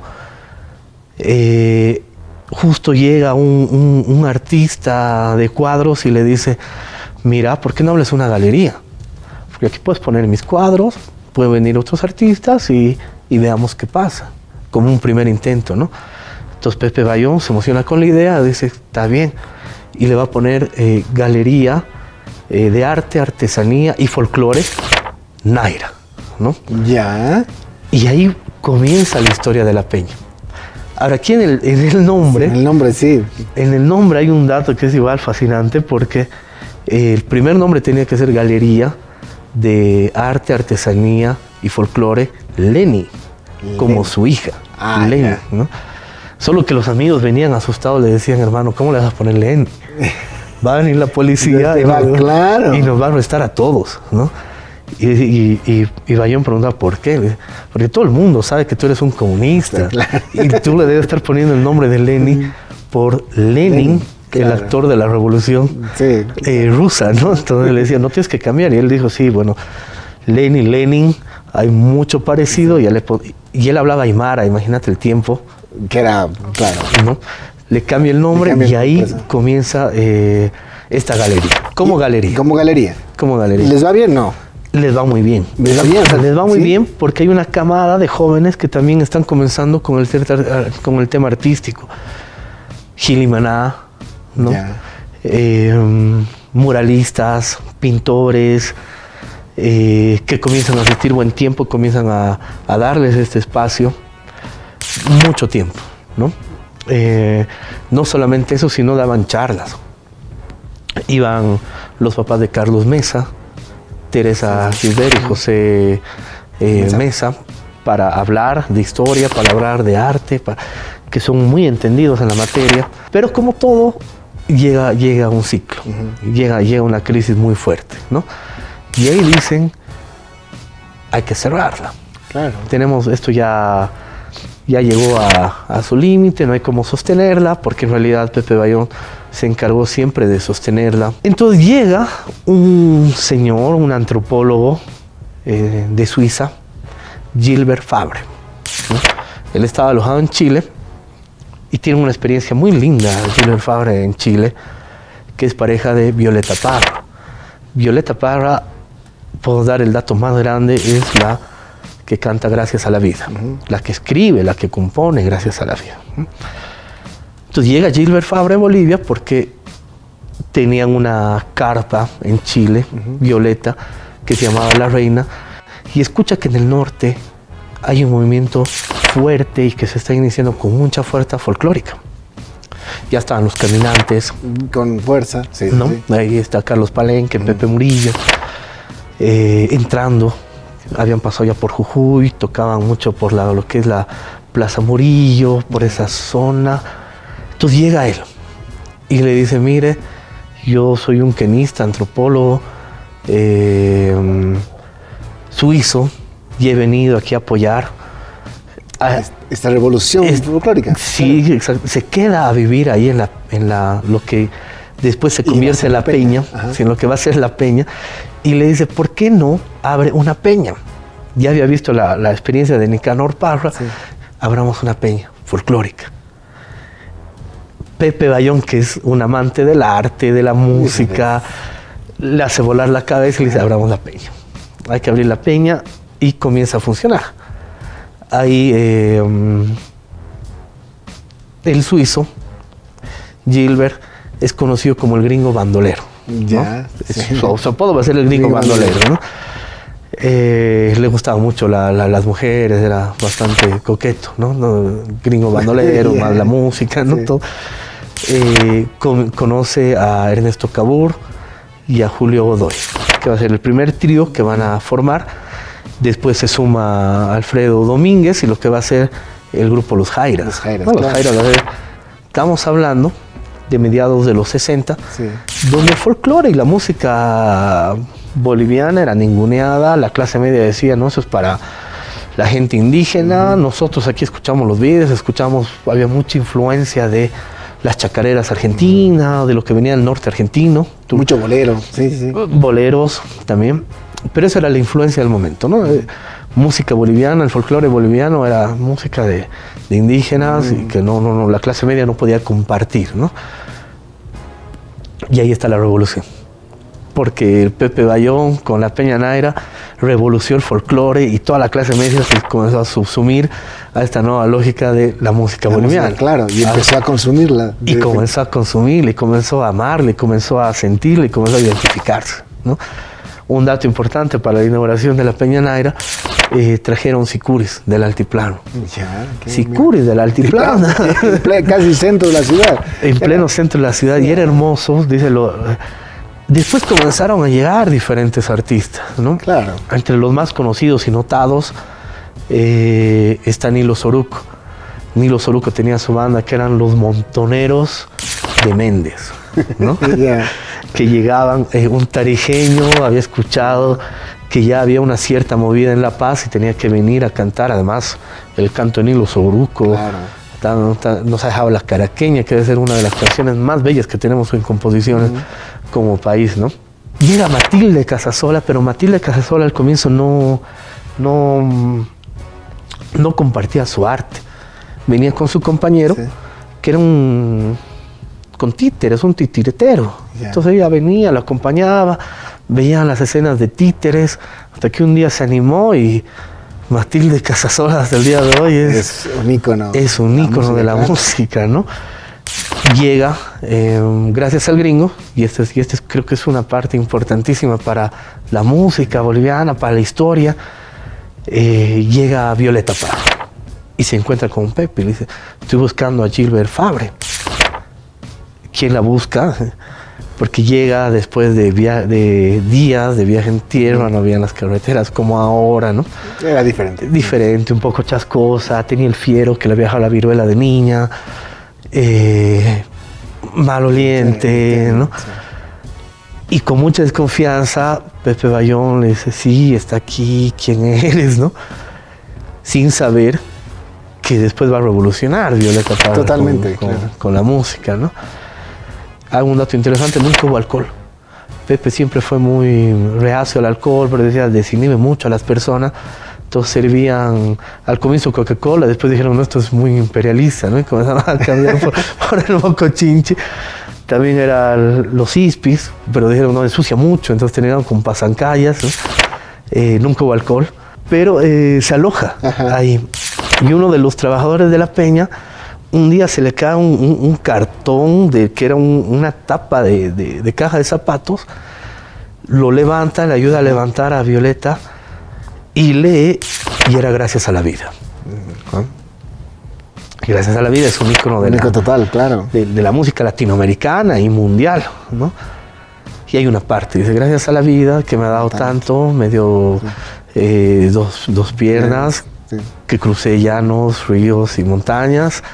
Justo llega un artista de cuadros y le dice, mira, ¿por qué no abres una galería? Porque aquí puedes poner mis cuadros, pueden venir otros artistas y veamos qué pasa, como un primer intento, ¿no? Entonces Pepe Bayón se emociona con la idea, dice, está bien, y le va a poner Galería de Arte, Artesanía y Folclore Naira, ¿no? Y ahí comienza la historia de la peña. Ahora, aquí en el nombre... En el nombre, sí. En el nombre hay un dato que es igual fascinante porque el primer nombre tenía que ser Galería de Arte, Artesanía y Folclore Leni, como su hija, Leni, ¿no? Solo que los amigos venían asustados, le decían, hermano, ¿cómo le vas a poner Leni? Va a venir la policía y nos va a arrestar a todos, ¿no? Y Bayón preguntaba por qué. Le dice, porque todo el mundo sabe que tú eres un comunista. Claro. Y tú le debes estar poniendo el nombre de Lenin por Lenin, claro, el actor de la revolución rusa, ¿no? Entonces le decía, no tienes que cambiar. Y él dijo, sí, bueno, Lenin, hay mucho parecido. Y él hablaba aymara, imagínate el tiempo. Que era, claro. ¿No? Le cambia el nombre y ahí comienza esta galería. ¿Cómo galería? ¿Cómo galería? ¿Cómo galería? ¿Les va bien? No. Les va muy bien. ¿Les va bien? O sea, les va muy bien porque hay una camada de jóvenes que también están comenzando con el tema artístico. Gili Maná, ¿no? Muralistas, pintores, que comienzan a asistir buen tiempo, comienzan a darles este espacio. Mucho tiempo, ¿no? No solamente eso, sino daban charlas. Iban los papás de Carlos Mesa, Teresa Gilbert y José Mesa, para hablar de historia, para hablar de arte, que son muy entendidos en la materia. Pero como todo, llega un ciclo, llega una crisis muy fuerte, ¿no? Y ahí dicen, hay que cerrarla. Claro. Tenemos esto ya llegó a su límite, no hay cómo sostenerla, porque en realidad Pepe Bayón se encargó siempre de sostenerla. Entonces llega un señor, un antropólogo de Suiza, Gilbert Fabre, ¿no? Él estaba alojado en Chile y tiene una experiencia muy linda, Gilbert Fabre, en Chile, que es pareja de Violeta Parra. Violeta Parra, puedo dar el dato más grande, es la que canta Gracias a la Vida, la que escribe, la que compone Gracias a la Vida. Entonces llega Gilbert Fabre a Bolivia porque tenían una carpa en Chile, Violeta, que se llamaba La Reina, y escucha que en el norte hay un movimiento fuerte y que se está iniciando con mucha fuerza folclórica. Ya estaban los caminantes. Con fuerza, sí. ¿No? Sí. Ahí está Carlos Palenque, Pepe Murillo, entrando. Habían pasado ya por Jujuy, tocaban mucho por lo que es la Plaza Murillo, por esa zona. Entonces llega él y le dice, mire, yo soy un quenista, antropólogo, suizo, y he venido aquí a apoyar esta revolución folclórica. Sí, exacto. Se queda a vivir ahí en lo que después se convierte en la peña, en lo que va a ser la peña, y le dice, ¿por qué no abre una peña? Ya había visto la experiencia de Nicanor Parra, abramos una peña folclórica. Pepe Bayón, que es un amante del arte, de la música, le hace volar la cabeza y le dice, abramos la peña. Hay que abrir la peña y comienza a funcionar. Ahí el suizo, Gilbert, es conocido como el gringo bandolero. Ya. ¿No? Su apodo va a ser el gringo bandolero, ¿no? Le gustaban mucho las mujeres, era bastante coqueto, ¿no? Gringo bandolero, más la música, ¿no? Todo. Conoce a Ernesto Cabur y a Julio Godoy, que va a ser el primer trío que van a formar. Después se suma Alfredo Domínguez y lo que va a ser el grupo Los Jairas. Los Jairas, ¿no? Los Jairas, estamos hablando de mediados de los 60, donde el folclore y la música boliviana era ninguneada. La clase media decía, no, eso es para la gente indígena. Nosotros aquí escuchamos los videos, había mucha influencia de las chacareras argentinas, de lo que venía del norte argentino. Mucho bolero, boleros también. Pero esa era la influencia del momento, ¿no? Música boliviana, el folclore boliviano era música de indígenas y que no, la clase media no podía compartir, ¿no? Y ahí está la revolución. Porque Pepe Bayón con la Peña Naira revolucionó el folclore y toda la clase media se comenzó a subsumir a esta nueva lógica de la música boliviana. Música, claro, y empezó a consumirla. Y comenzó a consumirla, y comenzó a amarla, y comenzó a sentirla, y comenzó a identificarse, ¿no? Un dato importante para la inauguración de la Peña Naira, trajeron sicuris del altiplano. Sicuris del altiplano. Casi centro de la ciudad. En pleno centro de la ciudad, y era hermoso, Después comenzaron a llegar diferentes artistas, ¿no? Claro. Entre los más conocidos y notados está Nilo Soruco. Nilo Soruco tenía su banda que eran los Montoneros de Méndez, ¿no? Que llegaban, un tarijeño había escuchado que ya había una cierta movida en La Paz y tenía que venir a cantar, además el canto en hilo Soruco, nos ha dejado La Caraqueña, que debe ser una de las canciones más bellas que tenemos en composiciones como país, ¿no? Llega Matilde Casasola, pero Matilde Casasola al comienzo no compartía su arte. Venía con su compañero, que era con títeres, un titiretero. Entonces ella venía, lo acompañaba, veían las escenas de títeres, hasta que un día se animó y Matilde Casasola hasta el día de hoy es un ícono. Es un ícono de la música, ¿no? Llega, gracias al gringo, y este creo que es una parte importantísima para la música boliviana, para la historia, llega Violeta Parra y se encuentra con Pepe y le dice, estoy buscando a Gilbert Fabre. ¿Quién la busca? Porque llega después de días de viaje en tierra, no habían las carreteras como ahora, ¿no? Era diferente. Diferente, un poco chascosa, tenía el fiero que le había dejado la viruela de niña, maloliente, ¿no? Y con mucha desconfianza, Pepe Bayón le dice, sí, está aquí, ¿quién eres, no? Sin saber que después va a revolucionar Violeta Parra. Totalmente, con la música, ¿no? Hago un dato interesante, nunca hubo alcohol. Pepe siempre fue muy reacio al alcohol, pero decía, desinhibe mucho a las personas. Entonces servían al comienzo Coca-Cola, después dijeron, no, esto es muy imperialista, ¿no? Y comenzaron a cambiar por el mocochinchi. También eran los ispis, pero dijeron, no, ensucia mucho, entonces tenían con pasancayas, ¿no? Nunca hubo alcohol, pero se aloja ahí. Y uno de los trabajadores de la peña, un día se le cae un cartón que era una tapa de caja de zapatos, lo levanta, le ayuda a levantar a Violeta y lee, y era Gracias a la Vida. Gracias a la Vida es un ícono de la música latinoamericana y mundial, ¿no? Y hay una parte, dice, gracias a la vida que me ha dado tanto, me dio dos piernas, que crucé llanos, ríos y montañas,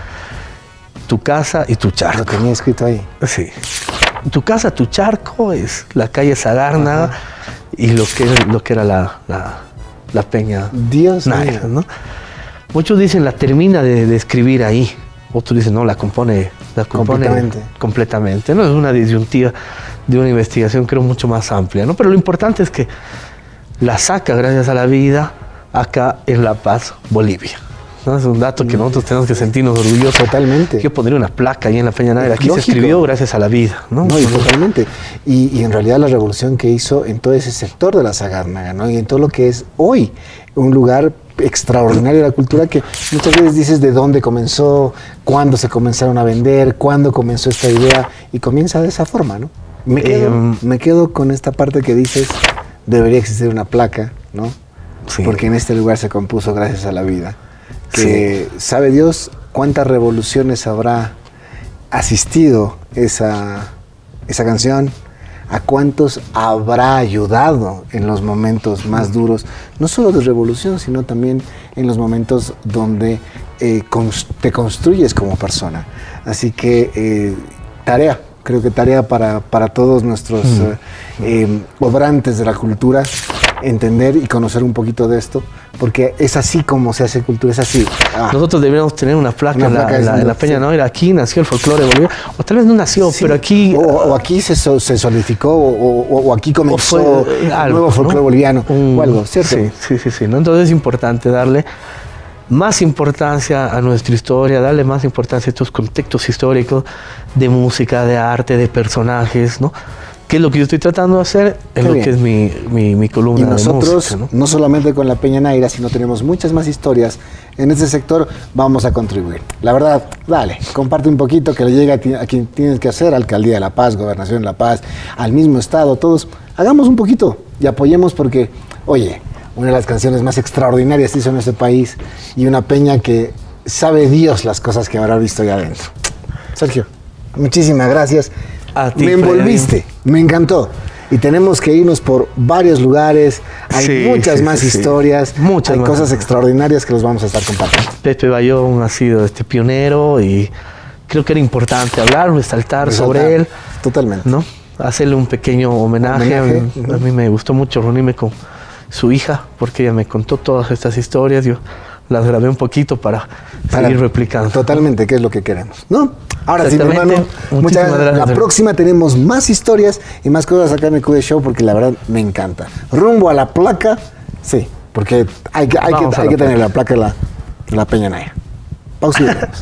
tu casa y tu charco. Lo tenía escrito ahí. Sí. Tu casa, tu charco es la calle Sagárnaga y lo que era la peña Dios Naira, ¿no? Muchos dicen la termina de escribir ahí, otros dicen no, la compone completamente, ¿no? Es una disyuntiva de una investigación creo mucho más amplia, ¿no? Pero lo importante es que la saca Gracias a la Vida acá en La Paz, Bolivia, ¿no? Es un dato que nosotros tenemos que sentirnos orgullosos. Totalmente. Yo pondría una placa ahí en la Peña Naira. Aquí se escribió Gracias a la Vida, ¿no? No, y totalmente. Y en realidad la revolución que hizo en todo ese sector de la Sagárnaga, ¿no? Y en todo lo que es hoy un lugar extraordinario de la cultura, que muchas veces dices de dónde comenzó, cuándo se comenzaron a vender, cuándo comenzó esta idea, y comienza de esa forma, ¿no? Me quedo con esta parte que dices, debería existir una placa, ¿no? Sí. Porque en este lugar se compuso Gracias a la Vida. Que sabe Dios cuántas revoluciones habrá asistido esa canción, a cuántos habrá ayudado en los momentos más duros, no solo de revolución, sino también en los momentos donde te construyes como persona. Así que creo que tarea para todos nuestros obrantes de la cultura, entender y conocer un poquito de esto, porque es así como se hace cultura, es así. Nosotros deberíamos tener una placa en la Peña Naira. Aquí nació el folclore de Bolivia, o tal vez no nació, pero aquí... O aquí se solidificó, o aquí comenzó el nuevo folclore boliviano, o algo, ¿cierto? Sí, ¿no? Entonces es importante darle más importancia a nuestra historia, darle más importancia a estos contextos históricos de música, de arte, de personajes, ¿no? Que es lo que yo estoy tratando de hacer en lo que es mi columna de música. Y nosotros, ¿no? Solamente con la Peña Naira, sino tenemos muchas más historias en este sector, vamos a contribuir. La verdad, dale, comparte un poquito, que le llegue a quien tienes que hacer, Alcaldía de La Paz, Gobernación de La Paz, al mismo Estado, todos. Hagamos un poquito y apoyemos porque, oye, una de las canciones más extraordinarias que hizo en este país y una peña que sabe Dios las cosas que habrá visto allá adentro. Sergio, muchísimas gracias. Me envolviste, me encantó. Y tenemos que irnos por varios lugares, hay muchas más historias, hay cosas extraordinarias que los vamos a estar compartiendo. Pepe Bayón ha sido pionero y creo que era importante hablar, resaltar sobre él. Totalmente. ¿No? Hacerle un pequeño homenaje. A mí me gustó mucho reunirme con su hija, porque ella me contó todas estas historias. Yo las grabé un poquito para seguir replicando. Totalmente, que es lo que queremos, ¿no? Ahora sí, mi Exactamente. hermano, Muchísimas muchas gracias. La próxima tenemos más historias y más cosas acá en el QD Show, porque la verdad me encanta. Rumbo a la placa, sí, porque hay que tener la placa de la Peña Naya. Pausa y volvemos.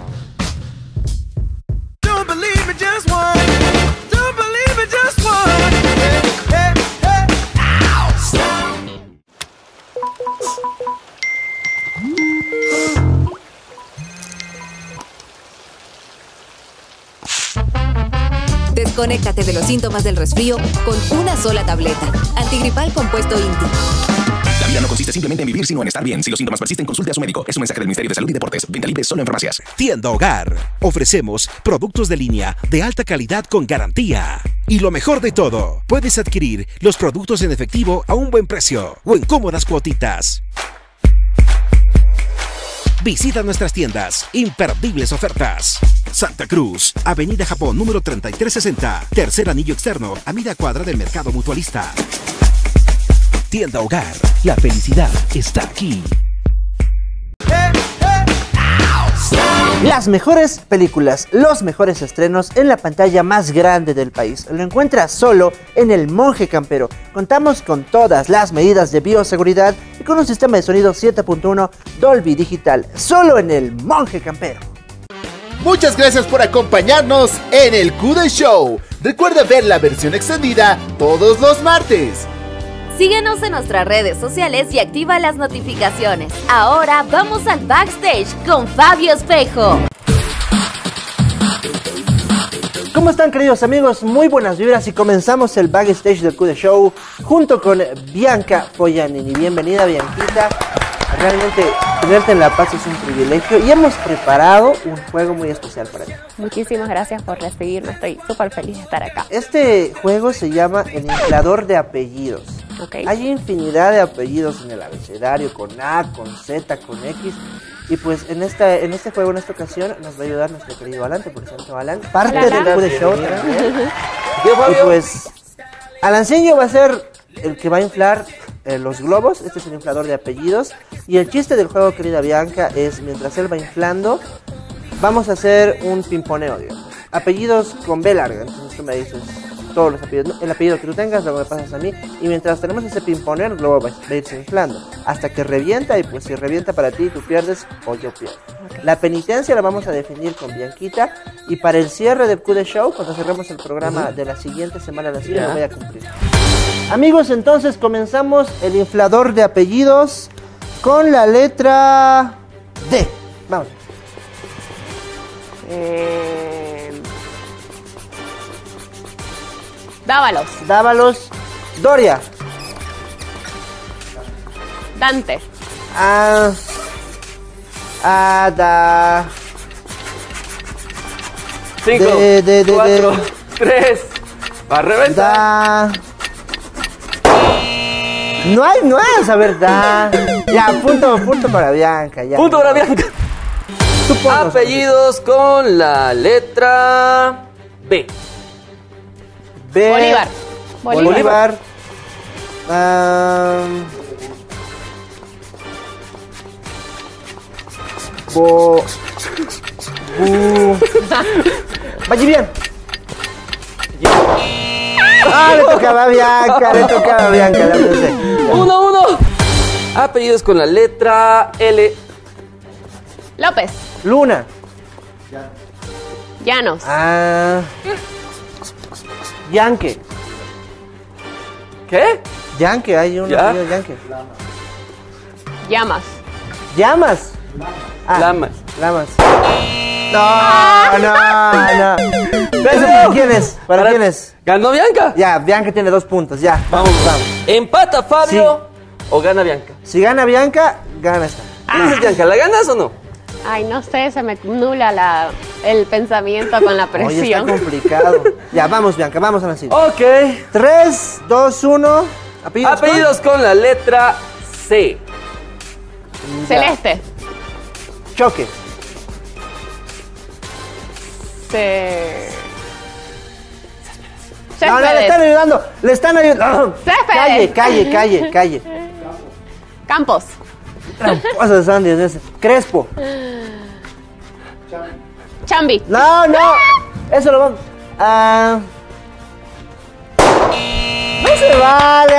Desconéctate de los síntomas del resfrío con una sola tableta. Antigripal compuesto INTI. La vida no consiste simplemente en vivir, sino en estar bien. Si los síntomas persisten, consulte a su médico. Es un mensaje del Ministerio de Salud y Deportes. Venta libre solo en farmacias. Tienda Hogar. Ofrecemos productos de línea de alta calidad con garantía. Y lo mejor de todo, puedes adquirir los productos en efectivo a un buen precio o en cómodas cuotitas. Visita nuestras tiendas. Imperdibles ofertas. Santa Cruz, Avenida Japón, número 3360. Tercer anillo externo, a media cuadra del Mercado Mutualista. Tienda Hogar. La felicidad está aquí. Las mejores películas, los mejores estrenos en la pantalla más grande del país. Lo encuentras solo en El Monje Campero. Contamos con todas las medidas de bioseguridad y con un sistema de sonido 7.1 Dolby Digital. Solo en El Monje Campero. Muchas gracias por acompañarnos en el QD Show. Recuerda ver la versión extendida todos los martes. Síguenos en nuestras redes sociales y activa las notificaciones. Ahora vamos al backstage con Fabio Espejo. ¿Cómo están, queridos amigos? Muy buenas vibras y comenzamos el backstage del QD Show junto con Bianca Foyanini. Bienvenida, Bianquita. Realmente tenerte en La Paz es un privilegio y hemos preparado un juego muy especial para ti. Muchísimas gracias por recibirme, estoy súper feliz de estar acá. Este juego se llama El Inflador de Apellidos. Okay. Hay infinidad de apellidos en el abecedario, con A, con Z, con X. Y pues en este juego, en esta ocasión, nos va a ayudar nuestro querido Alan, por ejemplo, Alan, parte del QD Show también. Y pues Alanceño va a ser el que va a inflar los globos. Este es el inflador de apellidos. Y el chiste del juego, querida Bianca, es mientras él va inflando, vamos a hacer un pimponeo, digamos. Apellidos con B larga. Entonces tú me dices todos los apellidos, el apellido que tú tengas, luego me pasas a mí. Y mientras tenemos ese pimponer, el globo va a irse inflando hasta que revienta. Y pues si revienta para ti, tú pierdes o yo pierdo. Okay. La penitencia la vamos a definir con Bianquita. Y para el cierre del QD Show, cuando cerremos el programa de la siguiente semana, lo voy a cumplir. Amigos, entonces comenzamos el inflador de apellidos con la letra D. Vamos. Dávalos. Doria. Dante. Ada. 5, 4, 3. Va a reventar. No es, a ver, da. Ya, punto para Bianca. Ya. Punto para Bianca. Apellidos con la letra B. Bolívar. Vaya bien. Le tocaba a Bianca, la pensé. 1-1. Apellidos con la letra L. López. Luna. Llanos. Yanque. ¿Qué? Yanque, hay un apellido Yanque. Llamas. Lamas. No. ¿Para quién es? ¿Ganó Bianca? Ya, Bianca tiene 2 puntos, ya. Vamos. ¿Empata Fabio o gana Bianca? Si gana Bianca, gana esta. ¿Qué dices, Bianca? ¿La ganas o no? Ay, no sé, se me nula el pensamiento con la presión. Oye, está complicado. Ya, vamos, Bianca, vamos a la siguiente. Ok. 3, 2, 1. Apellidos con la letra C. Celeste. Choque. No, le están ayudando. Le están ayudando. Céspedes. Calle. Campos. Tramposos Sandy, ese. Crespo. Chambi. No. Eso lo vamos. No se vale.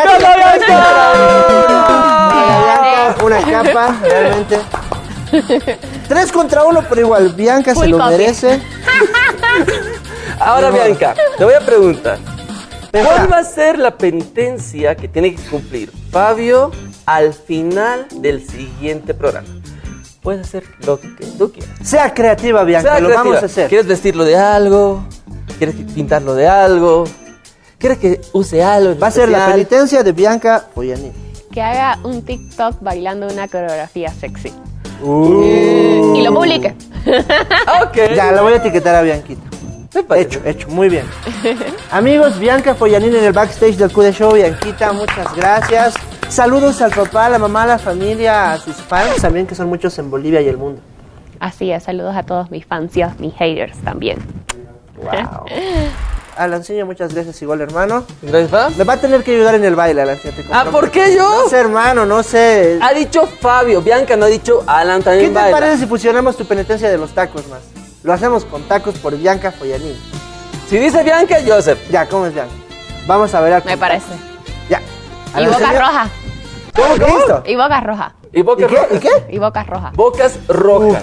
Una capa, realmente. 3 contra 1, pero igual, Bianca se lo merece. Ahora, Bianca, te voy a preguntar. ¿Cuál va a ser la penitencia que tiene que cumplir Fabio al final del siguiente programa? Puedes hacer lo que tú quieras. Sea creativa, Bianca, lo vamos a hacer. ¿Quieres vestirlo de algo? ¿Quieres pintarlo de algo? ¿Quieres que use algo? Va a ser la penitencia de Bianca Follanín. Que haga un TikTok bailando una coreografía sexy. Y lo publique. Ok. Ya, lo voy a etiquetar a Bianquita. Hecho, muy bien. Amigos, Bianca Follanín en el backstage del QD Show. Bianquita, muchas gracias. Saludos al papá, a la mamá, a la familia, a sus fans también, que son muchos en Bolivia y el mundo. Así es, saludos a todos mis fans y a mis haters también. Wow. Alancillo, muchas gracias igual, hermano. Gracias, ¿va? Me va a tener que ayudar en el baile, Alancillo. ¿Por qué yo? No sé, hermano, no sé. Ha dicho Fabio, Bianca no ha dicho Alan también. ¿Qué te parece si fusionamos tu penitencia de los tacos más? Lo hacemos con tacos por Bianca Follanín. Si dice Bianca, yo acepto. Ya, ¿cómo es Bianca? Vamos a ver. Me parece. Ya. Y boca roja. ¿Cómo que listo? Y boca roja. ¿Y bocas rojas? ¿Y qué? Y bocas rojas. Bocas rojas.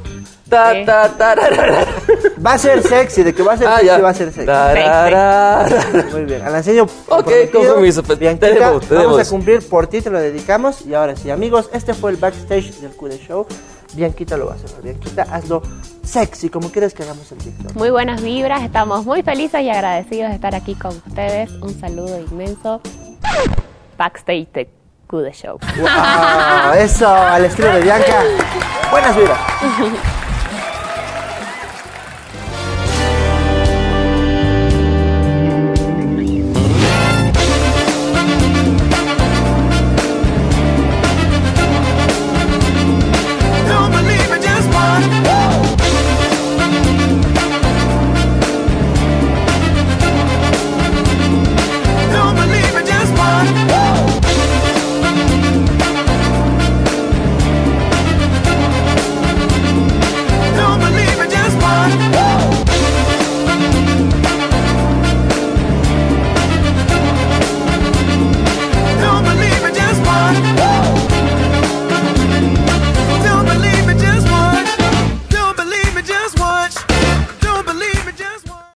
Va a ser sexy, de que va a ser sexy, va a ser sexy. Muy bien, Alancillo. Ok, con permiso, Bianquita, vamos a cumplir por ti, te lo dedicamos. Y ahora sí, amigos, este fue el backstage del QD Show. Bianquita lo va a hacer. Bianquita, hazlo sexy, como quieres que hagamos el TikTok. Muy buenas vibras, estamos muy felices y agradecidos de estar aquí con ustedes. Un saludo inmenso. Backstage de QD Show. Wow, eso, al estilo de Bianca. Buenas vibras.